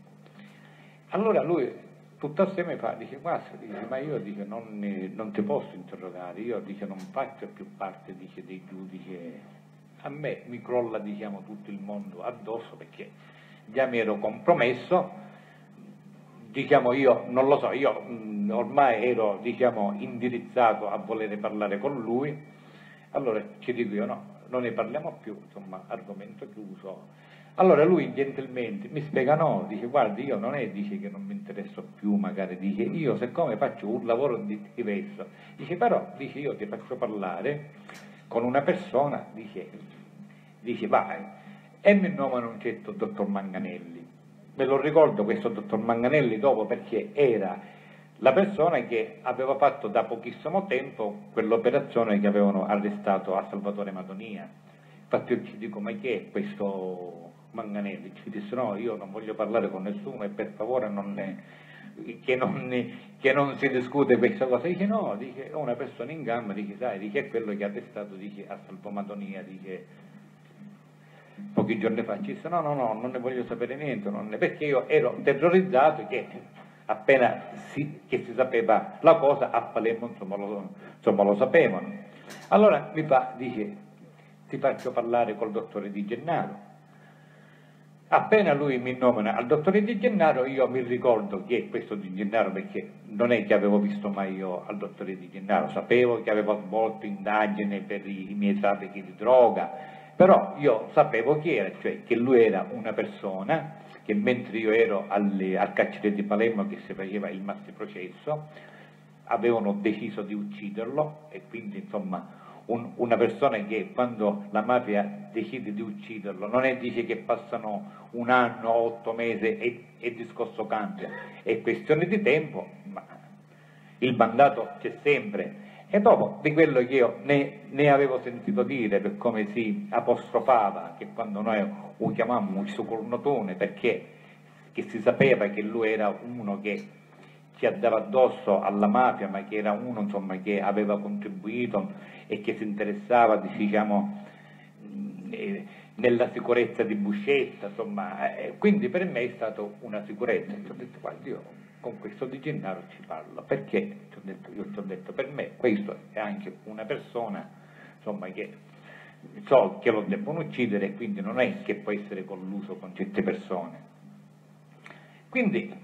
allora lui tutto assieme fa, dice, guarda, dice, ma io dice, non ti posso interrogare, io dice, non faccio più parte, dice, dei giudici, a me mi crolla, diciamo, tutto il mondo addosso perché già mi ero compromesso, diciamo, io non lo so, io ormai ero, diciamo, indirizzato a volere parlare con lui, allora ci dico io no, non ne parliamo più, insomma, argomento chiuso. Allora lui gentilmente mi spiega, no, dice, guardi, io non è, dice, che non mi interesso più, magari, dice, io siccome faccio un lavoro diverso, dice, però, dice, io ti faccio parlare con una persona, dice, vai, e mi nomano un certo dottor Manganelli. Me lo ricordo questo dottor Manganelli dopo perché era la persona che aveva fatto da pochissimo tempo quell'operazione che avevano arrestato a Salvatore Madonia. Infatti io ci dico, ma chi è questo Manganelli? Ci disse, no, io non voglio parlare con nessuno e per favore che non si discute questa cosa. Dice, no, dice, è una persona in gamba, dice, sai, dice, è quello che ha arrestato, dice, a Salvatore Madonia, dice, pochi giorni fa ci disse no, non ne voglio sapere niente, perché io ero terrorizzato che appena che si sapeva la cosa a Palermo insomma lo sapevano. Allora dice ti faccio parlare col dottore Di Gennaro. Appena lui mi nomina al dottore Di Gennaro, io mi ricordo chi è questo Di Gennaro, perché non è che avevo visto mai io al dottore Di Gennaro, sapevo che aveva svolto indagini per i miei traffici di droga, però io sapevo chi era, cioè che lui era una persona che mentre io ero al carcere di Palermo che si faceva il maxiprocesso, avevano deciso di ucciderlo e quindi insomma una persona che quando la mafia decide di ucciderlo non è dice che passano un anno, 8 mesi e il discorso cambia, è questione di tempo, ma il mandato c'è sempre. E dopo di quello che io ne avevo sentito dire, per come si apostrofava, che quando noi lo chiamammo il suo cornotone, perché che si sapeva che lui era uno che ci andava addosso alla mafia, ma che era uno insomma che aveva contribuito e che si interessava diciamo nella sicurezza di Buscetta, insomma, quindi per me è stato una sicurezza. Ti ho detto guarda, io con questo Di Gennaro ci parlo, perché io ti ho detto per me questo è anche una persona insomma che so che lo debbono uccidere e quindi non è che può essere colluso con certe persone. Quindi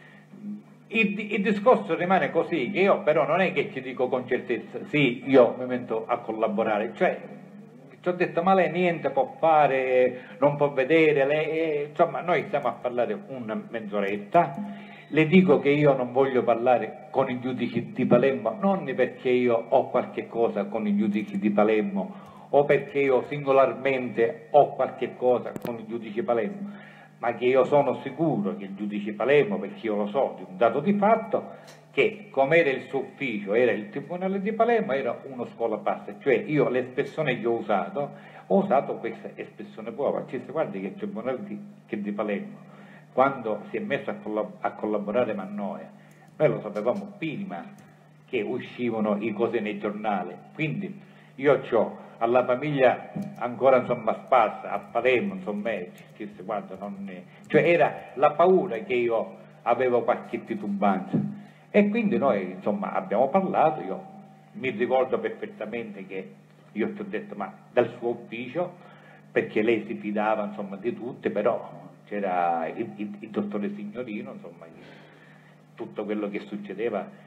il discorso rimane così, che io però non è che ci dico con certezza, sì, io mi metto a collaborare, cioè ci ho detto ma lei niente può fare, non può vedere, lei, insomma noi stiamo a parlare una mezz'oretta, le dico che io non voglio parlare con i giudici di Palermo, non perché io ho qualche cosa con i giudici di Palermo o perché io singolarmente ho qualche cosa con i giudici di Palermo, ma che io sono sicuro che il giudice Palermo, perché io lo so di un dato di fatto, che come era il suo ufficio, era il Tribunale di Palermo, era uno scuola bassa, cioè io l'espressione che ho usato questa espressione prova, ci si guardi che il Tribunale di Palermo, quando si è messo a collaborare con noi lo sapevamo prima che uscivano i cose nei giornali, quindi io ho alla famiglia ancora insomma sparsa a Palermo, insomma, guarda, cioè era la paura che io avevo qualche titubanza e quindi noi insomma abbiamo parlato, io mi ricordo perfettamente che io ti ho detto ma dal suo ufficio, perché lei si fidava insomma di tutte, però c'era il dottore Signorino, insomma tutto quello che succedeva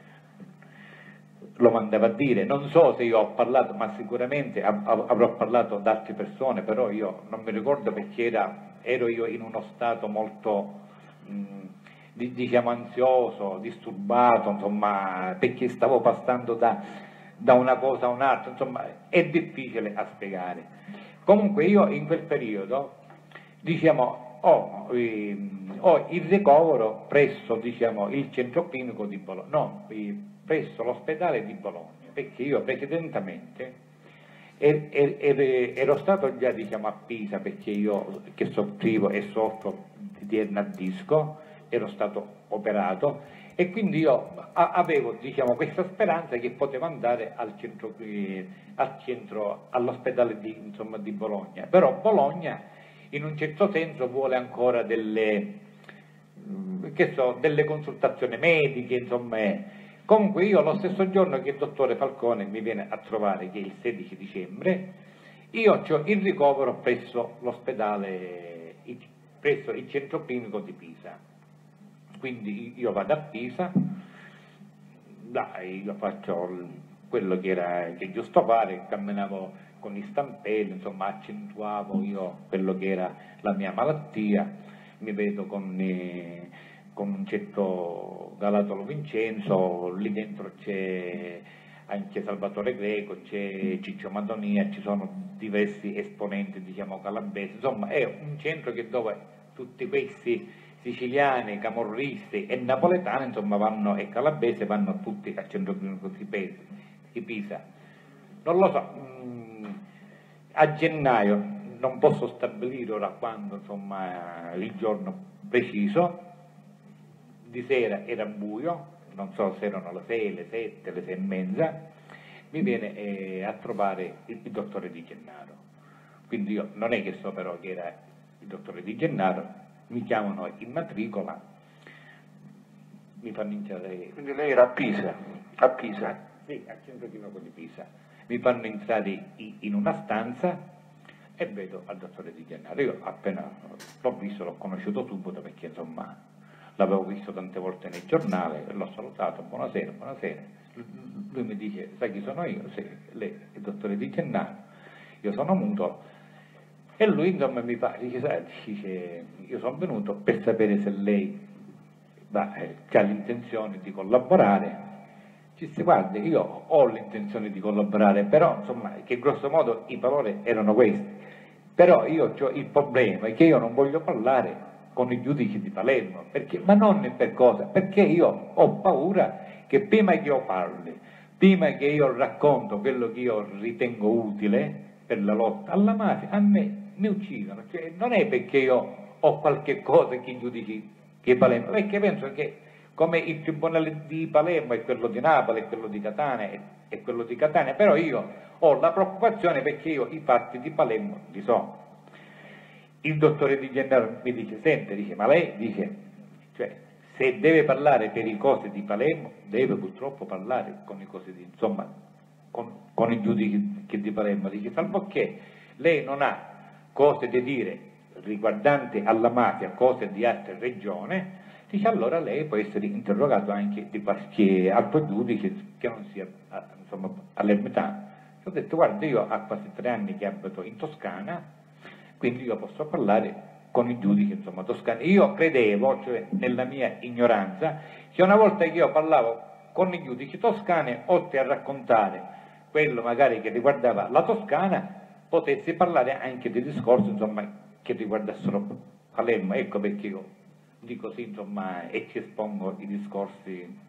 lo mandava a dire, non so se io ho parlato, ma sicuramente avrò parlato ad altre persone, però io non mi ricordo perché ero io in uno stato molto diciamo ansioso, disturbato, insomma, perché stavo passando da una cosa a un'altra, insomma è difficile a spiegare. Comunque io in quel periodo diciamo ho il ricovero presso diciamo il centro clinico di Bologna, no, presso l'ospedale di Bologna, perché io precedentemente ero stato già diciamo a Pisa, perché io che soffrivo e soffro di ernia a disco, ero stato operato e quindi io avevo diciamo questa speranza che potevo andare all'ospedale di Bologna, però Bologna in un certo senso vuole ancora delle consultazioni mediche, insomma. Comunque io lo stesso giorno che il dottore Falcone mi viene a trovare, che è il 16 dicembre, io ho il ricovero presso l'ospedale, presso il centro clinico di Pisa. Quindi io vado a Pisa, io faccio quello che è giusto fare, camminavo con gli stampelli, insomma accentuavo io quello che era la mia malattia, mi vedo con un certo Galatolo Vincenzo, lì dentro c'è anche Salvatore Greco, c'è Ciccio Madonia, ci sono diversi esponenti diciamo calabresi, insomma è un centro dove tutti questi siciliani, camorristi e napoletani insomma vanno, e calabresi vanno tutti al centro clinico di Pisa. Non lo so, a gennaio non posso stabilire ora quando, insomma il giorno preciso, di sera era buio, non so se erano le 6, le 7, le 6 e mezza, mi viene a trovare il dottore Di Gennaro. quindi io non è che so però che era il dottore Di Gennaro, mi chiamano in matricola, mi fanno entrare... Quindi lei era a Pisa? A Pisa? Sì, a 100 km di Pisa. Mi fanno entrare in una stanza e vedo al dottore Di Gennaro. Io appena l'ho visto, l'ho conosciuto subito perché insomma l'avevo visto tante volte nei giornali, l'ho salutato, buonasera, buonasera. Lui mi dice, sai chi sono io? Sì, lei è il dottore Di Gennaro, io sono muto. E lui insomma mi fa, dice, io sono venuto per sapere se lei ha l'intenzione di collaborare. Dice, guardi, io ho l'intenzione di collaborare, però insomma, che grosso modo i parole erano questi. Però io ho il problema è che io non voglio parlare con i giudici di Palermo, perché, ma non per cosa? Perché io ho paura che prima che io parli, prima che io racconto quello che io ritengo utile per la lotta alla mafia, a me mi uccidono. Cioè, non è perché io ho qualche cosa che i giudici di Palermo, perché penso che come il Tribunale di Palermo è quello di Napoli, è quello di Catania, è quello di Catania, però io ho la preoccupazione perché io i fatti di Palermo li so. Il dottore Di Gennaro mi dice, sente, dice, ma lei dice, cioè, se deve parlare per i cose di Palermo, deve purtroppo parlare con i cose di, insomma, con i giudici di Palermo, dice, salvo che lei non ha cose da dire riguardanti alla mafia, cose di altre regioni, dice allora lei può essere interrogato anche di qualche altro giudice che non sia insomma all'ermitano. Ho detto guarda, io ho quasi 3 anni che abito in Toscana, quindi io posso parlare con i giudici insomma toscani. Io credevo, cioè nella mia ignoranza, che una volta che io parlavo con i giudici toscani, oltre a raccontare quello magari che riguardava la Toscana, potessi parlare anche di discorsi insomma che riguardassero Palermo. Ecco perché io dico sì, insomma, e ci espongo i discorsi.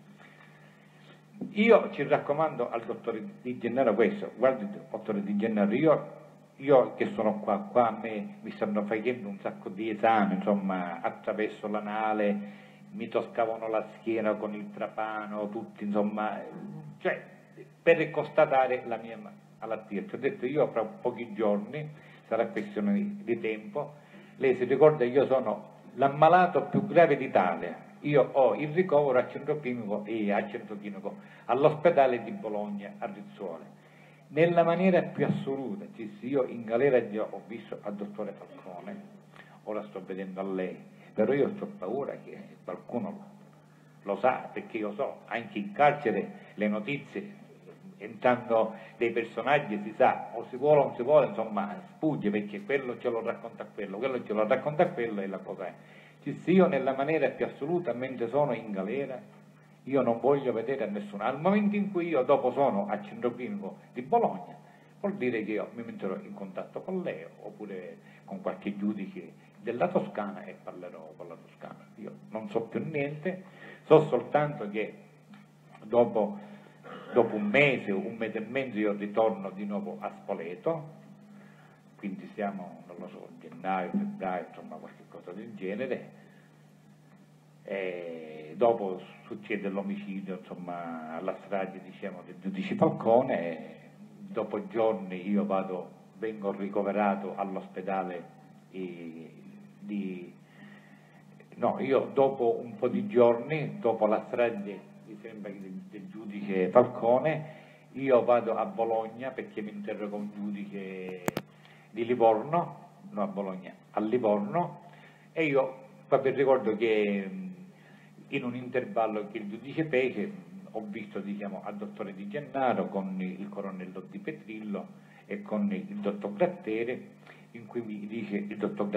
Io ci raccomando al dottore Di Gennaro questo, guardi dottore Di Gennaro, io che sono qua a me mi stanno facendo un sacco di esami, insomma, attraverso l'anale, mi toccavano la schiena con il trapano, tutti, insomma, cioè, per constatare la mia malattia. Ci ho detto io fra pochi giorni, sarà questione di tempo, lei si ricorda che io sono l'ammalato più grave d'Italia, io ho il ricovero a centro clinico all'ospedale di Bologna, a Rizzuole. Nella maniera più assoluta, io in galera già ho visto al dottore Falcone, ora sto vedendo a lei, però io ho paura che qualcuno lo sa, perché io so, anche in carcere le notizie, entrando dei personaggi si sa, o si vuole o non si vuole, insomma, sfugge, perché quello ce lo racconta quello ce lo racconta quello e la cosa è. Io nella maniera più assoluta, mentre sono in galera, io non voglio vedere a nessuno. Al momento in cui io dopo sono al centro clinico di Bologna, vuol dire che io mi metterò in contatto con lei, oppure con qualche giudice della Toscana e parlerò con la Toscana. Io non so più niente, so soltanto che dopo un mese e mezzo io ritorno di nuovo a Spoleto, quindi siamo, non lo so, gennaio, febbraio, insomma qualche cosa del genere, e dopo succede l'omicidio, insomma, alla strage, diciamo, del giudice Falcone, e dopo giorni io vengo ricoverato all'ospedale io dopo un po' di giorni, dopo la strage mi sembra del giudice Falcone, io vado a Bologna perché mi interroga un giudice di Livorno, no a Bologna, a Livorno, e io proprio ricordo che in un intervallo che il giudice fece ho visto, diciamo, al dottore Di Gennaro con il colonnello Di Petrillo e con il dottor Grattere, in cui mi dice il dottor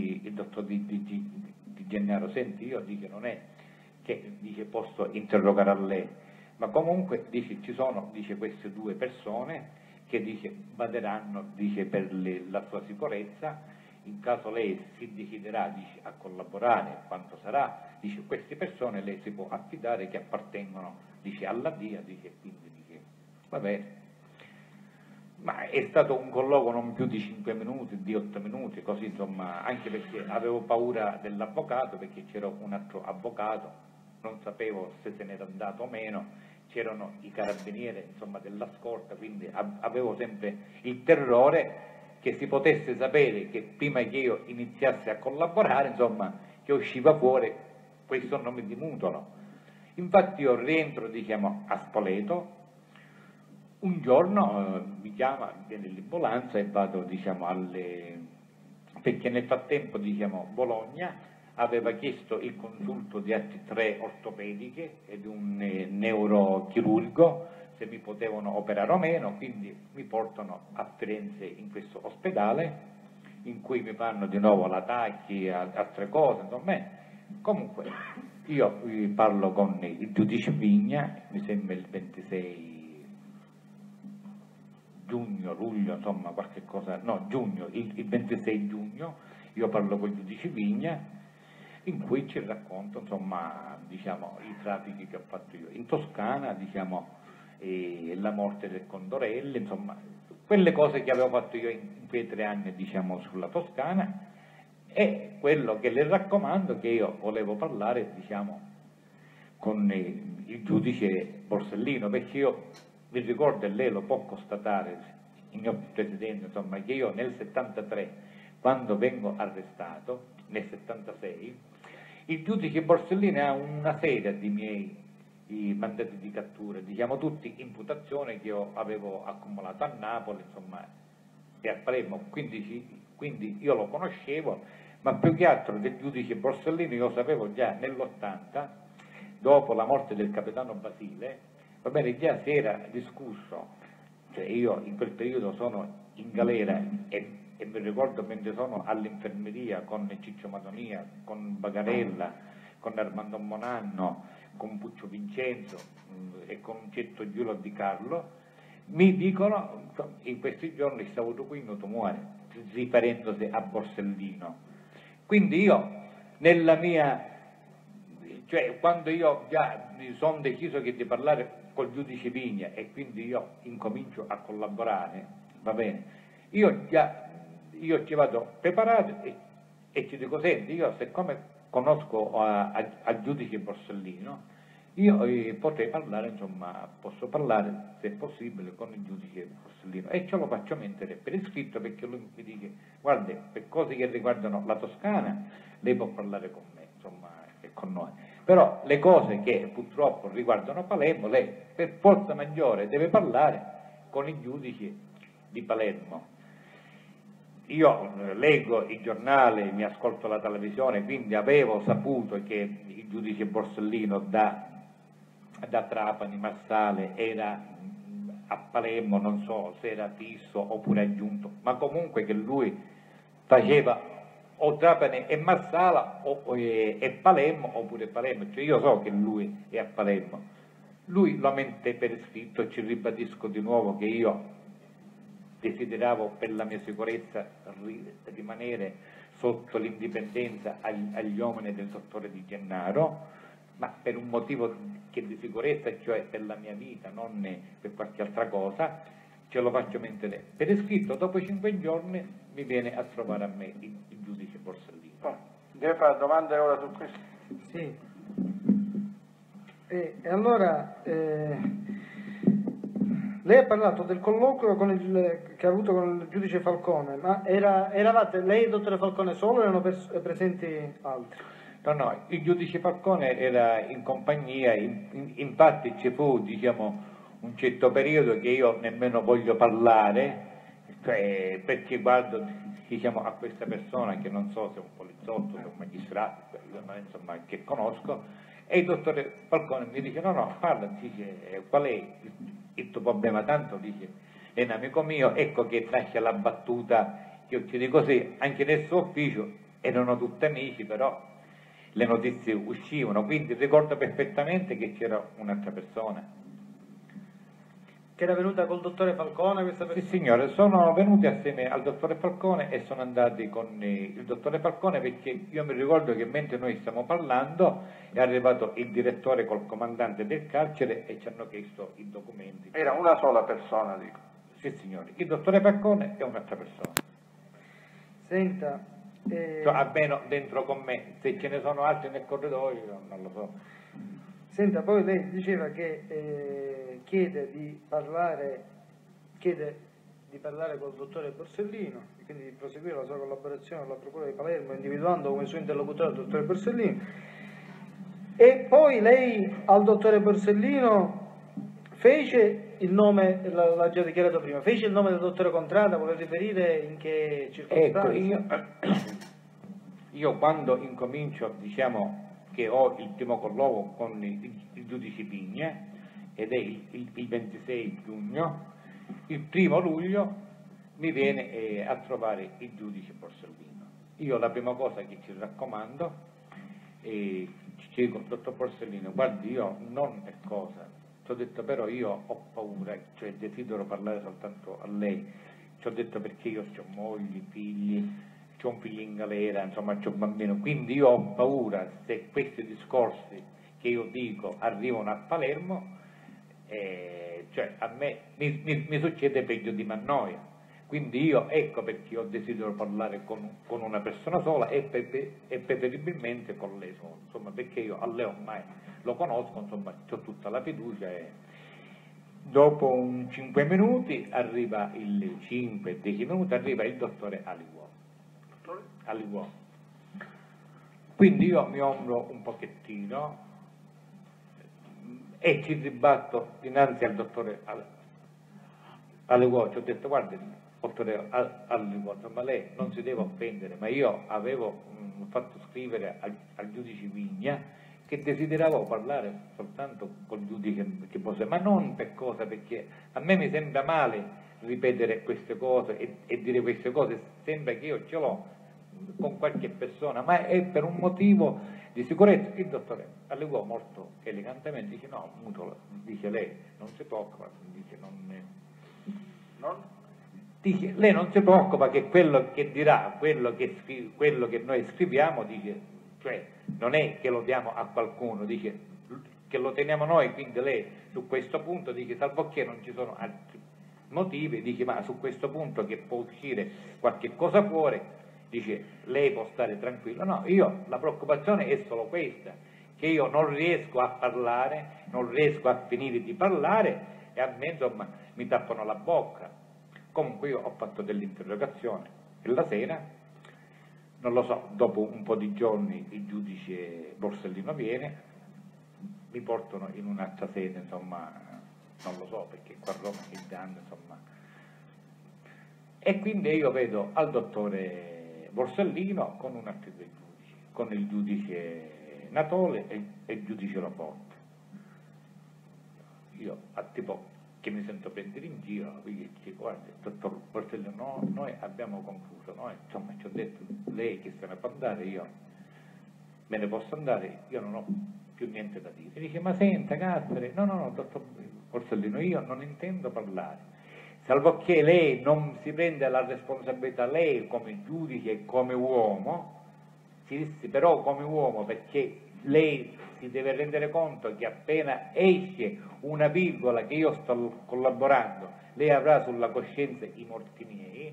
Di Gennaro, senti, io dice non è che dice posso interrogare a lei, ma comunque dice ci sono, dice, queste 2 persone che dice baderanno, dice, per la sua sicurezza, in caso lei si deciderà, dice, a collaborare, quanto sarà, dice queste persone lei si può affidare che appartengono, dice, alla DIA, dice, quindi dice va bene. Ma è stato un colloquio non più di 5 minuti, di 8 minuti, così insomma, anche perché avevo paura dell'avvocato, perché c'era un altro avvocato, non sapevo se se n'era andato o meno, c'erano i carabinieri, insomma, della scorta, quindi avevo sempre il terrore che si potesse sapere che prima che io iniziassi a collaborare, insomma, che usciva fuori questo nome di Mutolo. Infatti io rientro, diciamo, a Spoleto, un giorno mi chiama, viene l'ambulanza e vado, diciamo, perché nel frattempo, diciamo, Bologna aveva chiesto il consulto di atti 3 ortopediche e di un neurochirurgo, se mi potevano operare o meno, quindi mi portano a Firenze in questo ospedale, in cui mi fanno di nuovo la tacchi, altre cose, insomma. Comunque io parlo con il giudice Vigna, mi sembra il 26 giugno, luglio, insomma qualche cosa, no, giugno, il 26 giugno, io parlo con il giudice Vigna, in cui ci racconto, insomma, diciamo, i traffici che ho fatto io in Toscana, diciamo, e la morte del Condorelli, insomma, quelle cose che avevo fatto io in quei 3 anni, diciamo, sulla Toscana, e quello che le raccomando, che io volevo parlare, diciamo, con il giudice Borsellino, perché io vi ricordo, e lei lo può constatare, signor Presidente, insomma, che io nel 73, quando vengo arrestato, nel 76, il giudice Borsellino ha una serie di miei mandati di cattura, diciamo tutti imputazioni che io avevo accumulato a Napoli, insomma, e a Palermo, quindi io lo conoscevo, ma più che altro del giudice Borsellino io sapevo già nell'80, dopo la morte del capitano Basile, va bene, già si era discusso, cioè io in quel periodo sono in galera e mi ricordo mentre sono all'infermeria con Ciccio Madonia, con Bagarella, con Armando Monanno, con Puccio Vincenzo e con Cetto Giulio Di Carlo, mi dicono, in questi giorni stavo qui, tu muore, riferendosi a Borsellino. Quindi io, nella mia, cioè quando ho deciso che di parlare col giudice Vigna e quindi io incomincio a collaborare, va bene, io ci vado preparato e ci dico, senti, io siccome conosco al giudice Borsellino, io potrei parlare, insomma, posso parlare, se possibile, con il giudice Borsellino, e ce lo faccio mettere per iscritto, perché lui mi dice, guarda, per cose che riguardano la Toscana, lei può parlare con me, insomma, e con noi, però le cose che purtroppo riguardano Palermo, lei per forza maggiore deve parlare con i giudici di Palermo. Io leggo i giornali, mi ascolto la televisione, quindi avevo saputo che il giudice Borsellino da Trapani, Marsale, era a Palermo, non so se era fisso oppure aggiunto, ma comunque che lui faceva o Trapani e Marsala e Palermo oppure Palermo, cioè io so che lui è a Palermo. Lui lo mette per iscritto, ci ribadisco di nuovo che io desideravo per la mia sicurezza rimanere sotto l'indipendenza agli uomini del dottore Di Gennaro, ma per un motivo che di sicurezza, cioè per la mia vita, non per qualche altra cosa, ce lo faccio mettere per iscritto. Dopo 5 giorni mi viene a trovare a me il giudice Borsellino. Deve fare domande ora su questo? Sì. E allora lei ha parlato del colloquio che ha avuto con il giudice Falcone, ma eravate lei e il dottore Falcone solo o erano presenti altri? No, il giudice Falcone era in compagnia, infatti ci fu, diciamo, un certo periodo che io nemmeno voglio parlare, cioè, perché guardo, diciamo, a questa persona che non so se è un poliziotto, se è un magistrato, insomma, che conosco, e il dottore Falcone mi dice, no, parla, dice, qual è il tuo problema? Tanto, dice, è un amico mio, ecco che lascia la battuta, che io ti dico così, anche nel suo ufficio erano tutti amici, però le notizie uscivano, quindi ricordo perfettamente che c'era un'altra persona. Che era venuta col dottore Falcone questa persona? Sì signore, sono venuti assieme al dottore Falcone e sono andati con il dottore Falcone, perché io mi ricordo che mentre noi stiamo parlando è arrivato il direttore col comandante del carcere e ci hanno chiesto i documenti. Era una sola persona, dico. Sì signore, il dottore Falcone è un'altra persona. Senta, cioè, almeno dentro con me, se ce ne sono altri nel corridoio non lo so. Senta, poi lei diceva che chiede di di parlare col dottore Borsellino, e quindi di proseguire la sua collaborazione con la Procura di Palermo, individuando come suo interlocutore il dottore Borsellino. E poi lei al dottore Borsellino fece il nome, l'ha già dichiarato prima, fece il nome del dottore Contrada, vuole riferire in che circostanze? Ecco, io quando incomincio, diciamo, che ho il primo colloquio con il giudice Pigna, ed è il 26 giugno, il 1° luglio mi viene a trovare il giudice Borsellino. Io la prima cosa che ci raccomando, ci dico, dottor Borsellino, guardi, io non è cosa, ti ho detto però io ho paura, cioè desidero parlare soltanto a lei, ci ho detto perché io ho mogli, figli, c'ho un figlio in galera, insomma c'ho un bambino, quindi io ho paura se questi discorsi che io dico arrivano a Palermo, cioè a me mi succede peggio di Mannoia, quindi io ecco perché io desidero parlare con una persona sola e preferibilmente con lei sola, insomma, perché io a lei ormai lo conosco, insomma ho tutta la fiducia. E dopo 5 minuti arriva il 5-10 minuti arriva il dottore Aliguò. Quindi io mi ombro un pochettino e ci ribatto dinanzi al dottore Aliguò. Ci ho detto, guardi, dottore Aliguò, insomma lei non si deve offendere, ma io avevo fatto scrivere al giudice Vigna che desideravo parlare soltanto col giudice che fosse, ma non per cosa, perché a me mi sembra male ripetere queste cose e dire queste cose, sembra che io ce l'ho con qualche persona, ma è per un motivo di sicurezza. Il dottore Aliguò molto elegantemente dice no, Mutola, dice lei non si preoccupa, dice dice lei non si preoccupa che quello che dirà, quello che noi scriviamo, dice, cioè non è che lo diamo a qualcuno, dice che lo teniamo noi, quindi lei su questo punto dice, salvo che non ci sono altri motivi, dice, ma su questo punto che può uscire qualche cosa fuori, dice, lei può stare tranquillo. No, io la preoccupazione è solo questa, che io non riesco a parlare, non riesco a finire di parlare e a me insomma mi tappano la bocca. Comunque io ho fatto dell'interrogazione e la sera, non lo so, dopo un po' di giorni il giudice Borsellino viene, mi portano in un'altra sede, insomma, non lo so perché qua a Roma è grande, insomma. E quindi io vedo al dottore Borsellino con un altro dei giudici, con il giudice Natole e il giudice Laporte. Io a tipo che mi sento prendere in giro, quindi dico, guarda, dottor Borsellino, no, noi abbiamo concluso, noi, insomma ci ho detto, lei che se ne può andare, io me ne posso andare, io non ho più niente da dire. Dice, ma senta Caspere, no, dottor Borsellino, io non intendo parlare, salvo che lei non si prende la responsabilità, lei come giudice e come uomo, però come uomo, perché lei si deve rendere conto che appena esce una virgola che io sto collaborando, lei avrà sulla coscienza i morti miei.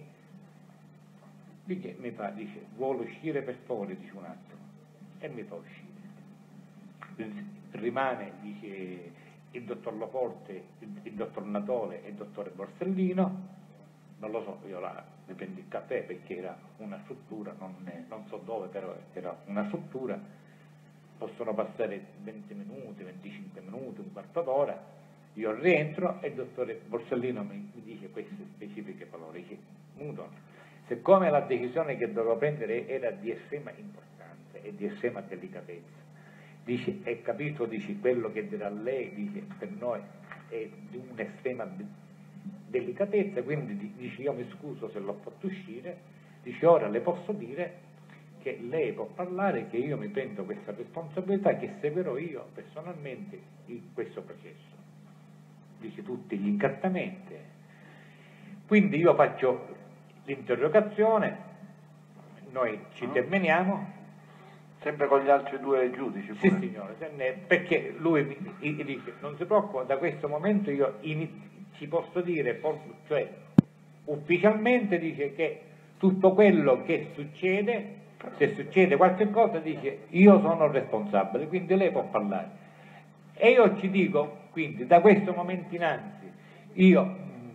Dice, vuole uscire per favore, dice un attimo, e mi fa uscire. Rimane, dice, il dottor Laporte, il dottor Natole e il dottore Borsellino, non lo so, io là mi prendo il caffè perché era una struttura, non so dove, però era una struttura, possono passare 20 minuti, 25 minuti, un quarto d'ora, io rientro e il dottore Borsellino mi dice queste specifiche parole, dice, Muton, siccome la decisione che dovevo prendere era di estrema importanza e di estrema delicatezza, dice, è capito, dice, quello che dirà lei, dice, per noi è di un'estrema delicatezza, quindi dice, io mi scuso se l'ho fatto uscire, dice, ora le posso dire che lei può parlare, che io mi prendo questa responsabilità, che seguirò io personalmente in questo processo. Dice tutti gli incartamenti. Quindi io faccio l'interrogazione, noi ci terminiamo. Sempre con gli altri due giudici? Pure. Sì signore, perché lui mi dice, non si preoccupa, da questo momento io ci posso dire, cioè ufficialmente dice che tutto quello che succede, se succede qualche cosa, dice io sono responsabile, quindi lei può parlare. E io ci dico, quindi da questo momento innanzi, io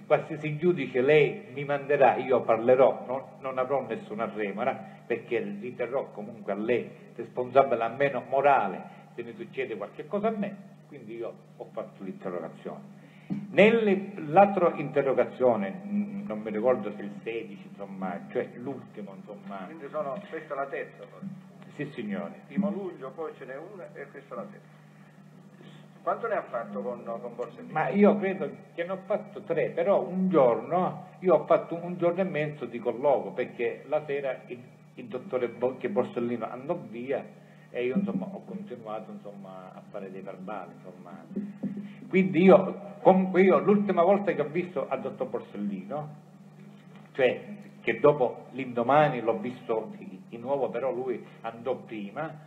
qualsiasi giudice lei mi manderà, io parlerò, non avrò nessuna remora, perché riterrò comunque a lei responsabile almeno morale se ne succede qualche cosa a me, quindi io ho fatto l'interrogazione. Nell'altra interrogazione, non mi ricordo se il 16, insomma, cioè l'ultimo, insomma. Quindi questa è la terza. Sì, signore. 1° luglio, poi ce n'è una e questa è la terza. Quanto ne ha fatto con Borsellino? Ma io credo che ne ho fatto 3, però un giorno, io ho fatto un giorno e mezzo di colloquio, perché la sera il dottore Borsellino andò via e io insomma ho continuato insomma a fare dei verbali, insomma. Quindi comunque l'ultima volta che ho visto al dottor Borsellino, cioè che dopo l'indomani l'ho visto di nuovo, però lui andò prima,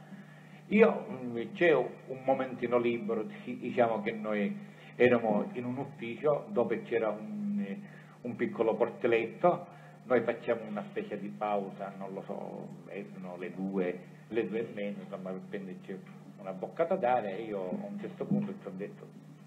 c'è un momentino libero, diciamo che noi eravamo in un ufficio dove c'era un piccolo porteletto, noi facciamo una specie di pausa, non lo so, erano le due e meno, insomma, per prenderci una boccata d'aria, e io a un certo punto ci ho detto: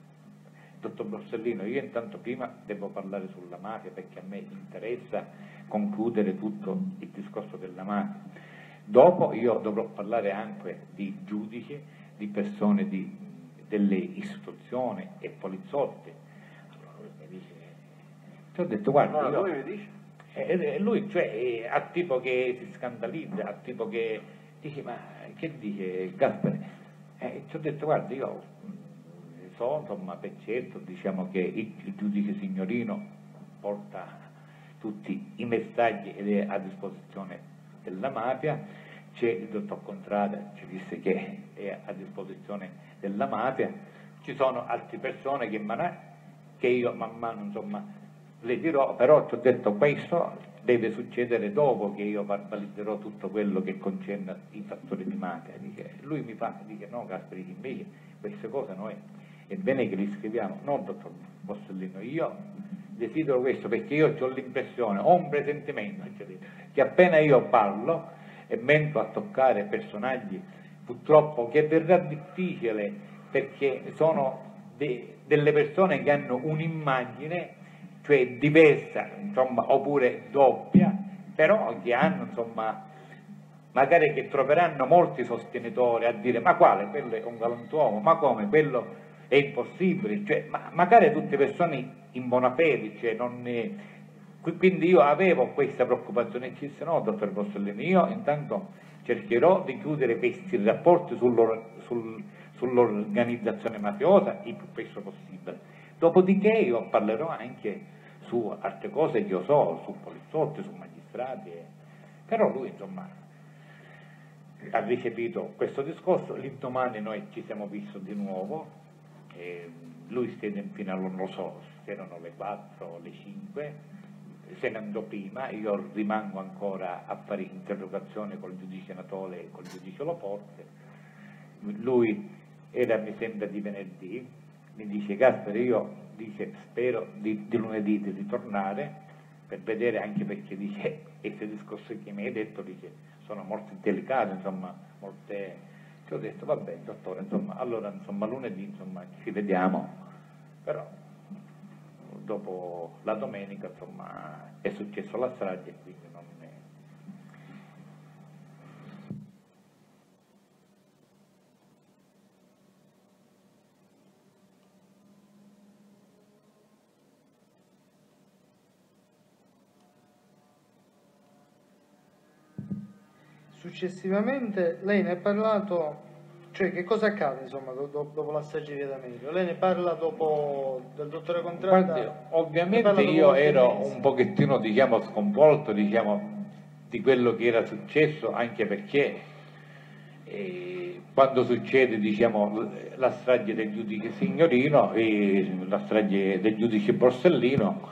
dottor Borsellino, io intanto prima devo parlare sulla mafia, perché a me interessa concludere tutto il discorso della mafia. Dopo io dovrò parlare anche di giudici, di persone delle istituzioni e poliziotti. Allora lui mi dice, ti ho detto guarda, allora, lui mi dice? Lui cioè a tipo che si scandalizza, a tipo che dice, ma che dice Gaspare? Ti ho detto guarda, io so insomma per certo, diciamo che il giudice signorino porta tutti i messaggi ed è a disposizione della mafia, c'è il dottor Contrada, ci disse che è a disposizione della mafia, ci sono altre persone che io man mano insomma le dirò, però ti ho detto questo deve succedere dopo che io verbalizzerò tutto quello che concerne i fattori di mafia. Lui dice no Gasperi, invece queste cose noi è bene che li scriviamo. No dottor Borsellino, io desidero questo perché io ho l'impressione, ho un presentimento, che appena io parlo e mento a toccare personaggi, purtroppo che verrà difficile, perché sono delle persone che hanno un'immagine, cioè diversa, insomma, oppure doppia, però che hanno, insomma, magari che troveranno molti sostenitori a dire ma quale, quello è un galantuomo, ma come, quello è impossibile, cioè, ma magari tutte persone in buona fede, cioè quindi io avevo questa preoccupazione, e ci disse no dottor Borsellino, io intanto cercherò di chiudere questi rapporti sull'organizzazione mafiosa il più presto possibile, dopodiché io parlerò anche su altre cose che io so, su poliziotti, su magistrati, però lui insomma ha ricepito questo discorso. L'indomani noi ci siamo visti di nuovo, lui stette fino a, non lo so, erano le 4 o le 5, se ne andò prima, io rimango ancora a fare interrogazione col giudice Natole e col giudice Loporte. Lui era, mi sembra, di venerdì, mi dice Gasperi, io dice, spero di lunedì di ritornare per vedere, anche perché dice, questi discorsi che mi hai detto, dice, sono molto delicati, insomma, molte. Ci ho detto vabbè dottore, insomma, allora insomma lunedì insomma ci vediamo, però dopo la domenica insomma è successo la strage e quindi non è. Successivamente lei ne ha parlato, cioè che cosa accade insomma dopo la strage di Via D'Amelio? Lei ne parla dopo del dottore Contrada? Guardi, ovviamente io ero un pochettino diciamo sconvolto diciamo di quello che era successo, anche perché quando succede diciamo la strage del giudice Signorino e la strage del giudice Borsellino,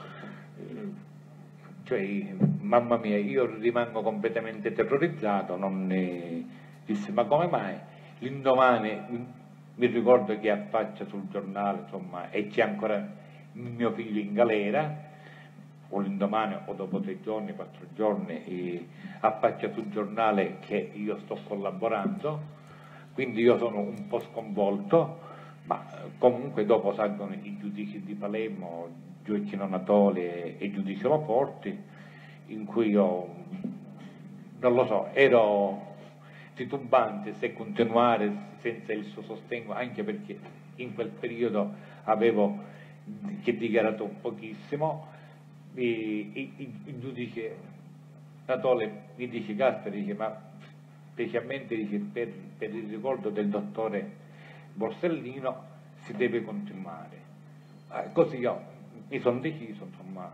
cioè mamma mia, io rimango completamente terrorizzato, disse ma come mai? L'indomani mi ricordo che affaccia sul giornale, insomma, e c'è ancora mio figlio in galera, o l'indomani o dopo 3 giorni, 4 giorni, affaccia sul giornale che io sto collaborando, quindi io sono un po' sconvolto, ma comunque dopo salgono i giudici di Palermo, Gioacchino Natoli e giudice Laporti, in cui io, non lo so, ero titubante se continuare senza il suo sostegno, anche perché in quel periodo avevo dichiarato pochissimo. Il giudice Natoli mi dice: Gasperi, dice, ma specialmente dice, per il ricordo del dottore Borsellino si deve continuare. Così io mi sono deciso, insomma,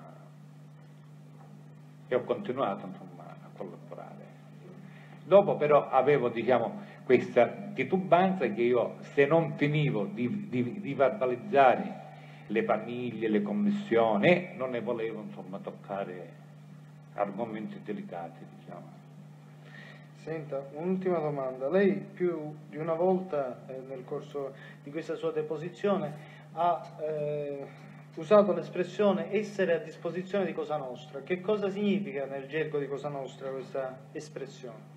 e ho continuato, insomma, a collaborare. Dopo però avevo, diciamo, questa titubanza che io, se non finivo di verbalizzare le famiglie, le commissioni, non ne volevo, insomma, toccare argomenti delicati, diciamo. Senta, un'ultima domanda. Lei più di una volta nel corso di questa sua deposizione ha usato l'espressione essere a disposizione di Cosa Nostra. Che cosa significa nel gergo di Cosa Nostra questa espressione?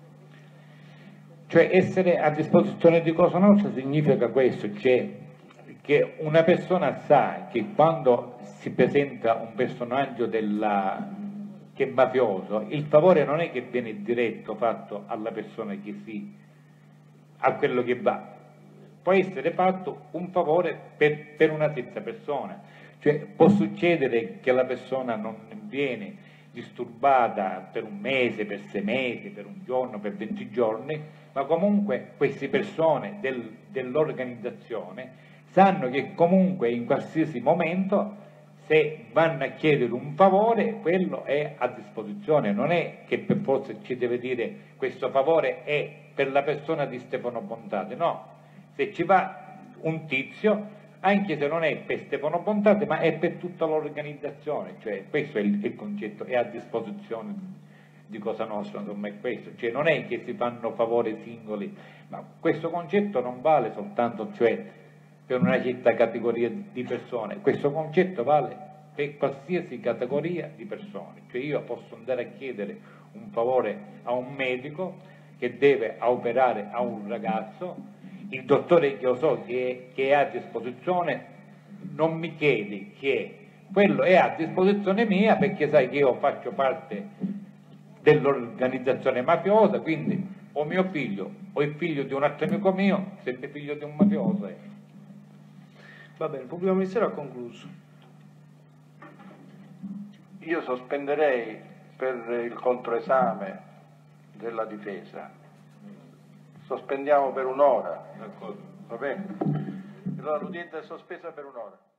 Cioè, essere a disposizione di Cosa Nostra significa questo, cioè che una persona sa che quando si presenta un personaggio che è mafioso, il favore non è che viene diretto fatto alla persona che a quello che va, può essere fatto un favore per una stessa persona, cioè può succedere che la persona non viene disturbata per un mese, per 6 mesi, per un giorno, per 20 giorni, ma comunque queste persone dell'organizzazione sanno che comunque in qualsiasi momento, se vanno a chiedere un favore, quello è a disposizione, non è che per forza ci deve dire questo favore è per la persona di Stefano Bontate, no, se ci va un tizio, anche se non è per Stefano Bontate, ma è per tutta l'organizzazione, cioè questo è il concetto, è a disposizione di Cosa Nostra, insomma è questo, cioè non è che si fanno favori singoli, ma questo concetto non vale soltanto, cioè, per una certa categoria di persone, questo concetto vale per qualsiasi categoria di persone, cioè io posso andare a chiedere un favore a un medico che deve operare a un ragazzo, il dottore che io so che è a disposizione non mi chiede che quello è a disposizione mia perché sai che io faccio parte dell'organizzazione mafiosa, quindi o mio figlio o il figlio di un altro amico mio, sempre figlio di un mafioso. Va bene, il pubblico ministero ha concluso. Io sospenderei per il controesame della difesa. Sospendiamo per un'ora. Va bene? Allora l'udienza è sospesa per un'ora.